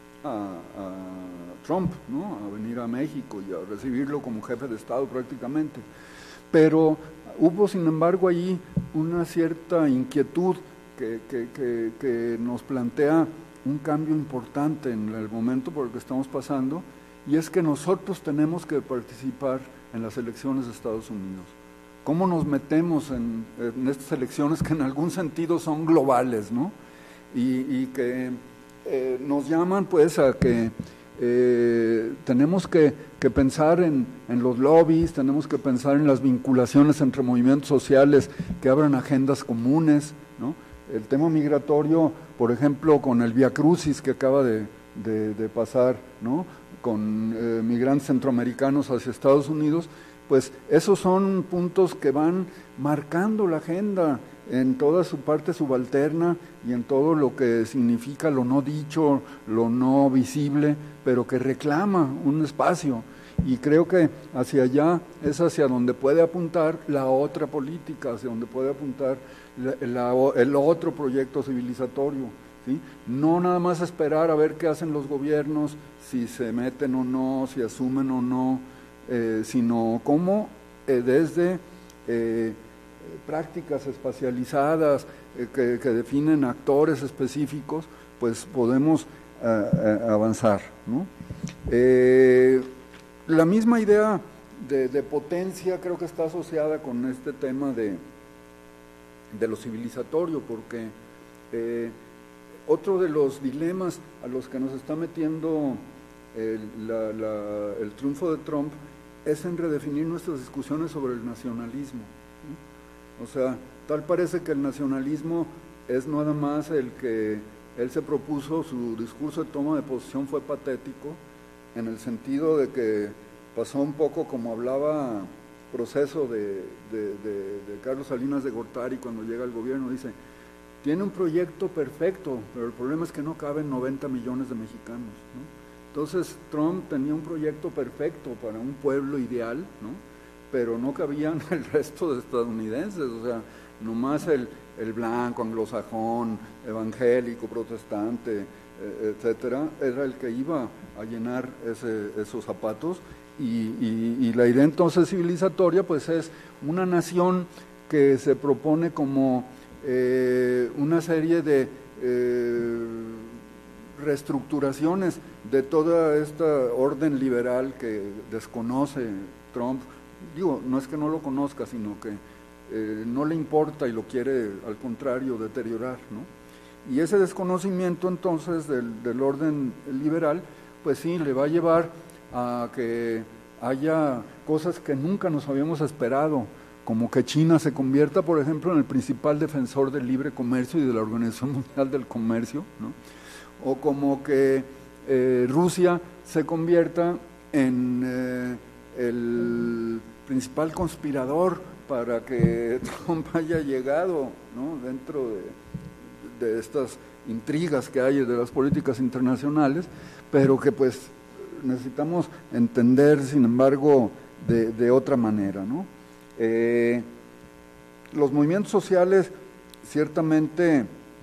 Trump, ¿no? A venir a México y a recibirlo como jefe de Estado prácticamente. Pero hubo, sin embargo, allí una cierta inquietud que nos plantea un cambio importante en el momento por el que estamos pasando, y es que nosotros tenemos que participar en las elecciones de Estados Unidos. ¿Cómo nos metemos en estas elecciones que en algún sentido son globales, ¿no? Y que nos llaman pues a que tenemos que pensar en los lobbies, tenemos que pensar en las vinculaciones entre movimientos sociales que abran agendas comunes, ¿no? El tema migratorio, por ejemplo, con el Vía Crucis que acaba de pasar, ¿no? Con migrantes centroamericanos hacia Estados Unidos, pues esos son puntos que van marcando la agenda en toda su parte subalterna y en todo lo que significa lo no dicho, lo no visible, pero que reclama un espacio. Y creo que hacia allá es hacia donde puede apuntar la otra política, hacia donde puede apuntar el otro proyecto civilizatorio, ¿sí? No nada más esperar a ver qué hacen los gobiernos, si se meten o no, si asumen o no, sino cómo desde prácticas espacializadas que definen actores específicos, pues podemos avanzar, ¿no? La misma idea de potencia creo que está asociada con este tema de lo civilizatorio, porque otro de los dilemas a los que nos está metiendo el triunfo de Trump es en redefinir nuestras discusiones sobre el nacionalismo, ¿sí? O sea, tal parece que el nacionalismo es nada más el que él se propuso. Su discurso de toma de posición fue patético, en el sentido de que pasó un poco como hablaba Proceso de Carlos Salinas de Gortari cuando llega al gobierno. Dice, tiene un proyecto perfecto, pero el problema es que no caben 90 millones de mexicanos, ¿no? Entonces Trump tenía un proyecto perfecto para un pueblo ideal, ¿no? Pero no cabían el resto de estadounidenses, o sea, nomás el blanco, anglosajón, evangélico, protestante, etcétera, era el que iba a llenar esos zapatos. Y la idea entonces civilizatoria pues es una nación que se propone como una serie de reestructuraciones de toda esta orden liberal que desconoce Trump. Digo, no es que no lo conozca, sino que no le importa y lo quiere, al contrario, deteriorar, ¿no? Y ese desconocimiento entonces del orden liberal, pues sí, le va a llevar a que haya cosas que nunca nos habíamos esperado, como que China se convierta, por ejemplo, en el principal defensor del libre comercio y de la Organización Mundial del Comercio, ¿no? O como que Rusia se convierta en el principal conspirador para que Trump haya llegado, ¿no? Dentro de estas intrigas que hay de las políticas internacionales, pero que pues necesitamos entender, sin embargo, de otra manera, ¿no? Los movimientos sociales ciertamente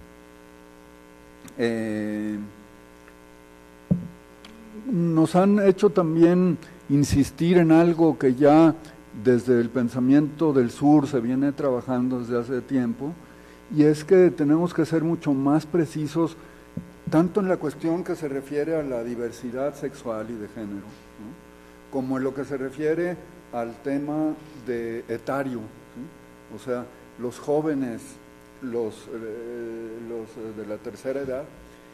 nos han hecho también insistir en algo que ya desde el pensamiento del sur se viene trabajando desde hace tiempo, y es que tenemos que ser mucho más precisos tanto en la cuestión que se refiere a la diversidad sexual y de género, ¿no? Como en lo que se refiere al tema de etario, ¿sí? O sea, los jóvenes, los de la tercera edad,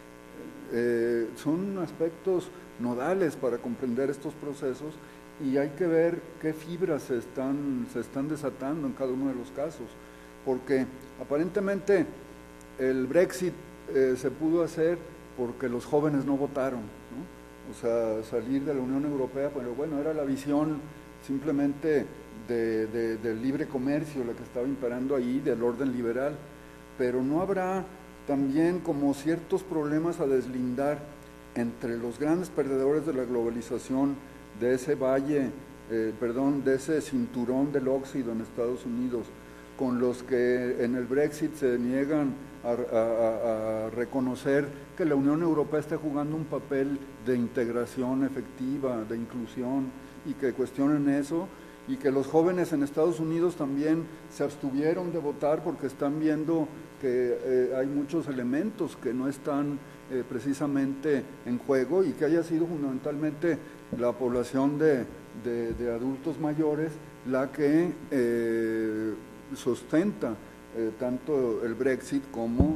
son aspectos nodales para comprender estos procesos, y hay que ver qué fibras se están desatando en cada uno de los casos, porque aparentemente el Brexit se pudo hacer porque los jóvenes no votaron, ¿no? O sea, salir de la Unión Europea, pero bueno, era la visión simplemente del libre comercio la que estaba imperando ahí, del orden liberal, pero no habrá también como ciertos problemas a deslindar entre los grandes perdedores de la globalización, de ese valle, de ese cinturón del óxido en Estados Unidos, con los que en el Brexit se niegan a reconocer que la Unión Europea está jugando un papel de integración efectiva, de inclusión, y que cuestionen eso, y que los jóvenes en Estados Unidos también se abstuvieron de votar porque están viendo que hay muchos elementos que no están precisamente en juego, y que haya sido fundamentalmente la población de adultos mayores la que sustenta tanto el Brexit como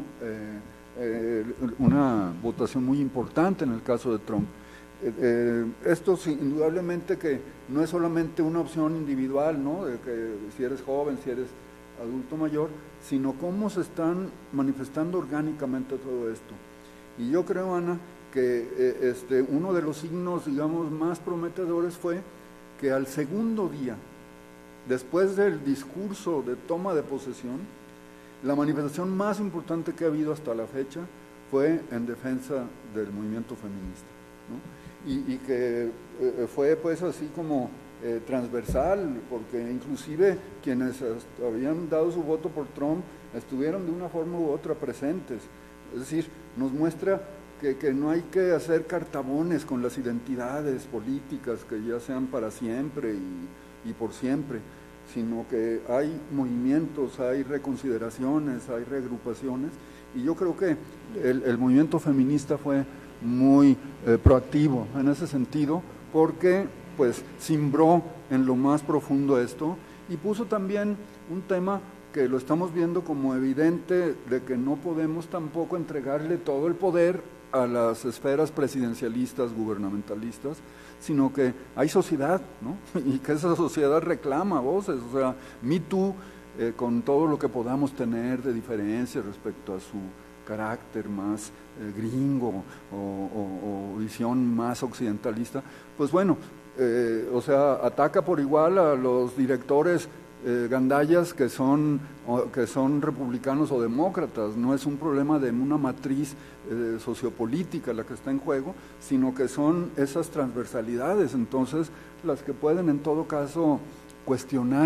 una votación muy importante en el caso de Trump. Esto indudablemente que no es solamente una opción individual, ¿no? De que si eres joven, si eres adulto mayor, sino cómo se están manifestando orgánicamente todo esto. Y yo creo, Ana, que uno de los signos, digamos, más prometedores fue que al segundo día, después del discurso de toma de posesión, la manifestación más importante que ha habido hasta la fecha fue en defensa del movimiento feminista, ¿no? y que fue pues así como transversal, porque inclusive quienes habían dado su voto por Trump estuvieron de una forma u otra presentes. Es decir, nos muestra que no hay que hacer cartabones con las identidades políticas que ya sean para siempre y por siempre, sino que hay movimientos, hay reconsideraciones, hay reagrupaciones, y yo creo que el movimiento feminista fue muy proactivo en ese sentido, porque pues cimbró en lo más profundo esto y puso también un tema que lo estamos viendo como evidente, de que no podemos tampoco entregarle todo el poder a las esferas presidencialistas, gubernamentalistas, sino que hay sociedad, ¿no? Y que esa sociedad reclama voces, o sea, Me Too, con todo lo que podamos tener de diferencia respecto a su carácter más gringo o visión más occidentalista, pues bueno, o sea, ataca por igual a los directores gandallas que son republicanos o demócratas. No es un problema de una matriz sociopolítica la que está en juego, sino que son esas transversalidades, entonces, las que pueden en todo caso cuestionar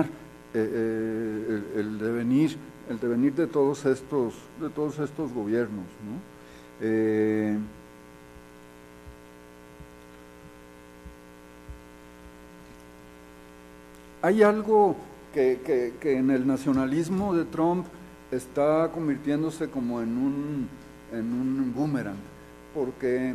el devenir de todos estos gobiernos, ¿no? Hay algo que en el nacionalismo de Trump está convirtiéndose como en un boomerang, porque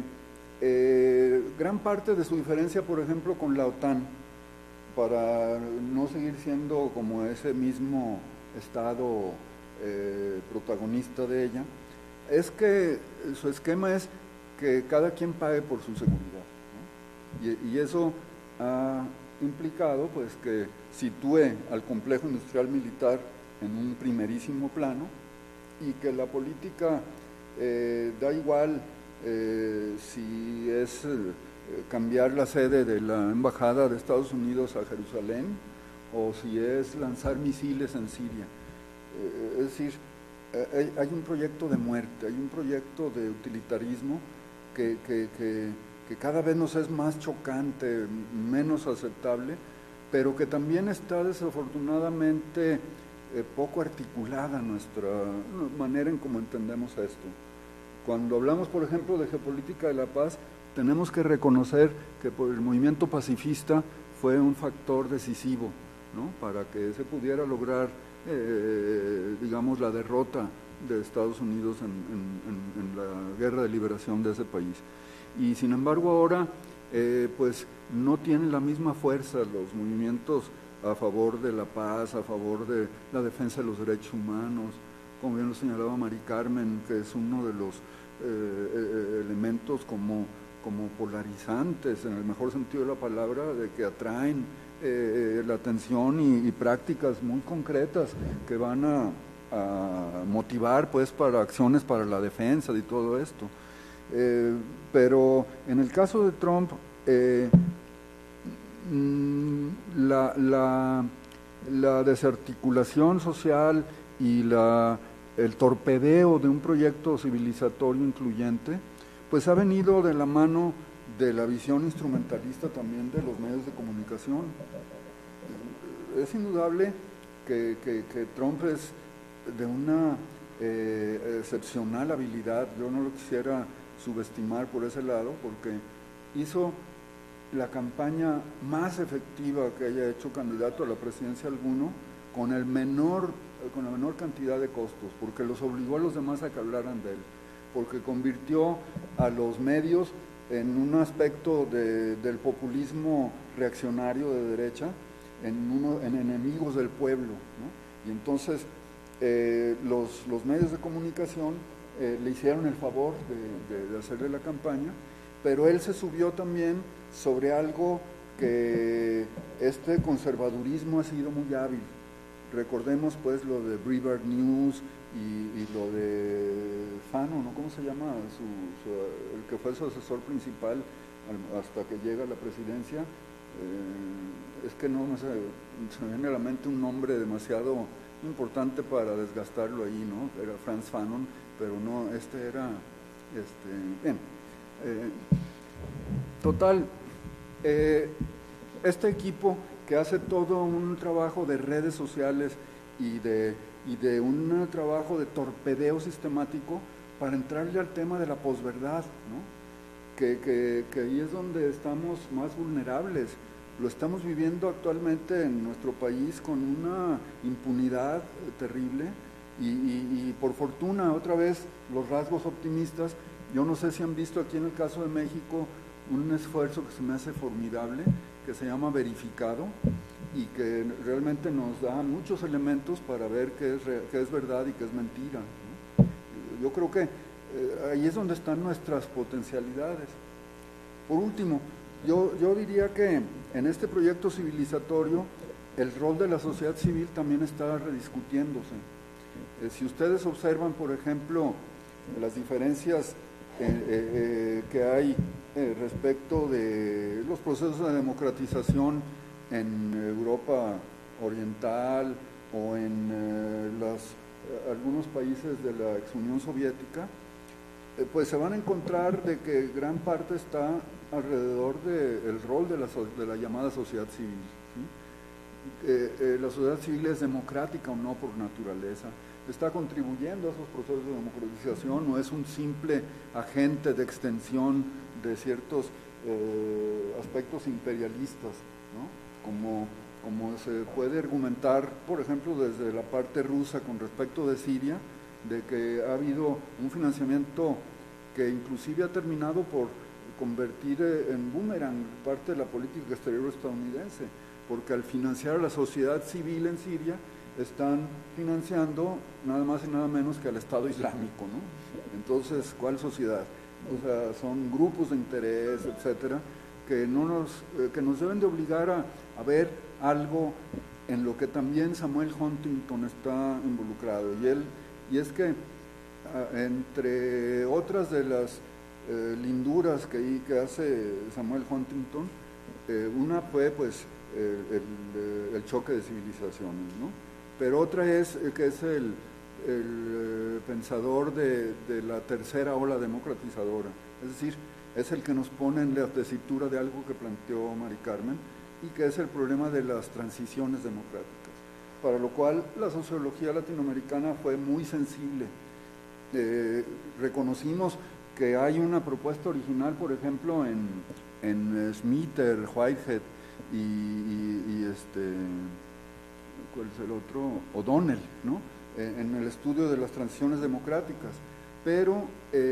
gran parte de su diferencia, por ejemplo, con la OTAN, para no seguir siendo como ese mismo Estado protagonista de ella, es que su esquema es que cada quien pague por su seguridad, ¿no? Y eso ha implicado pues que sitúe al complejo industrial militar en un primerísimo plano y que la política da igual si es cambiar la sede de la embajada de Estados Unidos a Jerusalén o si es lanzar misiles en Siria. Es decir, hay un proyecto de muerte, hay un proyecto de utilitarismo que cada vez nos es más chocante, menos aceptable, pero que también está desafortunadamente poco articulada nuestra manera en cómo entendemos esto. Cuando hablamos, por ejemplo, de geopolítica de la paz, tenemos que reconocer que el movimiento pacifista fue un factor decisivo, ¿no?, para que se pudiera lograr, digamos, la derrota de Estados Unidos en la guerra de liberación de ese país. Y sin embargo ahora pues no tienen la misma fuerza los movimientos a favor de la paz, a favor de la defensa de los derechos humanos, como bien lo señalaba Mari Carmen, que es uno de los elementos como polarizantes, en el mejor sentido de la palabra, de que atraen la atención y prácticas muy concretas que van a motivar pues para acciones para la defensa de todo esto. Pero en el caso de Trump, la desarticulación social y el torpedeo de un proyecto civilizatorio incluyente, pues ha venido de la mano de la visión instrumentalista también de los medios de comunicación. Es indudable que Trump es de una excepcional habilidad. Yo no lo quisiera subestimar por ese lado, porque hizo la campaña más efectiva que haya hecho candidato a la presidencia alguno con la menor cantidad de costos, porque los obligó a los demás a que hablaran de él, porque convirtió a los medios en un aspecto del populismo reaccionario de derecha, en enemigos del pueblo, ¿no? Y entonces los medios de comunicación le hicieron el favor de hacerle la campaña, pero él se subió también sobre algo que este conservadurismo ha sido muy hábil. Recordemos pues lo de Breitbart News y lo de Fano, ¿no? ¿Cómo se llama? El que fue su asesor principal hasta que llega a la presidencia. Es que no se me viene a la mente un nombre demasiado importante para desgastarlo ahí, ¿no? Era Franz Fanon, pero no, este era, bien, Total, este equipo que hace todo un trabajo de redes sociales y de un trabajo de torpedeo sistemático para entrarle al tema de la posverdad, ¿no? Que ahí es donde estamos más vulnerables. Lo estamos viviendo actualmente en nuestro país con una impunidad terrible y por fortuna, otra vez, los rasgos optimistas. Yo no sé si han visto aquí en el caso de México un esfuerzo que se me hace formidable, que se llama Verificado, y que realmente nos da muchos elementos para ver qué es verdad y qué es mentira, ¿no? Yo creo que ahí es donde están nuestras potencialidades. Por último, yo diría que en este proyecto civilizatorio el rol de la sociedad civil también está rediscutiéndose. Si ustedes observan, por ejemplo, las diferencias que hay respecto de los procesos de democratización en Europa Oriental o en algunos países de la ex Unión Soviética, pues se van a encontrar de que gran parte está alrededor del rol de la llamada sociedad civil, ¿sí? La sociedad civil es democrática o no por naturaleza, está contribuyendo a esos procesos de democratización, no es un simple agente de extensión de ciertos aspectos imperialistas, ¿no? Como se puede argumentar, por ejemplo, desde la parte rusa con respecto de Siria, de que ha habido un financiamiento que inclusive ha terminado por convertir en boomerang parte de la política exterior estadounidense, porque al financiar a la sociedad civil en Siria, están financiando nada más y nada menos que al Estado Islámico, ¿no? Entonces, ¿cuál sociedad? O sea, son grupos de interés, etcétera, que nos deben de obligar a ver algo en lo que también Samuel Huntington está involucrado, y es que entre otras de las linduras que hace Samuel Huntington, una fue pues el choque de civilizaciones, ¿no? Pero otra es que es el pensador de la tercera ola democratizadora, es decir, es el que nos pone en la tesitura de algo que planteó Mari Carmen, y que es el problema de las transiciones democráticas, para lo cual la sociología latinoamericana fue muy sensible. Reconocimos que hay una propuesta original, por ejemplo, en Schmitter, Whitehead y ¿cuál es el otro? O'Donnell, ¿no? En el estudio de las transiciones democráticas, pero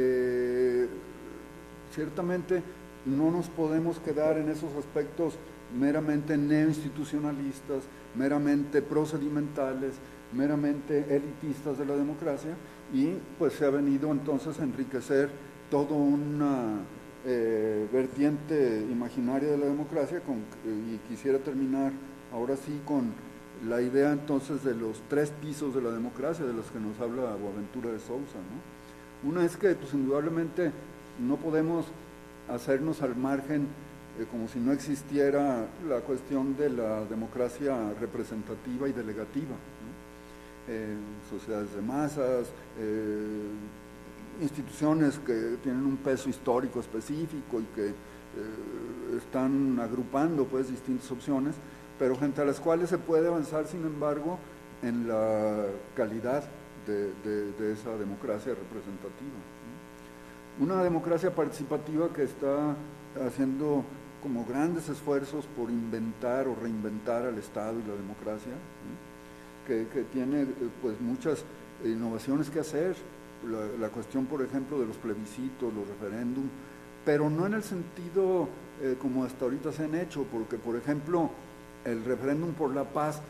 ciertamente no nos podemos quedar en esos aspectos meramente neoinstitucionalistas, meramente procedimentales, meramente elitistas de la democracia, y pues se ha venido entonces a enriquecer toda una vertiente imaginaria de la democracia, y quisiera terminar ahora sí con la idea entonces de los 3 pisos de la democracia de los que nos habla Boaventura de Sousa, ¿no? Una es que pues indudablemente no podemos hacernos al margen como si no existiera la cuestión de la democracia representativa y delegativa, ¿no? Sociedades de masas, instituciones que tienen un peso histórico específico y que están agrupando pues distintas opciones, pero frente a las cuales se puede avanzar, sin embargo, en la calidad de esa democracia representativa, ¿no? Una democracia participativa que está haciendo como grandes esfuerzos por inventar o reinventar al Estado y la democracia, ¿no? que tiene pues muchas innovaciones que hacer, la cuestión, por ejemplo, de los plebiscitos, los referéndum, pero no en el sentido como hasta ahorita se han hecho, porque, por ejemplo, el referéndum por la paz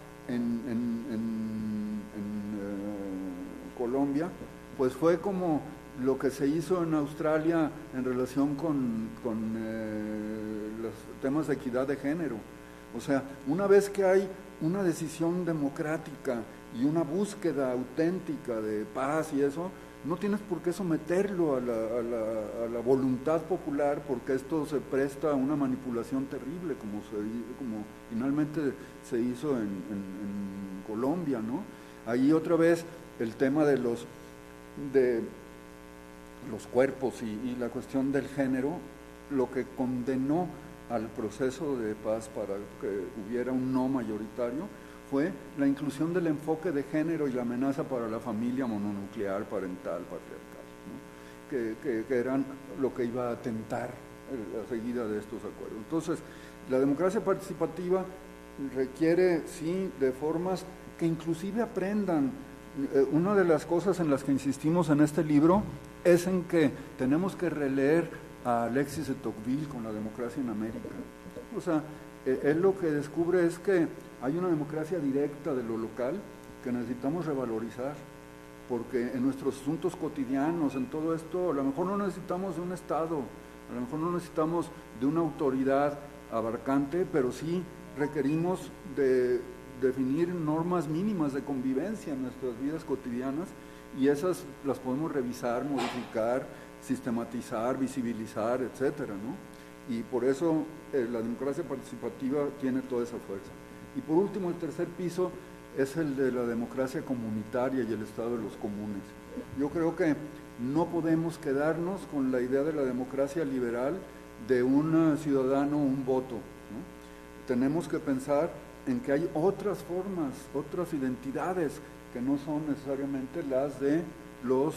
en Colombia, pues fue como lo que se hizo en Australia en relación con los temas de equidad de género. O sea, una vez que hay una decisión democrática y una búsqueda auténtica de paz y eso, no tienes por qué someterlo a la voluntad popular, porque esto se presta a una manipulación terrible, como finalmente se hizo en Colombia, ¿no? Ahí otra vez el tema de los cuerpos y la cuestión del género lo que condenó al proceso de paz para que hubiera un no mayoritario fue la inclusión del enfoque de género y la amenaza para la familia mononuclear, parental, patriarcal, ¿no? que eran lo que iba a atentar la seguida de estos acuerdos. Entonces, la democracia participativa requiere, sí, de formas que inclusive aprendan. Una de las cosas en las que insistimos en este libro es en que tenemos que releer a Alexis de Tocqueville con La democracia en América. O sea, él lo que descubre es que hay una democracia directa de lo local que necesitamos revalorizar, porque en nuestros asuntos cotidianos, en todo esto, a lo mejor no necesitamos de un Estado, a lo mejor no necesitamos de una autoridad abarcante, pero sí requerimos de definir normas mínimas de convivencia en nuestras vidas cotidianas, y esas las podemos revisar, modificar, sistematizar, visibilizar, etcétera, ¿no? Y por eso la democracia participativa tiene toda esa fuerza. Y por último, el tercer piso es el de la democracia comunitaria y el estado de los comunes. Yo creo que no podemos quedarnos con la idea de la democracia liberal de un ciudadano, un voto, ¿no? Tenemos que pensar en que hay otras formas, otras identidades que no son necesariamente las de los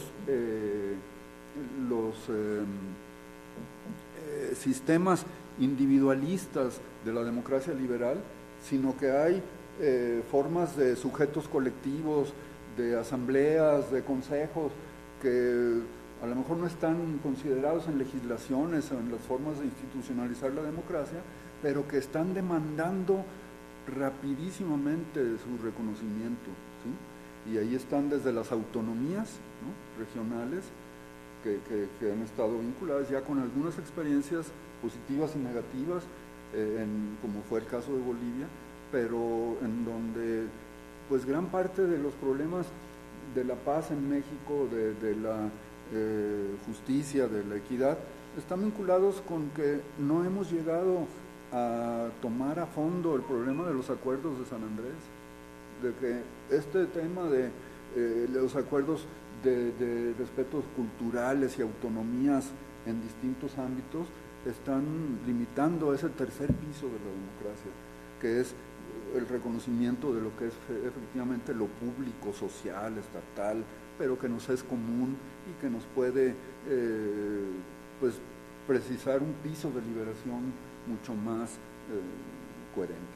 sistemas individualistas de la democracia liberal, sino que hay formas de sujetos colectivos, de asambleas, de consejos, que a lo mejor no están considerados en legislaciones o en las formas de institucionalizar la democracia, pero que están demandando rapidísimamente su reconocimiento, ¿sí? Y ahí están desde las autonomías, ¿no?, regionales, que han estado vinculadas ya con algunas experiencias positivas y negativas, como fue el caso de Bolivia, pero en donde pues gran parte de los problemas de la paz en México, de la justicia, de la equidad, están vinculados con que no hemos llegado a tomar a fondo el problema de los acuerdos de San Andrés, de que este tema de los acuerdos de respetos culturales y autonomías en distintos ámbitos están limitando ese tercer piso de la democracia, que es el reconocimiento de lo que es efectivamente lo público, social, estatal, pero que nos es común y que nos puede pues precisar un piso de liberación mucho más coherente.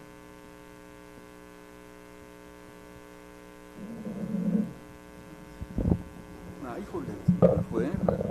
Ah, híjole, fue.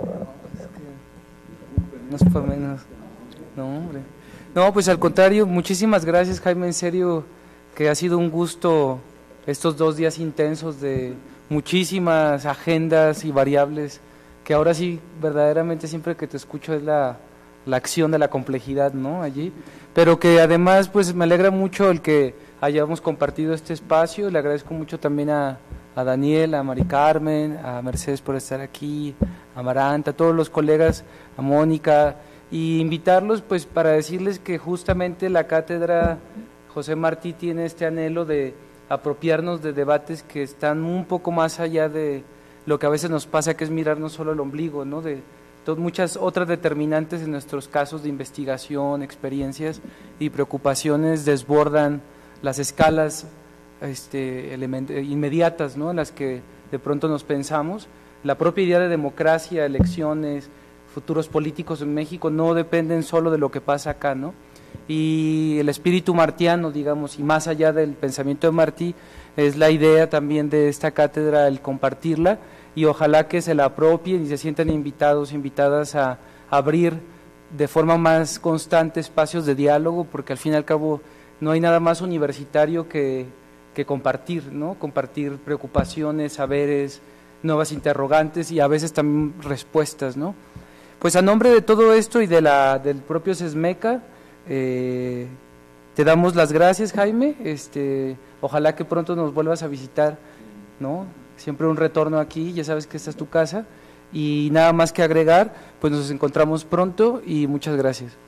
No fue menos. No, hombre. No, pues al contrario, muchísimas gracias, Jaime, en serio, que ha sido un gusto estos 2 días intensos de muchísimas agendas y variables, que ahora sí, verdaderamente siempre que te escucho es la acción de la complejidad, ¿no?, allí, pero que además pues me alegra mucho el que hayamos compartido este espacio. Le agradezco mucho también a Daniel, a Mari Carmen, a Mercedes por estar aquí, a Amaranta, a todos los colegas, a Mónica, y invitarlos pues para decirles que justamente la cátedra José Martí tiene este anhelo de apropiarnos de debates que están un poco más allá de lo que a veces nos pasa, que es mirarnos solo el ombligo, ¿no?, de muchas otras determinantes en nuestros casos de investigación, experiencias y preocupaciones desbordan las escalas inmediatas, ¿no?, en las que de pronto nos pensamos. La propia idea de democracia, elecciones, futuros políticos en México no dependen solo de lo que pasa acá, ¿no? Y el espíritu martiano, digamos, y más allá del pensamiento de Martí, es la idea también de esta cátedra, el compartirla, y ojalá que se la apropien y se sientan invitados, invitadas a abrir de forma más constante espacios de diálogo, porque al fin y al cabo no hay nada más universitario que compartir, ¿no?, compartir preocupaciones, saberes, nuevas interrogantes y a veces también respuestas, ¿no? Pues a nombre de todo esto y del propio SESMECA, te damos las gracias, Jaime, ojalá que pronto nos vuelvas a visitar, ¿no? Siempre un retorno aquí, ya sabes que esta es tu casa, y nada más que agregar, pues nos encontramos pronto y muchas gracias.